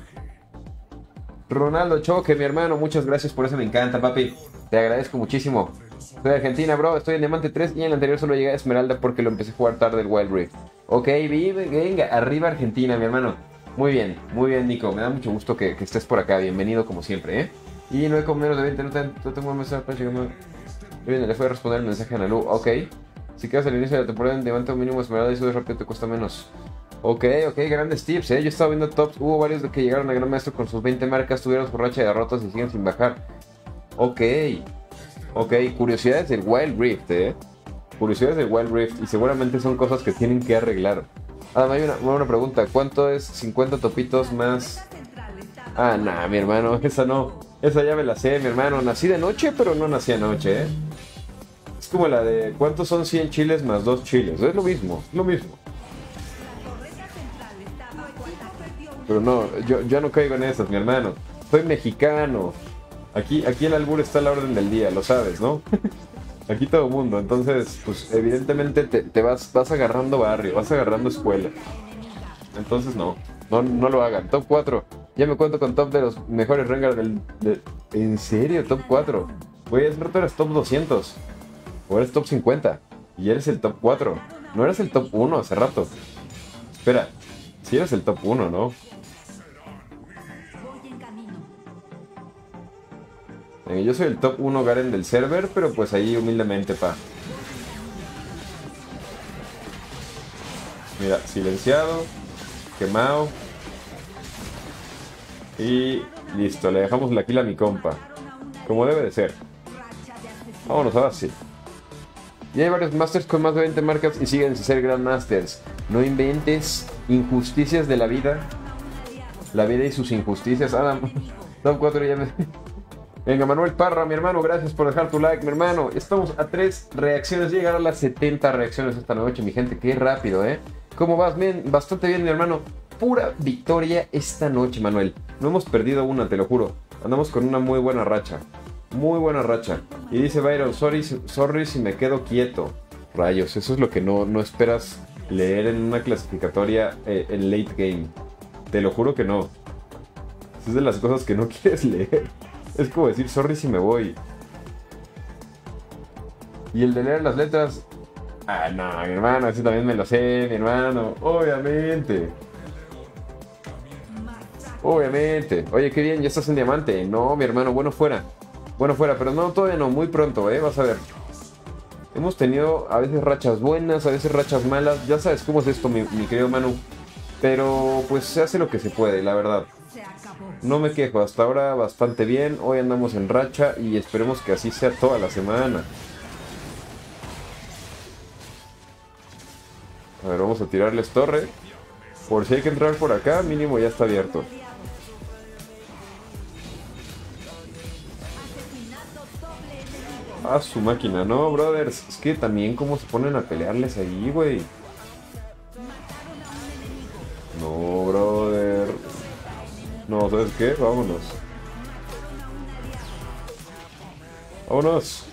Ronaldo Choque, mi hermano, muchas gracias por eso, me encanta, papi. Te agradezco muchísimo. Soy de Argentina, bro. Estoy en Diamante 3 y en el anterior solo llegué a Esmeralda porque lo empecé a jugar tarde el Wild Rift. Ok, venga, arriba Argentina, mi hermano. Muy bien, Nico. Me da mucho gusto que estés por acá. Bienvenido como siempre, ¿eh? Y no hay con menos de 20, no tengo un mensaje para llegar. Bien, le fue a responder el mensaje a Nalu. Ok. Si quedas al inicio de la temporada en Diamante mínimo Esmeralda y subes rápido te cuesta menos. Ok, grandes tips, Yo estaba viendo tops, hubo varios de que llegaron a Gran Maestro con sus 20 marcas, tuvieron su racha de derrotas y siguen sin bajar. Ok, curiosidades del Wild Rift, Curiosidades del Wild Rift y seguramente son cosas que tienen que arreglar. Hay una pregunta, ¿cuánto es 50 topitos más? Ah, nah, mi hermano, esa no, esa ya me la sé, mi hermano, nací de noche pero no nací anoche, Es como la de, ¿cuántos son 100 chiles más 2 chiles? Es lo mismo, Pero no, yo ya no caigo en esas, mi hermano. Soy mexicano. Aquí el albur está a la orden del día, lo sabes, ¿no? Aquí todo el mundo. Entonces, pues evidentemente te vas agarrando barrio, vas agarrando escuela. Entonces no lo hagan. Top 4. Ya me cuento con top de los mejores Rengar ¿En serio? Top 4. Güey, hace rato eras top 200. O eres top 50. Y eres el top 4. No eres el top 1 hace rato. Espera. Si eres el top 1, ¿no? Voy en camino. Yo soy el top 1 Garen del server, pero pues ahí humildemente, pa. Mira, silenciado, quemado. Y listo, le dejamos la kill a mi compa. Como debe de ser. Racha de asesinato. Vámonos, ahora sí. Y hay varios Masters con más de 20 marcas y siguen sin ser Grandmasters. No inventes injusticias de la vida. La vida y sus injusticias. Adam, top 4 ya me... Venga, Manuel Parra, mi hermano, gracias por dejar tu like, mi hermano. Estamos a 3 reacciones, llegar a las 70 reacciones esta noche, mi gente. Qué rápido, ¿Cómo vas? Bien, bastante bien, mi hermano. Pura victoria esta noche, Manuel. No hemos perdido una, te lo juro. Andamos con una muy buena racha. Muy buena racha. Y dice Byron, sorry si me quedo quieto. Rayos, eso es lo que no esperas leer en una clasificatoria en late game. Te lo juro que no. Es de las cosas que no quieres leer. Es como decir, sorry si me voy. Y el de leer las letras... Ah, no, mi hermano, ese también me lo sé, mi hermano. Obviamente. Obviamente. Oye, qué bien, ya estás en diamante. No, mi hermano, bueno fuera. Bueno fuera, pero no, todavía no, muy pronto, vas a ver. Hemos tenido a veces rachas buenas, a veces rachas malas. Ya sabes cómo es esto, mi querido Manu. Pero pues se hace lo que se puede, la verdad. Se acabó. No me quejo, hasta ahora bastante bien. Hoy andamos en racha y esperemos que así sea toda la semana. A ver, vamos a tirarles torre. Por si hay que entrar por acá, mínimo ya está abierto. Asesinato doble enemigo. A su máquina, no, brothers. Es que también cómo se ponen a pelearles ahí, güey. Mataron a un enemigo. No, brother. No, ¿sabes qué? Vámonos. Mataron a un aliado. Vámonos.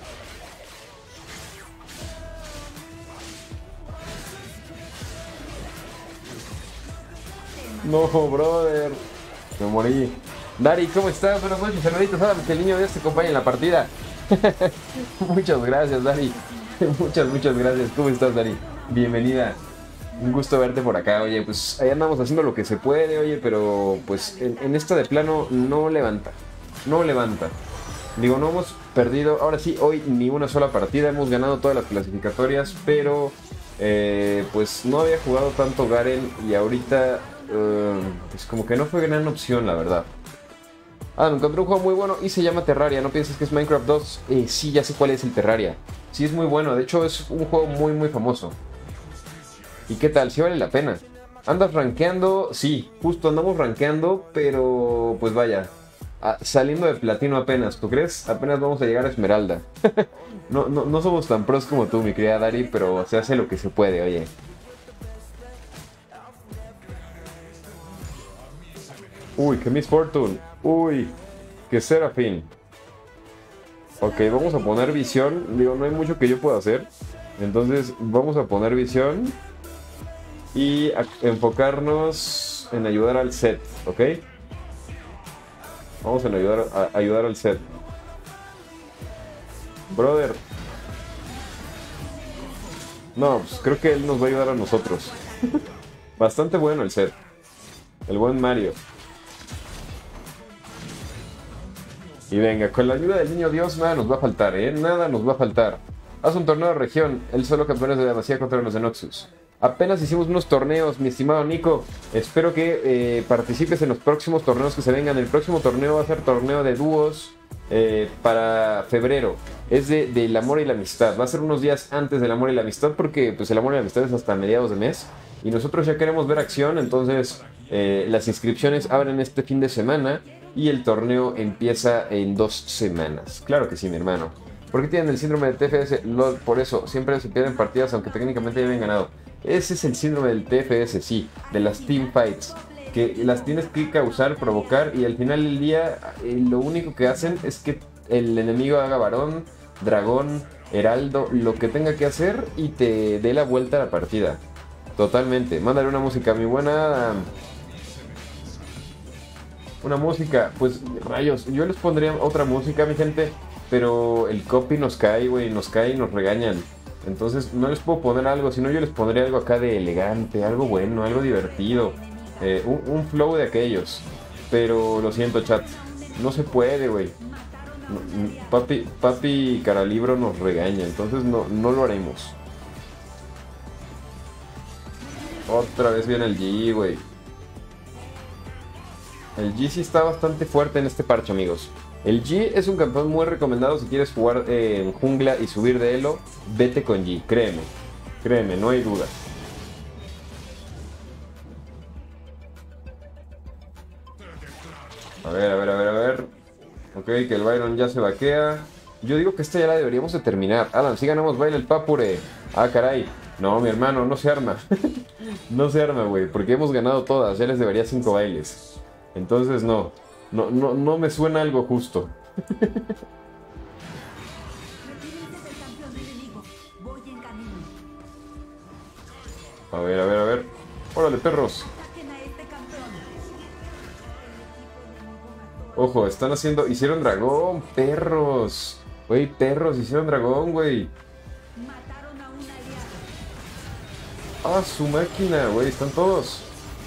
No, brother. Me morí. Dari, ¿cómo estás? Buenas noches, hermanitos. Que el niño Dios te acompañe en la partida. Muchas gracias, Dari. Muchas gracias. ¿Cómo estás, Dari? Bienvenida. Un gusto verte por acá. Oye, pues ahí andamos haciendo lo que se puede, oye, pero pues en esta de plano no levanta. No levanta. Digo, no hemos perdido, ahora sí, hoy ni una sola partida. Hemos ganado todas las clasificatorias, pero pues no había jugado tanto Garen y ahorita pues como que no fue gran opción, la verdad. Me encontré un juego muy bueno y se llama Terraria. ¿No piensas que es Minecraft 2? Sí, ya sé cuál es el Terraria. Sí, es muy bueno. De hecho, es un juego muy famoso. ¿Y qué tal? Sí vale la pena. ¿Andas rankeando? Sí, justo andamos rankeando, pero pues vaya. Saliendo de platino apenas, ¿tú crees? Apenas vamos a llegar a Esmeralda. No somos tan pros como tú, mi querida Dari, pero se hace lo que se puede, oye. Uy, qué Miss Fortune. Uy, qué Seraphine. Ok, vamos a poner visión. Digo, no hay mucho que yo pueda hacer. Entonces, vamos a poner visión. Y enfocarnos en ayudar al set, ¿ok? Vamos a ayudar al set. Brother. No, pues creo que él nos va a ayudar a nosotros. Bastante bueno el set. El buen Mario. Y venga, con la ayuda del niño Dios nada nos va a faltar, Nada nos va a faltar. Haz un torneo de región, el solo campeones de Demacia contra los de Noxus. Apenas hicimos unos torneos, mi estimado Nico. Espero que participes en los próximos torneos que se vengan. El próximo torneo va a ser torneo de dúos para febrero. Es del amor y la amistad. Va a ser unos días antes del amor y la amistad porque pues, el amor y la amistad es hasta mediados de mes. Y nosotros ya queremos ver acción, entonces las inscripciones abren este fin de semana y el torneo empieza en 2 semanas. Claro que sí, mi hermano. ¿Por qué tienen el síndrome de TFS? Por eso, siempre se pierden partidas aunque técnicamente ya habían ganado. Ese es el síndrome del TFS, sí, de las team fights. Que las tienes que causar, provocar y al final del día lo único que hacen es que el enemigo haga varón, dragón, heraldo, lo que tenga que hacer y te dé la vuelta a la partida. Totalmente. Mándale una música, mi buena... Una música, pues rayos, yo les pondría otra música, mi gente, pero el copy nos cae, güey, nos cae y nos regañan. Entonces no les puedo poner algo, sino yo les pondría algo acá de elegante, algo bueno, algo divertido, un flow de aquellos. Pero lo siento, chat, no se puede, güey. Papi Caralibro nos regaña, entonces no lo haremos. Otra vez viene el G, güey. El G sí está bastante fuerte en este parche, amigos. El G es un campeón muy recomendado si quieres jugar en jungla y subir de elo. Vete con G, créeme. Créeme, no hay duda. A ver. Ok, que el Byron ya se vaquea. Yo digo que esta ya la deberíamos de terminar. Alan, si ganamos baile el papure. Ah, caray. No, mi hermano, no se arma. No se arma, güey, porque hemos ganado todas. Ya les debería 5 bailes. Entonces no me suena algo justo. Retírese del campeón enemigo. Voy en camino. A ver. Órale, perros. Ataquen a este campeón. Ojo, están haciendo... Hicieron dragón, perros. Güey, perros, hicieron dragón, güey. Mataron a un aliado. Ah, su máquina, güey, están todos.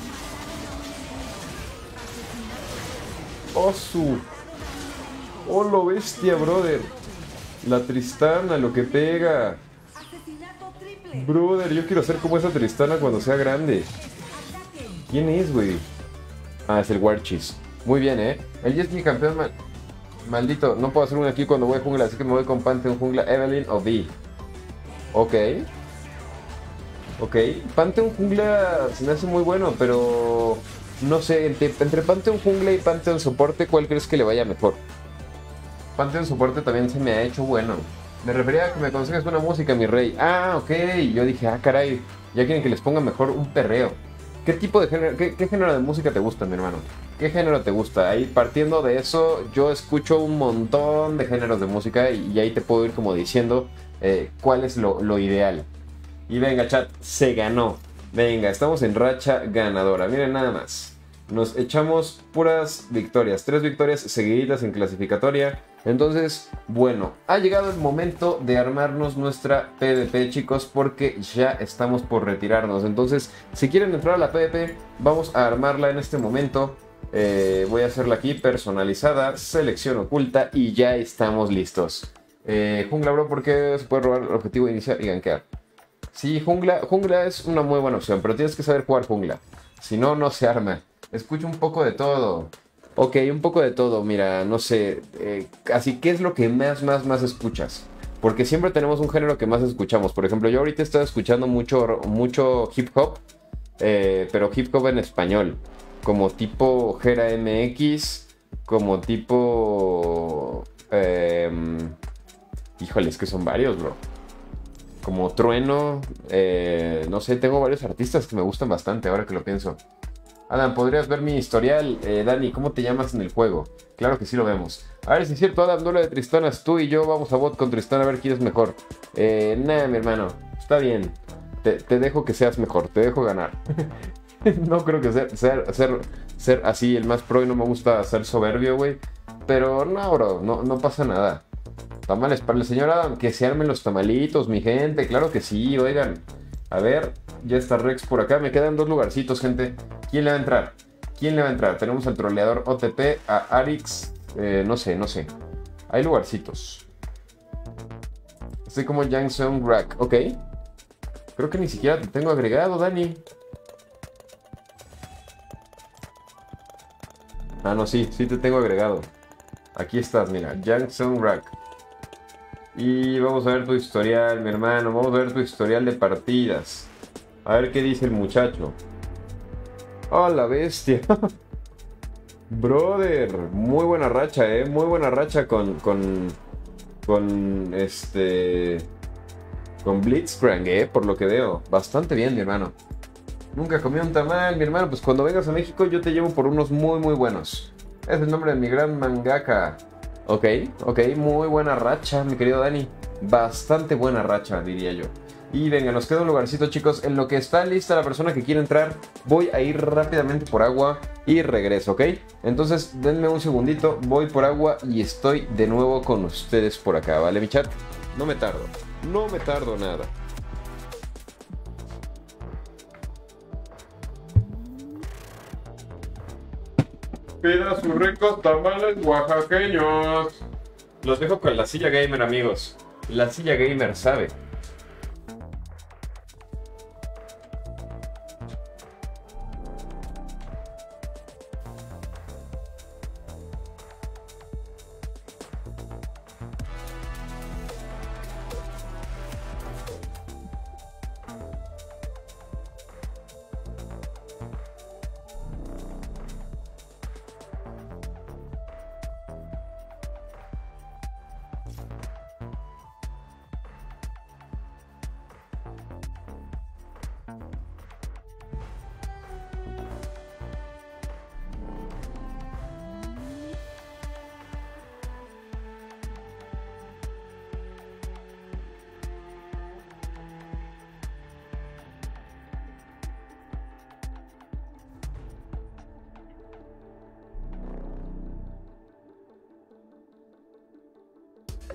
Oh, su... Oh, lo bestia, brother. La Tristana, lo que pega. Asesinato triple. Brother, yo quiero ser como esa Tristana cuando sea grande. Ataque. ¿Quién es, güey? Ah, es el Warchis. Muy bien, ¿eh? El Jesky campeón maldito. No puedo hacer uno aquí cuando voy a jungla, así que me voy con Pantheon jungla, Evelynn o V. Ok. Ok. Pantheon jungla se me hace muy bueno, pero... No sé, entre Pantheon jungla y Pantheon soporte, ¿cuál crees que le vaya mejor? Pantheon soporte también se me ha hecho bueno. Me refería a que me aconsejes una música, mi rey. Ah, ok. Yo dije, ah, caray. Ya quieren que les ponga mejor un perreo. ¿Qué tipo de género, qué género de música te gusta, mi hermano? ¿Qué género te gusta? Ahí partiendo de eso, yo escucho un montón de géneros de música y ahí te puedo ir como diciendo cuál es lo ideal. Y venga, chat, se ganó. Venga, estamos en racha ganadora. Miren nada más. Nos echamos puras victorias. 3 victorias seguiditas en clasificatoria. Entonces, bueno, ha llegado el momento de armarnos nuestra PvP, chicos, porque ya estamos por retirarnos. Entonces, si quieren entrar a la PvP, vamos a armarla en este momento. Voy a hacerla aquí, personalizada, selección oculta y ya estamos listos. Jungla, bro, ¿por qué se puede robar el objetivo inicial y gankear? Sí, jungla es una muy buena opción, pero tienes que saber jugar jungla. Si no, no se arma. Escucho un poco de todo. Ok, un poco de todo, mira, no sé. Así, ¿qué es lo que más escuchas? Porque siempre tenemos un género que más escuchamos. Por ejemplo, yo ahorita estoy escuchando mucho hip hop, pero hip hop en español. Como tipo Gera MX, como tipo... híjole, es que son varios, bro. Como Trueno, no sé, tengo varios artistas que me gustan bastante ahora que lo pienso. Adam, ¿podrías ver mi historial? Dani, ¿cómo te llamas en el juego? Claro que sí lo vemos. A ver si es cierto, Adam, duelo de Tristanas. Tú y yo vamos a bot con Tristana a ver quién es mejor. Nada, mi hermano. Está bien. Te dejo que seas mejor. Te dejo ganar. No creo que ser así el más pro y no me gusta ser soberbio, güey. Pero no, bro. No pasa nada. Tamales para el señor Adam. Que se armen los tamalitos, mi gente. Claro que sí, oigan. A ver, ya está Rex por acá. Me quedan 2 lugarcitos, gente. ¿Quién le va a entrar? ¿Quién le va a entrar? Tenemos al troleador OTP, a Arix. No sé. Hay lugarcitos. Estoy como Yang Seung Rack. Ok. Creo que ni siquiera te tengo agregado, Dani. Ah, no, sí te tengo agregado. Aquí estás, mira. Yang Seung Rack. Y vamos a ver tu historial, mi hermano. Vamos a ver tu historial de partidas. A ver qué dice el muchacho. ¡Oh, la bestia! Brother, muy buena racha, muy buena racha con Blitzcrank, por lo que veo. Bastante bien, mi hermano. Nunca comí un tamal, mi hermano. Pues cuando vengas a México yo te llevo por unos muy buenos. Es el nombre de mi gran mangaka. Ok, muy buena racha, mi querido Dani. Bastante buena racha, diría yo. Y venga, nos queda un lugarcito, chicos. En lo que está lista la persona que quiere entrar, voy a ir rápidamente por agua y regreso, ¿ok? Entonces, denme un segundito, voy por agua y estoy de nuevo con ustedes por acá, ¿vale, mi chat? No me tardo nada. Pida sus ricos tamales oaxaqueños. Los dejo con la silla gamer, amigos. La silla gamer sabe.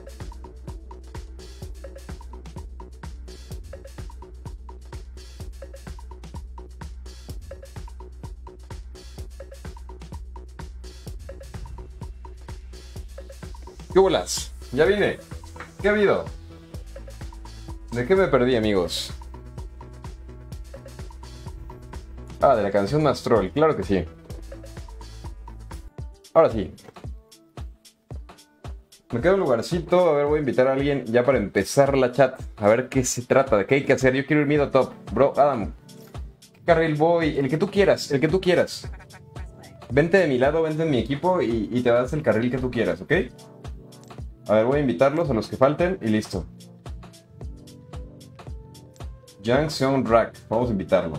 ¿Qué bolas? Ya vine. ¿Qué ha habido? ¿De qué me perdí, amigos? Ah, de la canción más troll, claro que sí. Ahora sí. Me queda un lugarcito, a ver, voy a invitar a alguien ya para empezar la chat. A ver qué se trata, de qué hay que hacer. Yo quiero ir mid a top. Bro, Adam. ¿Qué carril voy? El que tú quieras, el que tú quieras. Vente de mi lado, vente en mi equipo y te das el carril que tú quieras, ¿ok? A ver, voy a invitarlos a los que falten y listo. Yang Seon Rak, vamos a invitarlo.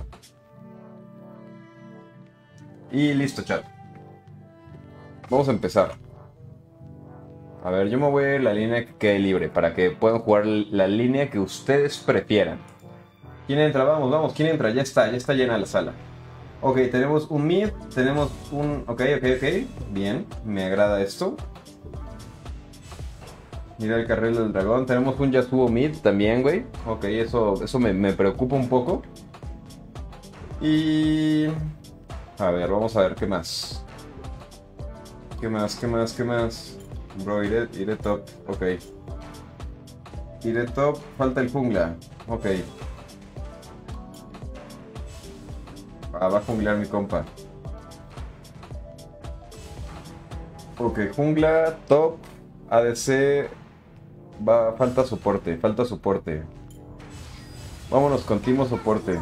Y listo, chat. Vamos a empezar. A ver, yo me voy a ir la línea que quede libre para que puedan jugar la línea que ustedes prefieran. ¿Quién entra? Vamos, vamos, ¿quién entra? Ya está llena la sala. Ok, tenemos un mid, tenemos un... Ok. Bien, me agrada esto. Mira el carril del dragón. Tenemos un Yasuo mid también, güey. Ok, eso me preocupa un poco. Y... A ver, vamos a ver qué más. ¿Qué más? Bro, iré top. Ok. Iré top. Falta el jungla. Ok. Va a junglar mi compa. Ok, jungla, top, ADC. Falta soporte. Vámonos con Timo soporte.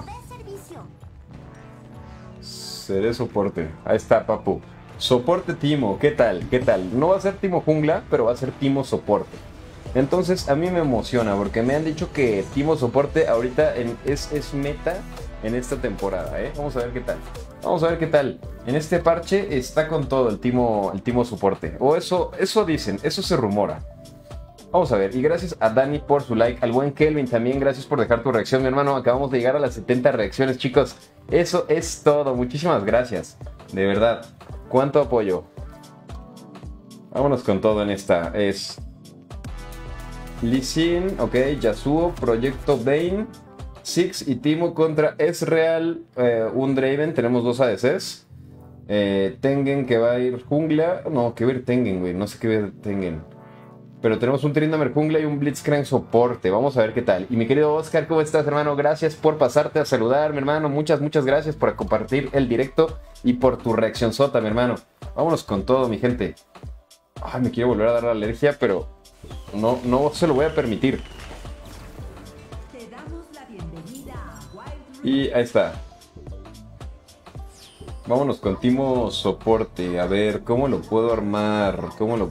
Seré soporte. Ahí está, papu. Soporte Timo, ¿qué tal? No va a ser Timo jungla, pero va a ser Timo soporte. Entonces a mí me emociona porque me han dicho que Timo soporte ahorita es meta en esta temporada, ¿eh? Vamos a ver qué tal. En este parche está con todo el Timo soporte. O eso dicen, eso se rumora. Vamos a ver, y gracias a Dani por su like, al buen Kelvin también, gracias por dejar tu reacción, mi hermano. Acabamos de llegar a las 70 reacciones, chicos. Eso es todo, muchísimas gracias. De verdad, cuánto apoyo. Vámonos con todo en esta. Es Lee Sin, ok, Yasuo, Proyecto Bane, Six y Timo contra Ezreal, un Draven, tenemos dos ADCs. Tengen que va a ir jungla. No, que va a ir Tengen, güey, no sé qué va a ir Tengen. Pero tenemos un Tryndamere jungla y un Blitzcrank soporte. Vamos a ver qué tal. Y mi querido Oscar, ¿cómo estás, hermano? Gracias por pasarte a saludar, mi hermano. Muchas gracias por compartir el directo y por tu reacción sota, mi hermano. Vámonos con todo, mi gente. Ay, me quiero volver a dar la alergia, pero no se lo voy a permitir. Te damos la bienvenida a Wild Rift. Y ahí está. Vámonos con Timo soporte. A ver, ¿cómo lo puedo armar?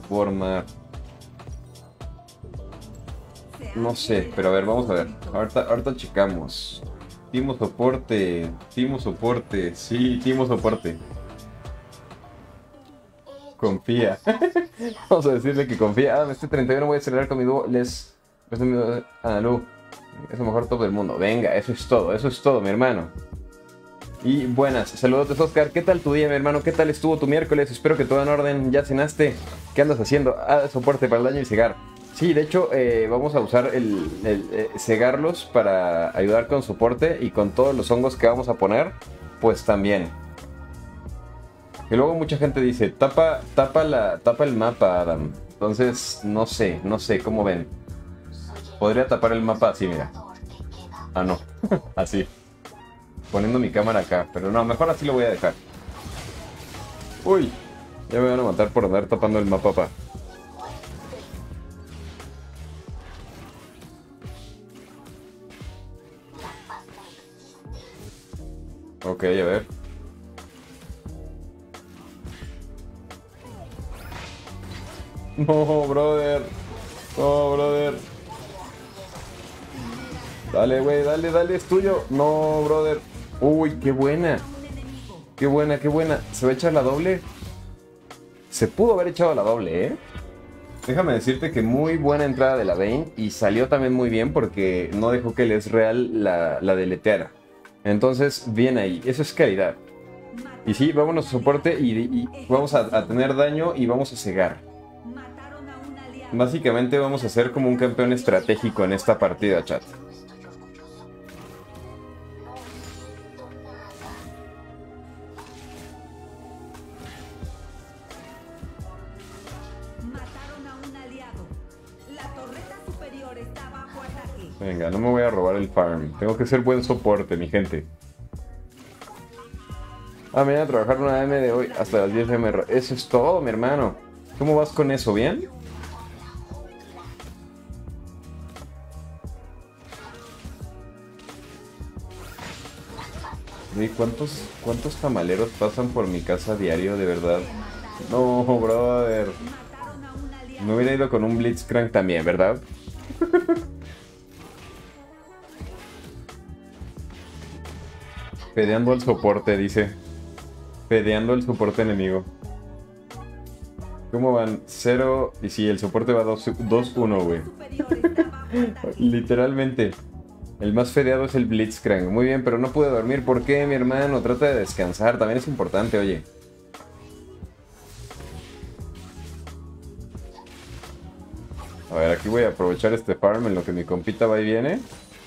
No sé, pero a ver, vamos a ver. Ahorita checamos. Timo soporte. Sí, Timo soporte. Confía. Vamos a decirle que confía. Este 31 voy a acelerar con mi dúo. Analu. Es el mejor top del mundo. Venga, eso es todo, mi hermano. Y buenas, saludos Oscar. ¿Qué tal tu día, mi hermano? ¿Qué tal estuvo tu miércoles? Espero que todo en orden. ¿Ya cenaste? ¿Qué andas haciendo? Soporte para el daño y cegar. Sí, de hecho, vamos a usar el cegarlos para ayudar con soporte y con todos los hongos que vamos a poner, pues también. Y luego mucha gente dice, tapa el mapa, Adam. Entonces, no sé, ¿cómo ven? Podría tapar el mapa así, mira. Ah, no, así. Poniendo mi cámara acá, pero no, mejor así lo voy a dejar. Uy, ya me van a matar por andar tapando el mapa, pa. Ok, a ver. No, brother. Dale, güey, dale, es tuyo. No, brother. Uy, qué buena. Qué buena. ¿Se va a echar la doble? Se pudo haber echado la doble, ¿eh? Déjame decirte que muy buena entrada de la Vayne y salió también muy bien porque no dejó que el Ezreal la deleteara. Entonces, bien ahí. Eso es calidad. Y sí, vámonos a soporte y vamos a tener daño y vamos a cegar. Mataron a un aliado. Básicamente vamos a ser como un campeón estratégico en esta partida, chat. Mataron a un aliado. La torreta superior está bajo ataque. Venga, no me voy a robar el farm. Tengo que ser buen soporte, mi gente. Ah, me voy a trabajar una AM de hoy hasta las 10 m. Eso es todo, mi hermano. ¿Cómo vas con eso? ¿Bien? Güey, ¿cuántos tamaleros pasan por mi casa a diario, de verdad? No, brother. Mataron a un aliado. Me hubiera ido con un Blitzcrank también, ¿verdad? Pedeando al soporte, dice. Pedeando al soporte enemigo. ¿Cómo van? 0. Y sí, el soporte va 2-1, güey. Superior está bajo ataque. Literalmente. El más fedeado es el Blitzcrank. Muy bien, pero no pude dormir. ¿Por qué, mi hermano? Trata de descansar. También es importante, oye. A ver, aquí voy a aprovechar este farm en lo que mi compita va y viene.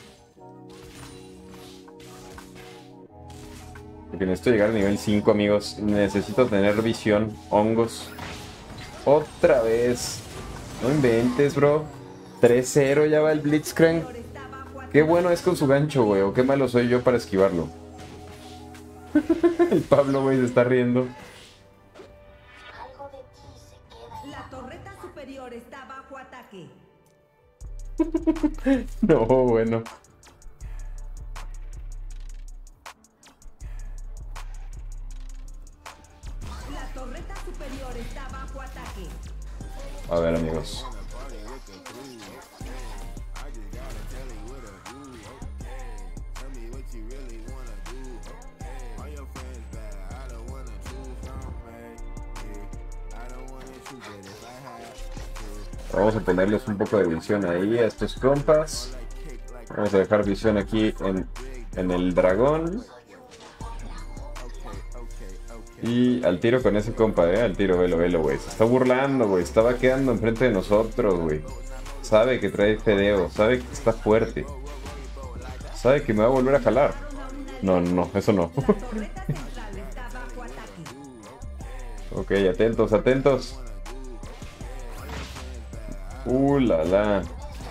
Porque necesito llegar a nivel 5, amigos. Necesito tener visión. Hongos. Otra vez. No inventes, bro. 3-0 ya va el Blitzcrank. Superior está bajo ataque. Qué bueno es con su gancho, güey. O qué malo soy yo para esquivarlo. El Pablo, güey, se está riendo. La torreta superior está bajo ataque. No, bueno. La torreta superior está bajo ataque. A ver, amigos. Vamos a ponerles un poco de visión ahí a estos compas. Vamos a dejar visión aquí en el dragón. Y al tiro con ese compa, al tiro, velo, güey. Se está burlando, güey. Estaba quedando enfrente de nosotros, güey. Sabe que trae fedeo, sabe que está fuerte. Sabe que me va a volver a jalar. No, eso no. La torreta central está bajo ataque. Ok, atentos, atentos. La. La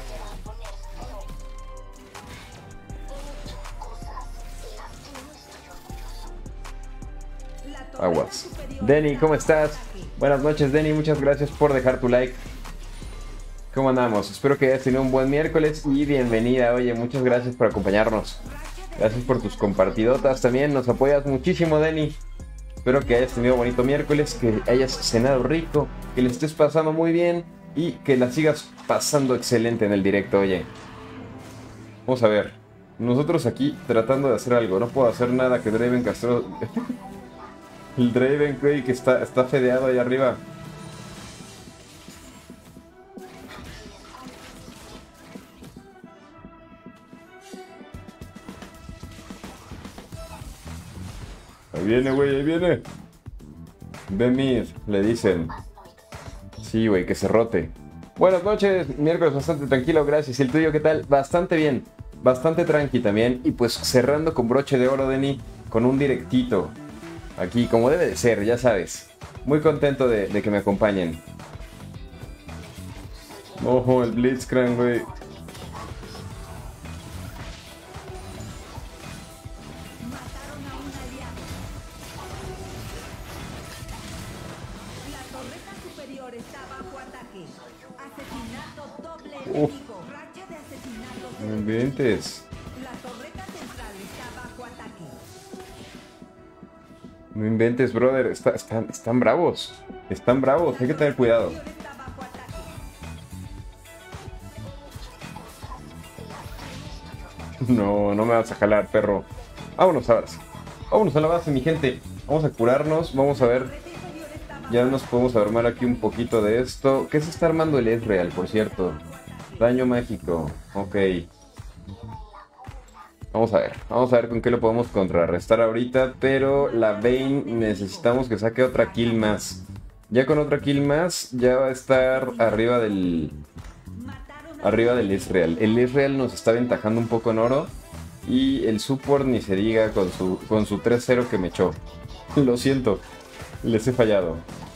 torreta Aguas. superior Denny, está ¿cómo bajo estás? ataque. Buenas noches, Denny. Muchas gracias por dejar tu like. ¿Cómo andamos? Espero que hayas tenido un buen miércoles y bienvenida. Oye, muchas gracias por acompañarnos. Gracias por tus compartidotas también. Nos apoyas muchísimo, Denny. Espero que hayas tenido bonito miércoles, que hayas cenado rico, que le estés pasando muy bien y que la sigas pasando excelente en el directo, oye. Vamos a ver. Nosotros aquí tratando de hacer algo. No puedo hacer nada que Draven Castro... El Draven, güey, que está fedeado ahí arriba. Ahí viene, güey, ahí viene. Ven mid, le dicen. Sí, güey, que se rote. Buenas noches, miércoles bastante tranquilo, gracias. ¿Y el tuyo qué tal? Bastante bien, bastante tranqui también. Y pues cerrando con broche de oro, Denny, con un directito. Aquí, como debe de ser, ya sabes. Muy contento de que me acompañen. Ojo, el Blitzcrank, güey. Mataron a un aliado. La torreta superior está bajo ataque. Asesinato doble enemigo. Racha de asesinatos. No inventes. La torreta central está bajo ataque. No inventes, brother. Están bravos. Están bravos, hay que tener cuidado. Superior está bajo ataque. No me vas a jalar, perro. Vámonos ahora. Vámonos a la base, mi gente. Vamos a curarnos. Vamos a ver. Torreta inferior está bajo Ya nos podemos armar aquí un poquito de esto. ¿Qué se está armando el Ezreal, por cierto? Daño mágico. Ok. Vamos a ver con qué lo podemos contrarrestar ahorita. Pero la Vayne necesitamos que saque otra kill más. Ya con otra kill más, ya va a estar arriba del Israel. El Israel nos está aventajando un poco en oro. Y el support ni se diga con su 3-0 que me echó. Lo siento, les he fallado.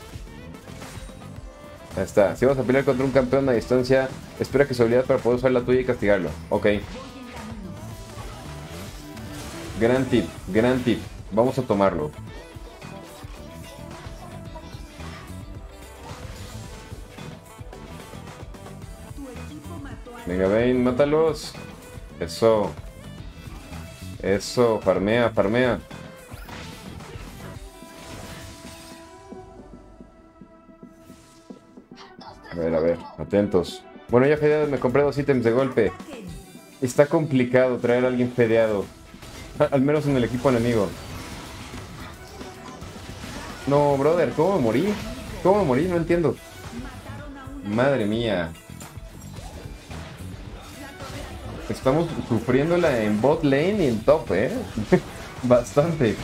Ya está. Si vas a pelear contra un campeón a distancia, espera que su habilidad para poder usar la tuya y castigarlo. Ok. Gran tip, gran tip. Vamos a tomarlo. Venga, ven, mátalos. Eso. Eso, farmea, farmea. A ver, atentos. Bueno, ya fedeado, me compré 2 ítems de golpe. Está complicado traer a alguien fedeado. Al menos en el equipo enemigo. No, brother, ¿cómo me morí? ¿Cómo me morí? No entiendo. Madre mía. Estamos sufriéndola en bot lane y en top, Bastante.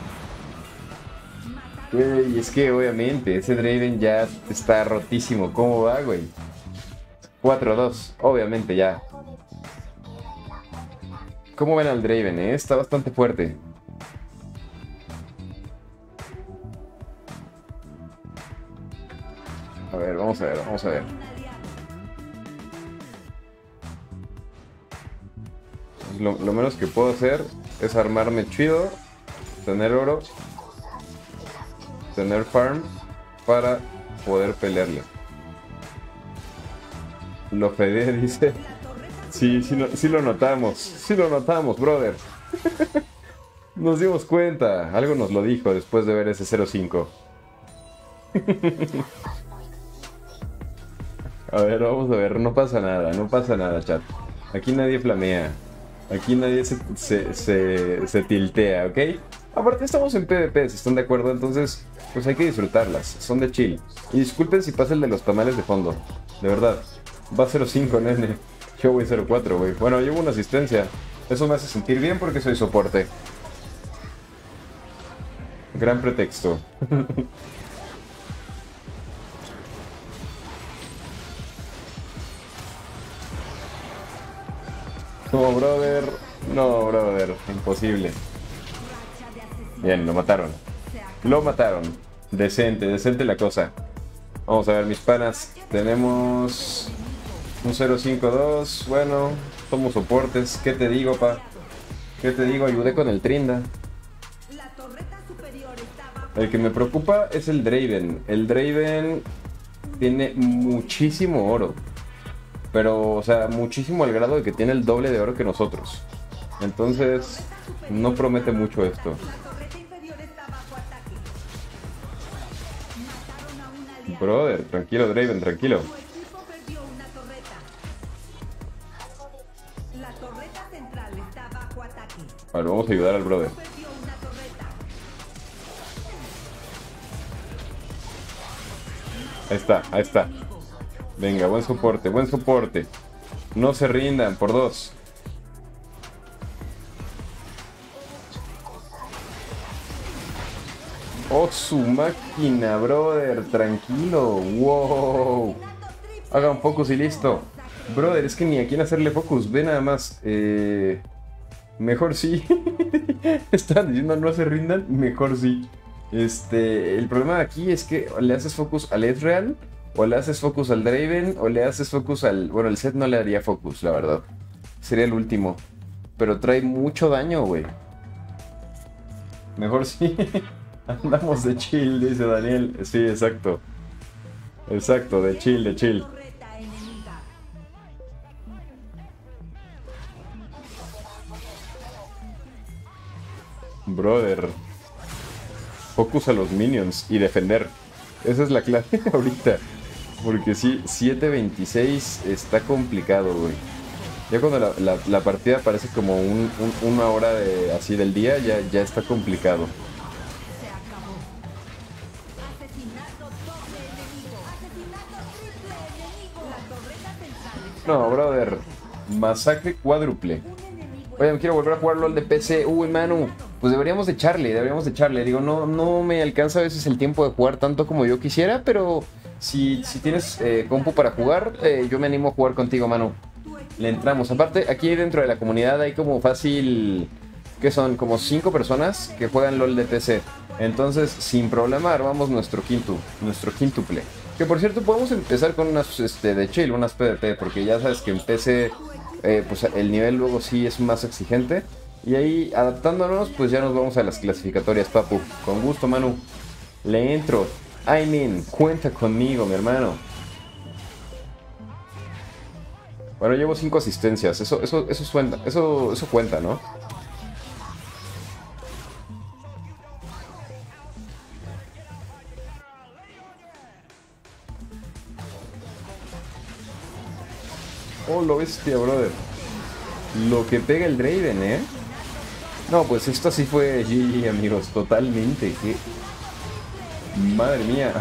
Güey, es que obviamente ese Draven ya está rotísimo. ¿Cómo va, güey? 4-2, obviamente ya. ¿Cómo ven al Draven, Está bastante fuerte. A ver, vamos a ver, vamos a ver. Lo menos que puedo hacer es armarme chido, tener oro, tener farm para poder pelearle. Lo fede, dice. Sí, sí lo notamos, brother. Nos dimos cuenta, algo nos lo dijo después de ver ese 0-5. A ver, vamos a ver, no pasa nada, chat. Aquí nadie flamea. Aquí nadie se tiltea, ¿ok? Aparte estamos en PvP, si están de acuerdo, entonces pues hay que disfrutarlas, son de chill. Y disculpen si pasa el de los tamales de fondo, de verdad. Va 0-5, nene. Yo voy 0-4, güey. Bueno, llevo una asistencia. Eso me hace sentir bien porque soy soporte. Gran pretexto. No, brother. No, brother. Imposible. Bien, lo mataron. Lo mataron. Decente la cosa. Vamos a ver, mis panas. Tenemos un 0-5-2. Bueno, somos soportes. ¿Qué te digo, pa? ¿Qué te digo? Ayudé con el Trinda. El que me preocupa es el Draven. El Draven tiene muchísimo oro. Pero, o sea, muchísimo al grado de que tiene el doble de oro que nosotros. Entonces, no promete mucho esto. Brother, tranquilo, Draven, tranquilo. Vale, vamos a ayudar al brother. Ahí está. Venga, buen soporte. No se rindan, por 2. Oh, su máquina, brother, tranquilo. Wow. Hagan focus y listo. Brother, es que ni a quién hacerle focus. Ve nada más. Mejor sí. Están diciendo no se rindan. Mejor sí. El problema de aquí es que le haces focus al Ezreal, o le haces focus al Draven, o le haces focus al... Bueno, el Zed no le haría focus, la verdad. Sería el último. Pero trae mucho daño, güey. Mejor sí. Andamos de chill, dice Daniel. Sí, exacto. Exacto, de chill. Brother. Focus a los minions y defender. Esa es la clave ahorita. Porque sí, 7.26 está complicado, güey. Ya cuando la partida parece como una hora así del día, ya está complicado. No, brother. Masacre cuádruple. Oye, me quiero volver a jugar LOL de PC. Uy, Manu. pues deberíamos de echarle. Digo, no me alcanza a veces el tiempo de jugar tanto como yo quisiera, pero si tienes compu para jugar, yo me animo a jugar contigo, Manu. Le entramos. Aparte, aquí dentro de la comunidad hay como fácil, que son como 5 personas que juegan LOL de PC. Entonces, sin problema, armamos nuestro quíntuple. Que por cierto, podemos empezar con unas de chill, unas PvP, porque ya sabes que en PC pues el nivel luego sí es más exigente. Y ahí, adaptándonos, pues ya nos vamos a las clasificatorias, papu. Con gusto, Manu. Le entro. Cuenta conmigo, mi hermano. Bueno, llevo 5 asistencias. Eso cuenta, ¿no? Oh, lo bestia, brother. Lo que pega el Draven, ¿eh? No, pues esto sí fue GG, amigos. Totalmente. Madre mía.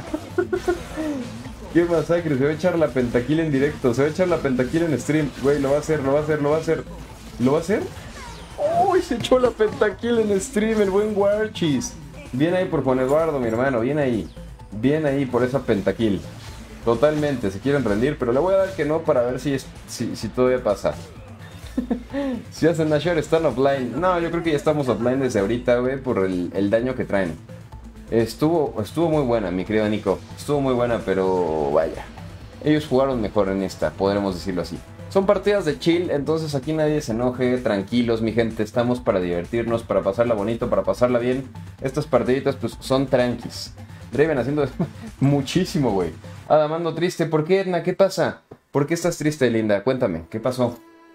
Qué masacre. Se va a echar la pentakill en directo. Se va a echar la pentakill en stream. Güey, lo va a hacer. ¿Lo va a hacer? ¡Oh! Se echó la pentakill en stream el buen Warchis. Bien ahí por Juan Eduardo, mi hermano. Bien ahí. Bien ahí por esa pentakill. Totalmente. Se quieren rendir, pero le voy a dar que no para ver si todavía pasa. Si hacen Nashor están offline. No, yo creo que ya estamos offline desde ahorita, güey, por el daño que traen. Estuvo muy buena, mi querido Nico. Estuvo muy buena, pero vaya. Ellos jugaron mejor en esta, podremos decirlo así. Son partidas de chill, entonces aquí nadie se enoje. Tranquilos, mi gente. Estamos para divertirnos, para pasarla bonito, para pasarla bien. Estas partiditas, pues, son tranquis. Draven haciendo muchísimo, güey. Adamando triste. ¿Por qué, Edna? ¿Qué pasa? ¿Por qué estás triste, linda? Cuéntame, ¿qué pasó?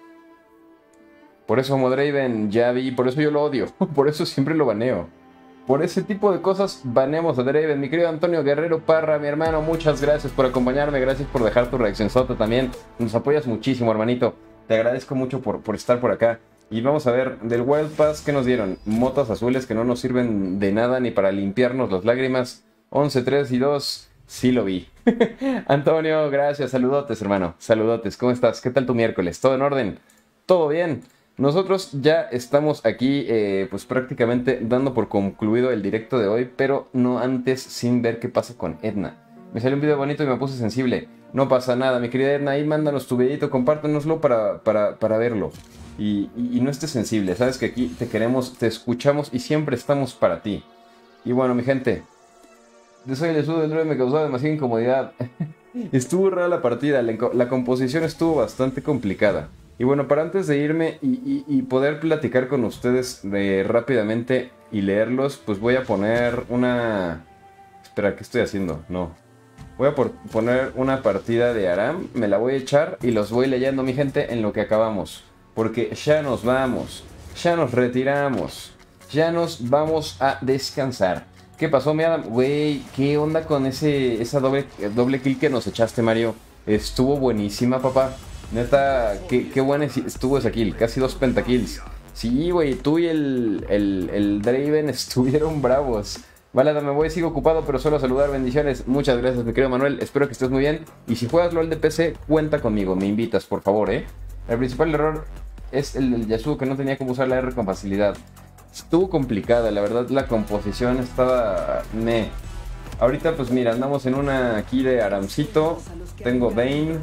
Por eso amo Draven, ya vi, por eso yo lo odio. Por eso siempre lo baneo. Por ese tipo de cosas baneamos a Draven. Mi querido Antonio Guerrero Parra, mi hermano, muchas gracias por acompañarme. Gracias por dejar tu reacción sota también. Nos apoyas muchísimo, hermanito. Te agradezco mucho por estar por acá. Y vamos a ver, del Wild Pass, ¿qué nos dieron? Motas azules que no nos sirven de nada ni para limpiarnos las lágrimas. 11, 3 y 2. Sí lo vi. Antonio, gracias. Saludotes, hermano. Saludotes. ¿Cómo estás? ¿Qué tal tu miércoles? ¿Todo en orden? ¿Todo bien? Nosotros ya estamos aquí pues prácticamente dando por concluido el directo de hoy, pero no antes sin ver qué pasa con Edna. Me salió un video bonito y me puse sensible. No pasa nada, mi querida Edna, ahí mándanos tu videito, compártenoslo para verlo. Y no estés sensible, sabes que aquí te queremos, te escuchamos y siempre estamos para ti. Y bueno, mi gente, yo soy el Jesús del Droid, me causó demasiada incomodidad. Estuvo rara la partida, la composición estuvo bastante complicada. Y bueno, para antes de irme y poder platicar con ustedes rápidamente y leerlos, pues voy a poner una... Espera, ¿qué estoy haciendo? No. Voy a poner una partida de Aram, me la voy a echar y los voy leyendo, mi gente, en lo que acabamos. Porque ya nos vamos, ya nos retiramos, ya nos vamos a descansar. ¿Qué pasó, mi Adam? Güey, ¿qué onda con esa doble kill que nos echaste, Mario? Estuvo buenísima, papá. Neta, qué buena estuvo esa kill. Casi 2 pentakills. Sí, güey, tú y el Draven estuvieron bravos. Vale, me voy, sigo ocupado, pero solo a saludar. Bendiciones. Muchas gracias, mi querido Manuel. Espero que estés muy bien. Y si juegas LOL de PC, cuenta conmigo. Me invitas, por favor, ¿eh? El principal error es el del Yasuo, que no tenía cómo usar la R con facilidad. Estuvo complicada, la verdad, la composición estaba... Ahorita, pues mira, andamos en una aquí de Aramcito. Tengo Vayne.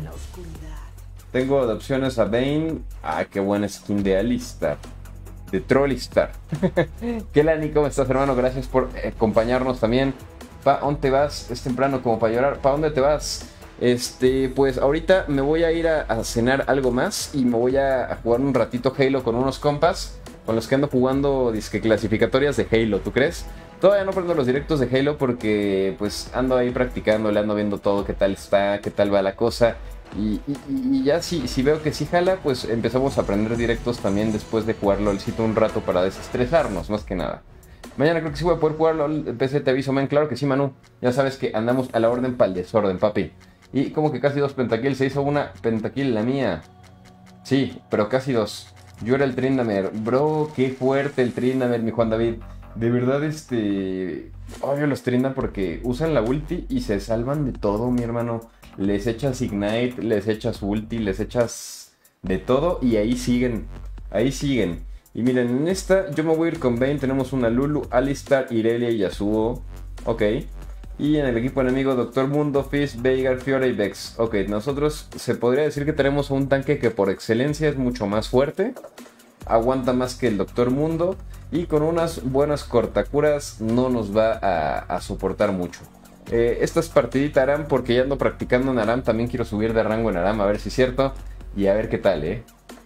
Tengo de opciones a Vayne. Ah, qué buena skin de Alistar. De Trollistar. ¿Qué Lani? ¿Cómo estás, hermano? Gracias por acompañarnos también. ¿Pa dónde te vas? Es temprano como para llorar. ¿Pa dónde te vas? Pues ahorita me voy a ir a cenar algo más. Y me voy a jugar un ratito Halo con unos compas. Con los que ando jugando disque clasificatorias de Halo, ¿tú crees? Todavía no prendo los directos de Halo porque pues ando ahí practicando, le ando viendo todo, qué tal está, qué tal va la cosa. Y ya si veo que sí jala, pues empezamos a aprender directos también después de jugar LOLcito un rato para desestresarnos, más que nada. Mañana creo que sí voy a poder jugar LOL en PC, te aviso, man. Claro que sí, Manu. Ya sabes que andamos a la orden para el desorden, papi. Y como que casi 2 pentakills, se hizo una pentakill la mía. Sí, pero casi 2. Yo era el Tryndamere. Bro, qué fuerte el Tryndamere, mi Juan David. De verdad, odio los Tryndamere porque usan la ulti y se salvan de todo, mi hermano. Les echas Ignite, les echas ulti, les echas de todo y ahí siguen. Ahí siguen. Y miren, en esta yo me voy a ir con Vayne. Tenemos una Lulu, Alistar, Irelia y Yasuo. Ok. Y en el equipo enemigo, Doctor Mundo, Fizz, Veigar, Fiora y Vex. Ok, nosotros se podría decir que tenemos un tanque que por excelencia es mucho más fuerte. Aguanta más que el Doctor Mundo. Y con unas buenas cortacuras no nos va a soportar mucho. Esta es partidita Aram porque ya ando practicando en Aram. También quiero subir de rango en Aram a ver si es cierto. Y a ver qué tal,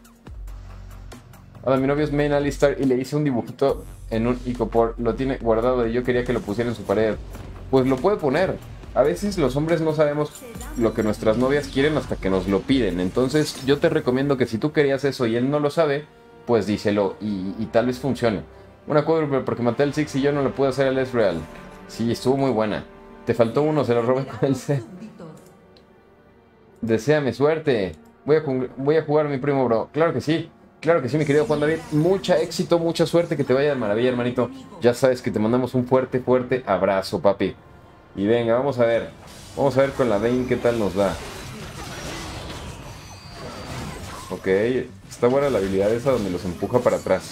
Hola, mi novio es Main Alistar y le hice un dibujito en un icopor. Lo tiene guardado y yo quería que lo pusiera en su pared. Pues lo puede poner. A veces los hombres no sabemos lo que nuestras novias quieren hasta que nos lo piden. Entonces yo te recomiendo que si tú querías eso y él no lo sabe, pues díselo y tal vez funcione. Una cuádruple porque maté al Six y yo no le pude hacer al Ezreal. Sí, estuvo muy buena. Te faltó uno, se lo robé con el C. Deséame suerte. Voy a jugar a mi primo, bro. Claro que sí, mi querido Juan David. Mucha éxito, mucha suerte, que te vaya de maravilla, hermanito. Ya sabes que te mandamos un fuerte, fuerte abrazo, papi. Y venga, vamos a ver. Vamos a ver con la Vayne qué tal nos va. Ok, está buena la habilidad esa donde los empuja para atrás.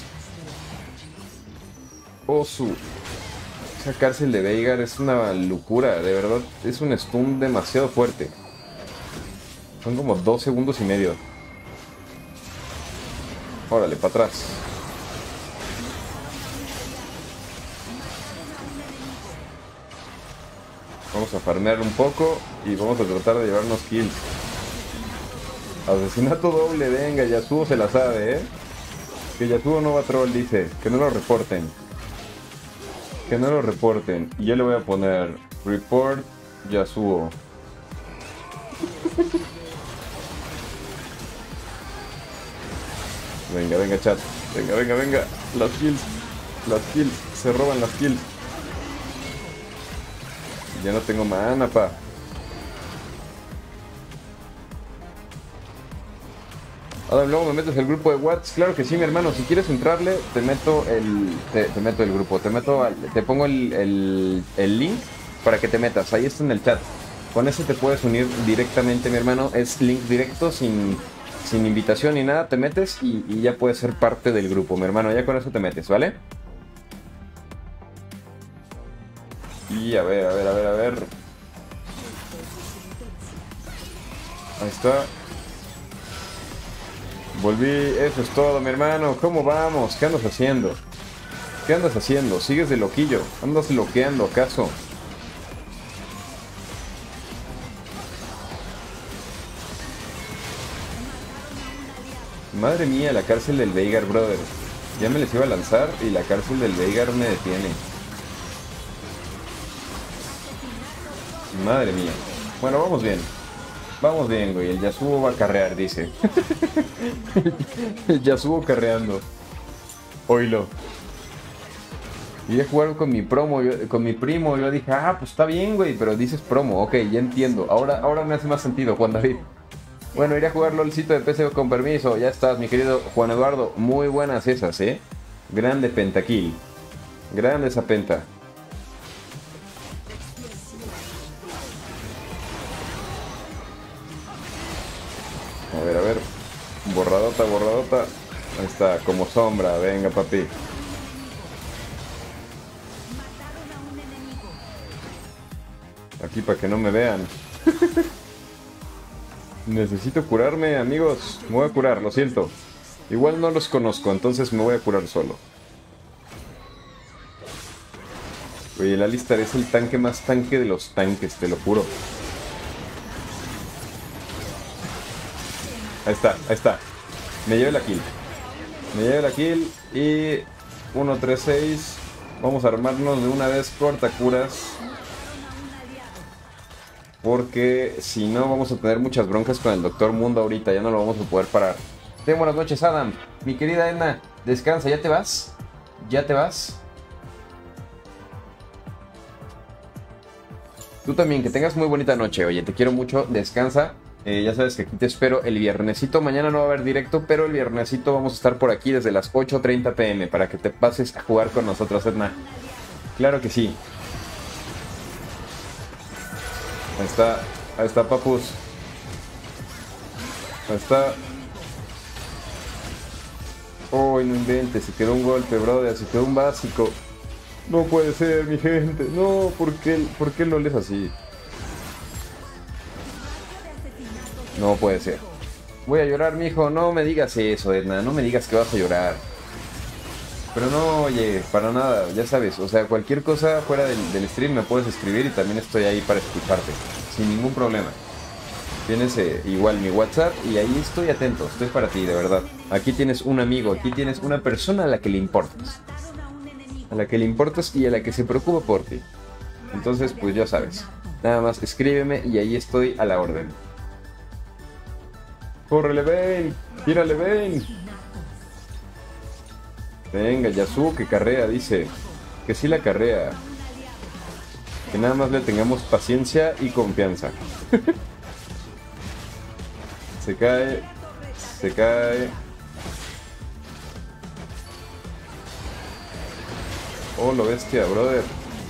Esa cárcel de Veigar es una locura, de verdad. Es un stun demasiado fuerte. Son como 2 segundos y medio. Órale, para atrás. Vamos a farmear un poco y vamos a tratar de llevarnos kills. Asesinato doble, venga, Yasuo se la sabe, Que Yasuo no va a troll, dice. Que no lo reporten. Que no lo reporten. Y yo le voy a poner Report Yasuo. Venga, venga, chat. Venga, venga, venga. Las kills. Las kills. Se roban las kills. Ya no tengo mana, pa. Ahora luego me metes el grupo de WhatsApp. Claro que sí, mi hermano. Si quieres entrarle, te meto el grupo. Te pongo el link para que te metas. Ahí está en el chat. Con ese te puedes unir directamente, mi hermano. Es link directo, sin invitación ni nada. Te metes y ya puedes ser parte del grupo, mi hermano. Ya con eso te metes, ¿vale? Y a ver. Ahí está. Volví, eso es todo, mi hermano. ¿Cómo vamos? ¿Qué andas haciendo? ¿Qué andas haciendo? ¿Sigues de loquillo? ¿Andas loqueando acaso? Madre mía, la cárcel del Veigar, brother. Ya me les iba a lanzar y la cárcel del Veigar me detiene. Madre mía. Bueno, vamos bien. Vamos bien, güey. El Yasuo va a carrear, dice. El Yasuo carreando. Oílo. Y a jugar con mi primo. Yo dije, pues está bien, güey. Pero dices promo. Ok, ya entiendo. Ahora me hace más sentido, Juan David. Bueno, iré a jugar LOLcito de PC con permiso. Ya estás, mi querido Juan Eduardo. Muy buenas esas, Grande pentakill. Grande esa penta. A ver. Borradota. Ahí está, como sombra. Venga, papi. Aquí para que no me vean. Necesito curarme, amigos. Me voy a curar, lo siento. Igual no los conozco, entonces me voy a curar solo. Oye, el Alistar es el tanque más tanque de los tanques, te lo juro. Ahí está. Me lleve la kill. Y 1-3-6. Vamos a armarnos de una vez cortacuras. Porque si no vamos a tener muchas broncas con el Doctor Mundo ahorita. Ya no lo vamos a poder parar. Buenas noches, Adam. Mi querida Edna, descansa. ¿Ya te vas? Tú también, que tengas muy bonita noche. Oye, te quiero mucho. Descansa. Ya sabes que aquí te espero el viernesito. Mañana no va a haber directo, pero el viernesito vamos a estar por aquí desde las 8:30 p.m. para que te pases a jugar con nosotros, Edna. Claro que sí. Ahí está, papus. Ahí está. Oh, no inventes, se quedó un golpe, brother, se quedó un básico. No puede ser, mi gente. No, por qué no es así? No puede ser. Voy a llorar, mijo. No me digas eso, Edna. No me digas que vas a llorar. Pero no, oye, para nada, ya sabes. O sea, cualquier cosa fuera del stream me puedes escribir y también estoy ahí para escucharte. Sin ningún problema. Tienes igual mi WhatsApp y ahí estoy atento. Estoy para ti, de verdad. Aquí tienes un amigo, aquí tienes una persona a la que le importas. A la que le importas y a la que se preocupa por ti. Entonces, pues ya sabes. Nada más escríbeme y ahí estoy a la orden. ¡Córrele, Bane! ¡Tírale, Bane! Venga, Yasuo que carrea, dice. Que sí la carrea. Que nada más le tengamos paciencia y confianza. Se cae. Se cae. Oh, lo bestia, brother.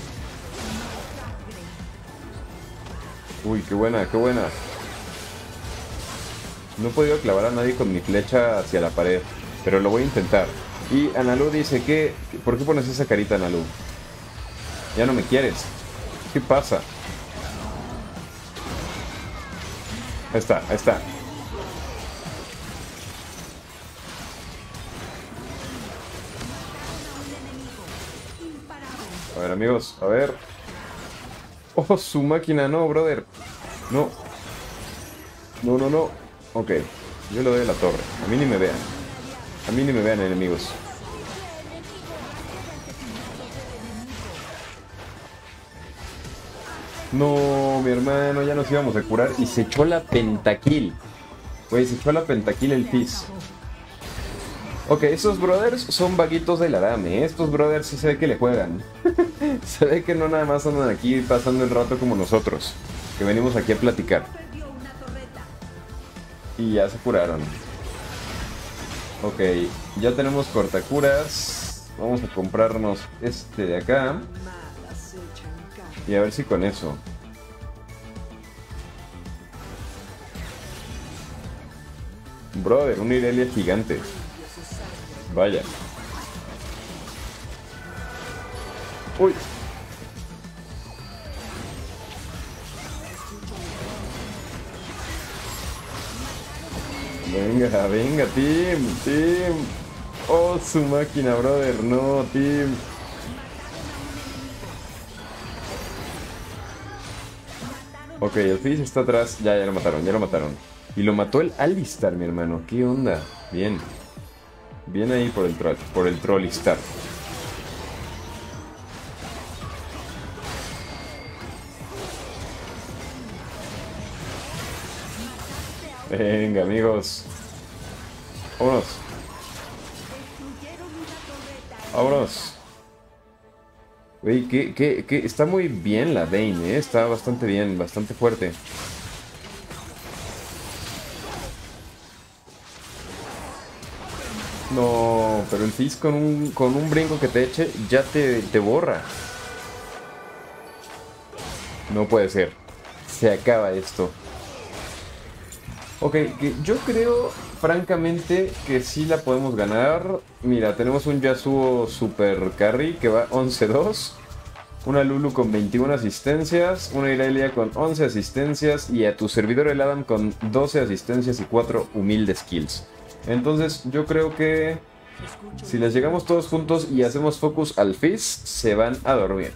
Uy, qué buena, qué buena. No he podido clavar a nadie con mi flecha hacia la pared, pero lo voy a intentar. Y Analu dice que... ¿Por qué pones esa carita, Analu? Ya no me quieres. ¿Qué pasa? Ahí está, ahí está. A ver, amigos, a ver. Oh, su máquina, no, brother. No. No, no, no. Ok, yo le doy a la torre. A mí ni me vean. A mí ni me vean, enemigos. No, mi hermano, ya nos íbamos a curar. Y se echó la pentakill. Güey, se echó la pentakill el Fizz. Ok, esos brothers son vaguitos del Arame, ¿eh? Estos brothers sí se ve que le juegan. Se ve que no nada más andan aquí pasando el rato como nosotros, que venimos aquí a platicar. Y ya se curaron. Ok, ya tenemos cortacuras. Vamos a comprarnos este de acá. Y a ver si con eso. Brother, una Irelia gigante. Vaya. Uy. Venga, venga, team. Oh, su máquina, brother. No, team. Ok, el Fizz está atrás. Ya lo mataron, ya lo mataron. Y lo mató el Alistar, mi hermano. ¿Qué onda? Bien. Bien ahí por el Trollistar. Venga, amigos. Vámonos. Vámonos. Uy, que está muy bien la Vayne, ¿eh? Está bastante bien, bastante fuerte. No, pero el Fizz con un brinco que te eche ya te borra. No puede ser. Se acaba esto. Ok, yo creo francamente que sí la podemos ganar. Mira, tenemos un Yasuo Super Carry que va 11-2. Una Lulu con 21 asistencias. Una Irelia con 11 asistencias. Y a tu servidor el Adam con 12 asistencias y 4 humildes kills. Entonces yo creo que si les llegamos todos juntos y hacemos focus al Fizz, se van a dormir.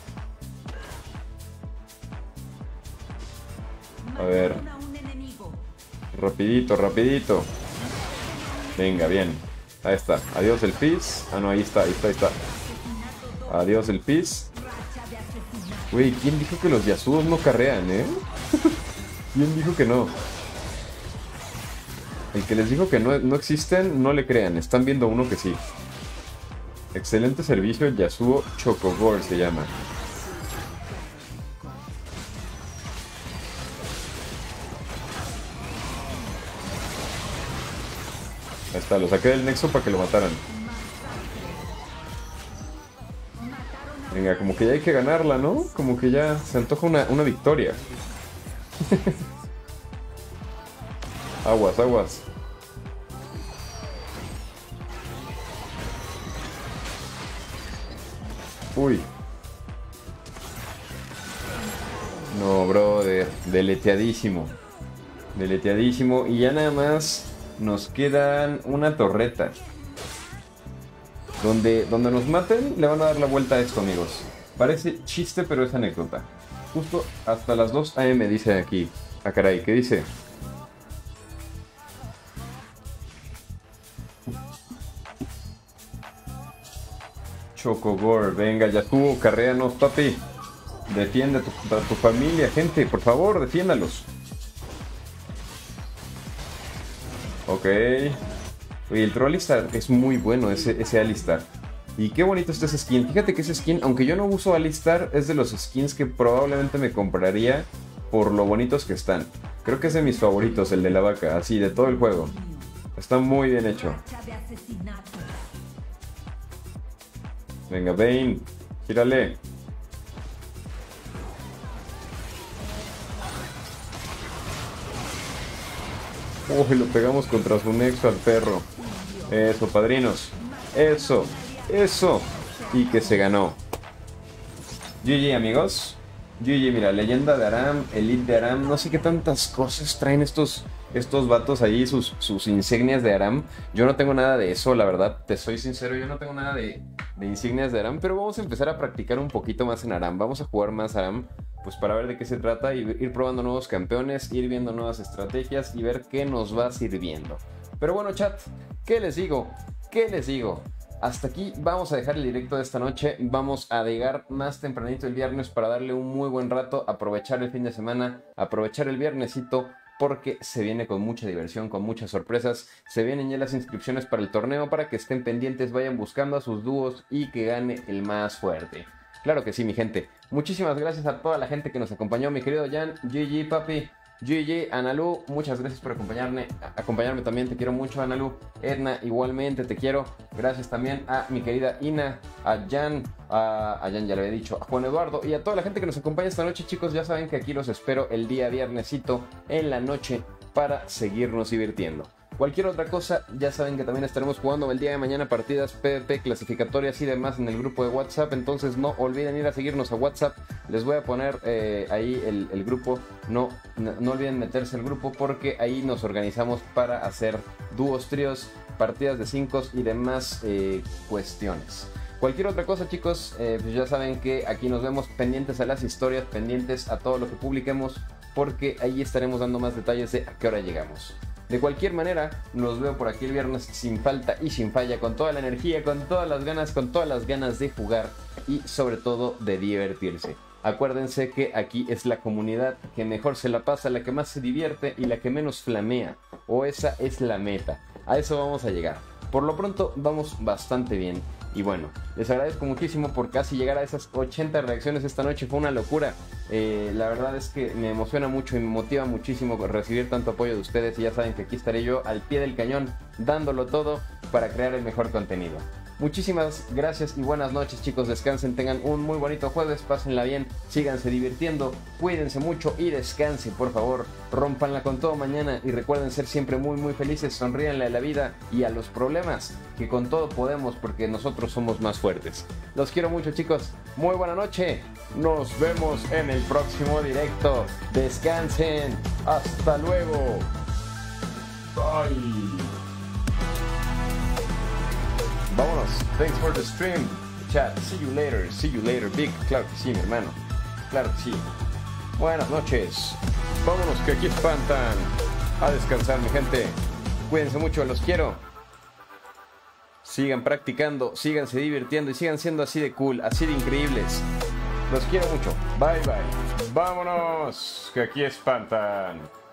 A ver. Rapidito, rapidito. Venga, bien. Ahí está. Adiós el Fizz. Ah, no, ahí está, ahí está, ahí está. Adiós el Fizz. Uy, ¿quién dijo que los Yasuos no carrean, ¿Quién dijo que no? El que les dijo que no existen, no le crean. Están viendo uno que sí. Excelente servicio, Yasuo Chocogore se llama. Ahí está, lo saqué del nexo para que lo mataran. Venga, como que ya hay que ganarla, ¿no? Como que ya se antoja una victoria. Aguas, aguas. Uy. No, brother. Deleteadísimo. Deleteadísimo. Y ya nada más nos quedan una torreta. Donde nos maten, le van a dar la vuelta a esto, amigos. Parece chiste, pero es anécdota. Justo hasta las 2 AM dice aquí. Ah, caray, ¿qué dice? Chocogore, venga, ya estuvo, carréanos, papi. Defiende a tu familia, gente, por favor, defiéndalos. Ok. Oye, el Trollistar es muy bueno, ese Alistar. Y qué bonito está ese skin. Fíjate que ese skin, aunque yo no uso Alistar, es de los skins que probablemente me compraría por lo bonitos que están. Creo que es de mis favoritos, el de la vaca, así, de todo el juego. Está muy bien hecho. Racha de asesinato. Venga, Bane, gírale. Uy, lo pegamos contra su nexo al perro. Eso, padrinos. Eso, eso. Y que se ganó. GG, amigos. GG, mira, leyenda de Aram, elite de Aram. No sé qué tantas cosas traen estos vatos ahí, sus insignias de Aram. Yo no tengo nada de eso, la verdad. Te soy sincero, yo no tengo nada de insignias de Aram. Pero vamos a empezar a practicar un poquito más en Aram. Vamos a jugar más Aram, pues para ver de qué se trata y ir probando nuevos campeones, ir viendo nuevas estrategias y ver qué nos va sirviendo. Pero bueno, chat, ¿qué les digo? ¿Qué les digo? Hasta aquí vamos a dejar el directo de esta noche. Vamos a llegar más tempranito el viernes para darle un muy buen rato, aprovechar el fin de semana, aprovechar el viernesito, porque se viene con mucha diversión, con muchas sorpresas. Se vienen ya las inscripciones para el torneo, para que estén pendientes, vayan buscando a sus dúos y que gane el más fuerte. Claro que sí, mi gente. Muchísimas gracias a toda la gente que nos acompañó, mi querido Jan, GG, papi. GG, Analu, muchas gracias por acompañarme también, te quiero mucho, Analu. Edna, igualmente te quiero. Gracias también a mi querida Ina, a Jan ya le había dicho, a Juan Eduardo y a toda la gente que nos acompaña esta noche, chicos. Ya saben que aquí los espero el día viernesito en la noche para seguirnos divirtiendo. Cualquier otra cosa, ya saben que también estaremos jugando el día de mañana partidas PvP, clasificatorias y demás en el grupo de WhatsApp. Entonces no olviden ir a seguirnos a WhatsApp. Les voy a poner ahí el grupo. No olviden meterse al grupo, porque ahí nos organizamos para hacer dúos, tríos, partidas de 5 y demás cuestiones. Cualquier otra cosa, chicos, pues ya saben que aquí nos vemos, pendientes a las historias, pendientes a todo lo que publiquemos, porque ahí estaremos dando más detalles de a qué hora llegamos. De cualquier manera, los veo por aquí el viernes sin falta y sin falla, con toda la energía, con todas las ganas de jugar y sobre todo de divertirse. Acuérdense que aquí es la comunidad que mejor se la pasa, la que más se divierte y la que menos flamea, o esa es la meta. A eso vamos a llegar. Por lo pronto vamos bastante bien. Y bueno, les agradezco muchísimo por casi llegar a esas 80 reacciones esta noche. Fue una locura. La verdad es que me emociona mucho y me motiva muchísimo recibir tanto apoyo de ustedes. Y ya saben que aquí estaré yo al pie del cañón, dándolo todo para crear el mejor contenido. Muchísimas gracias y buenas noches, chicos. Descansen, tengan un muy bonito jueves, pásenla bien, síganse divirtiendo, cuídense mucho y descansen, por favor. Rómpanla con todo mañana y recuerden ser siempre muy muy felices. Sonríanle a la vida y a los problemas, que con todo podemos, porque nosotros somos más fuertes. Los quiero mucho, chicos. Muy buena noche. Nos vemos en el próximo directo. Descansen. Hasta luego. Bye. Vámonos. Thanks for the stream. Chat. See you later. See you later. Big. Claro que sí, mi hermano. Claro que sí. Buenas noches. Vámonos, que aquí espantan. A descansar, mi gente. Cuídense mucho. Los quiero. Sigan practicando. Síganse divirtiendo. Y sigan siendo así de cool. Así de increíbles. Los quiero mucho. Bye, bye. Vámonos, que aquí espantan.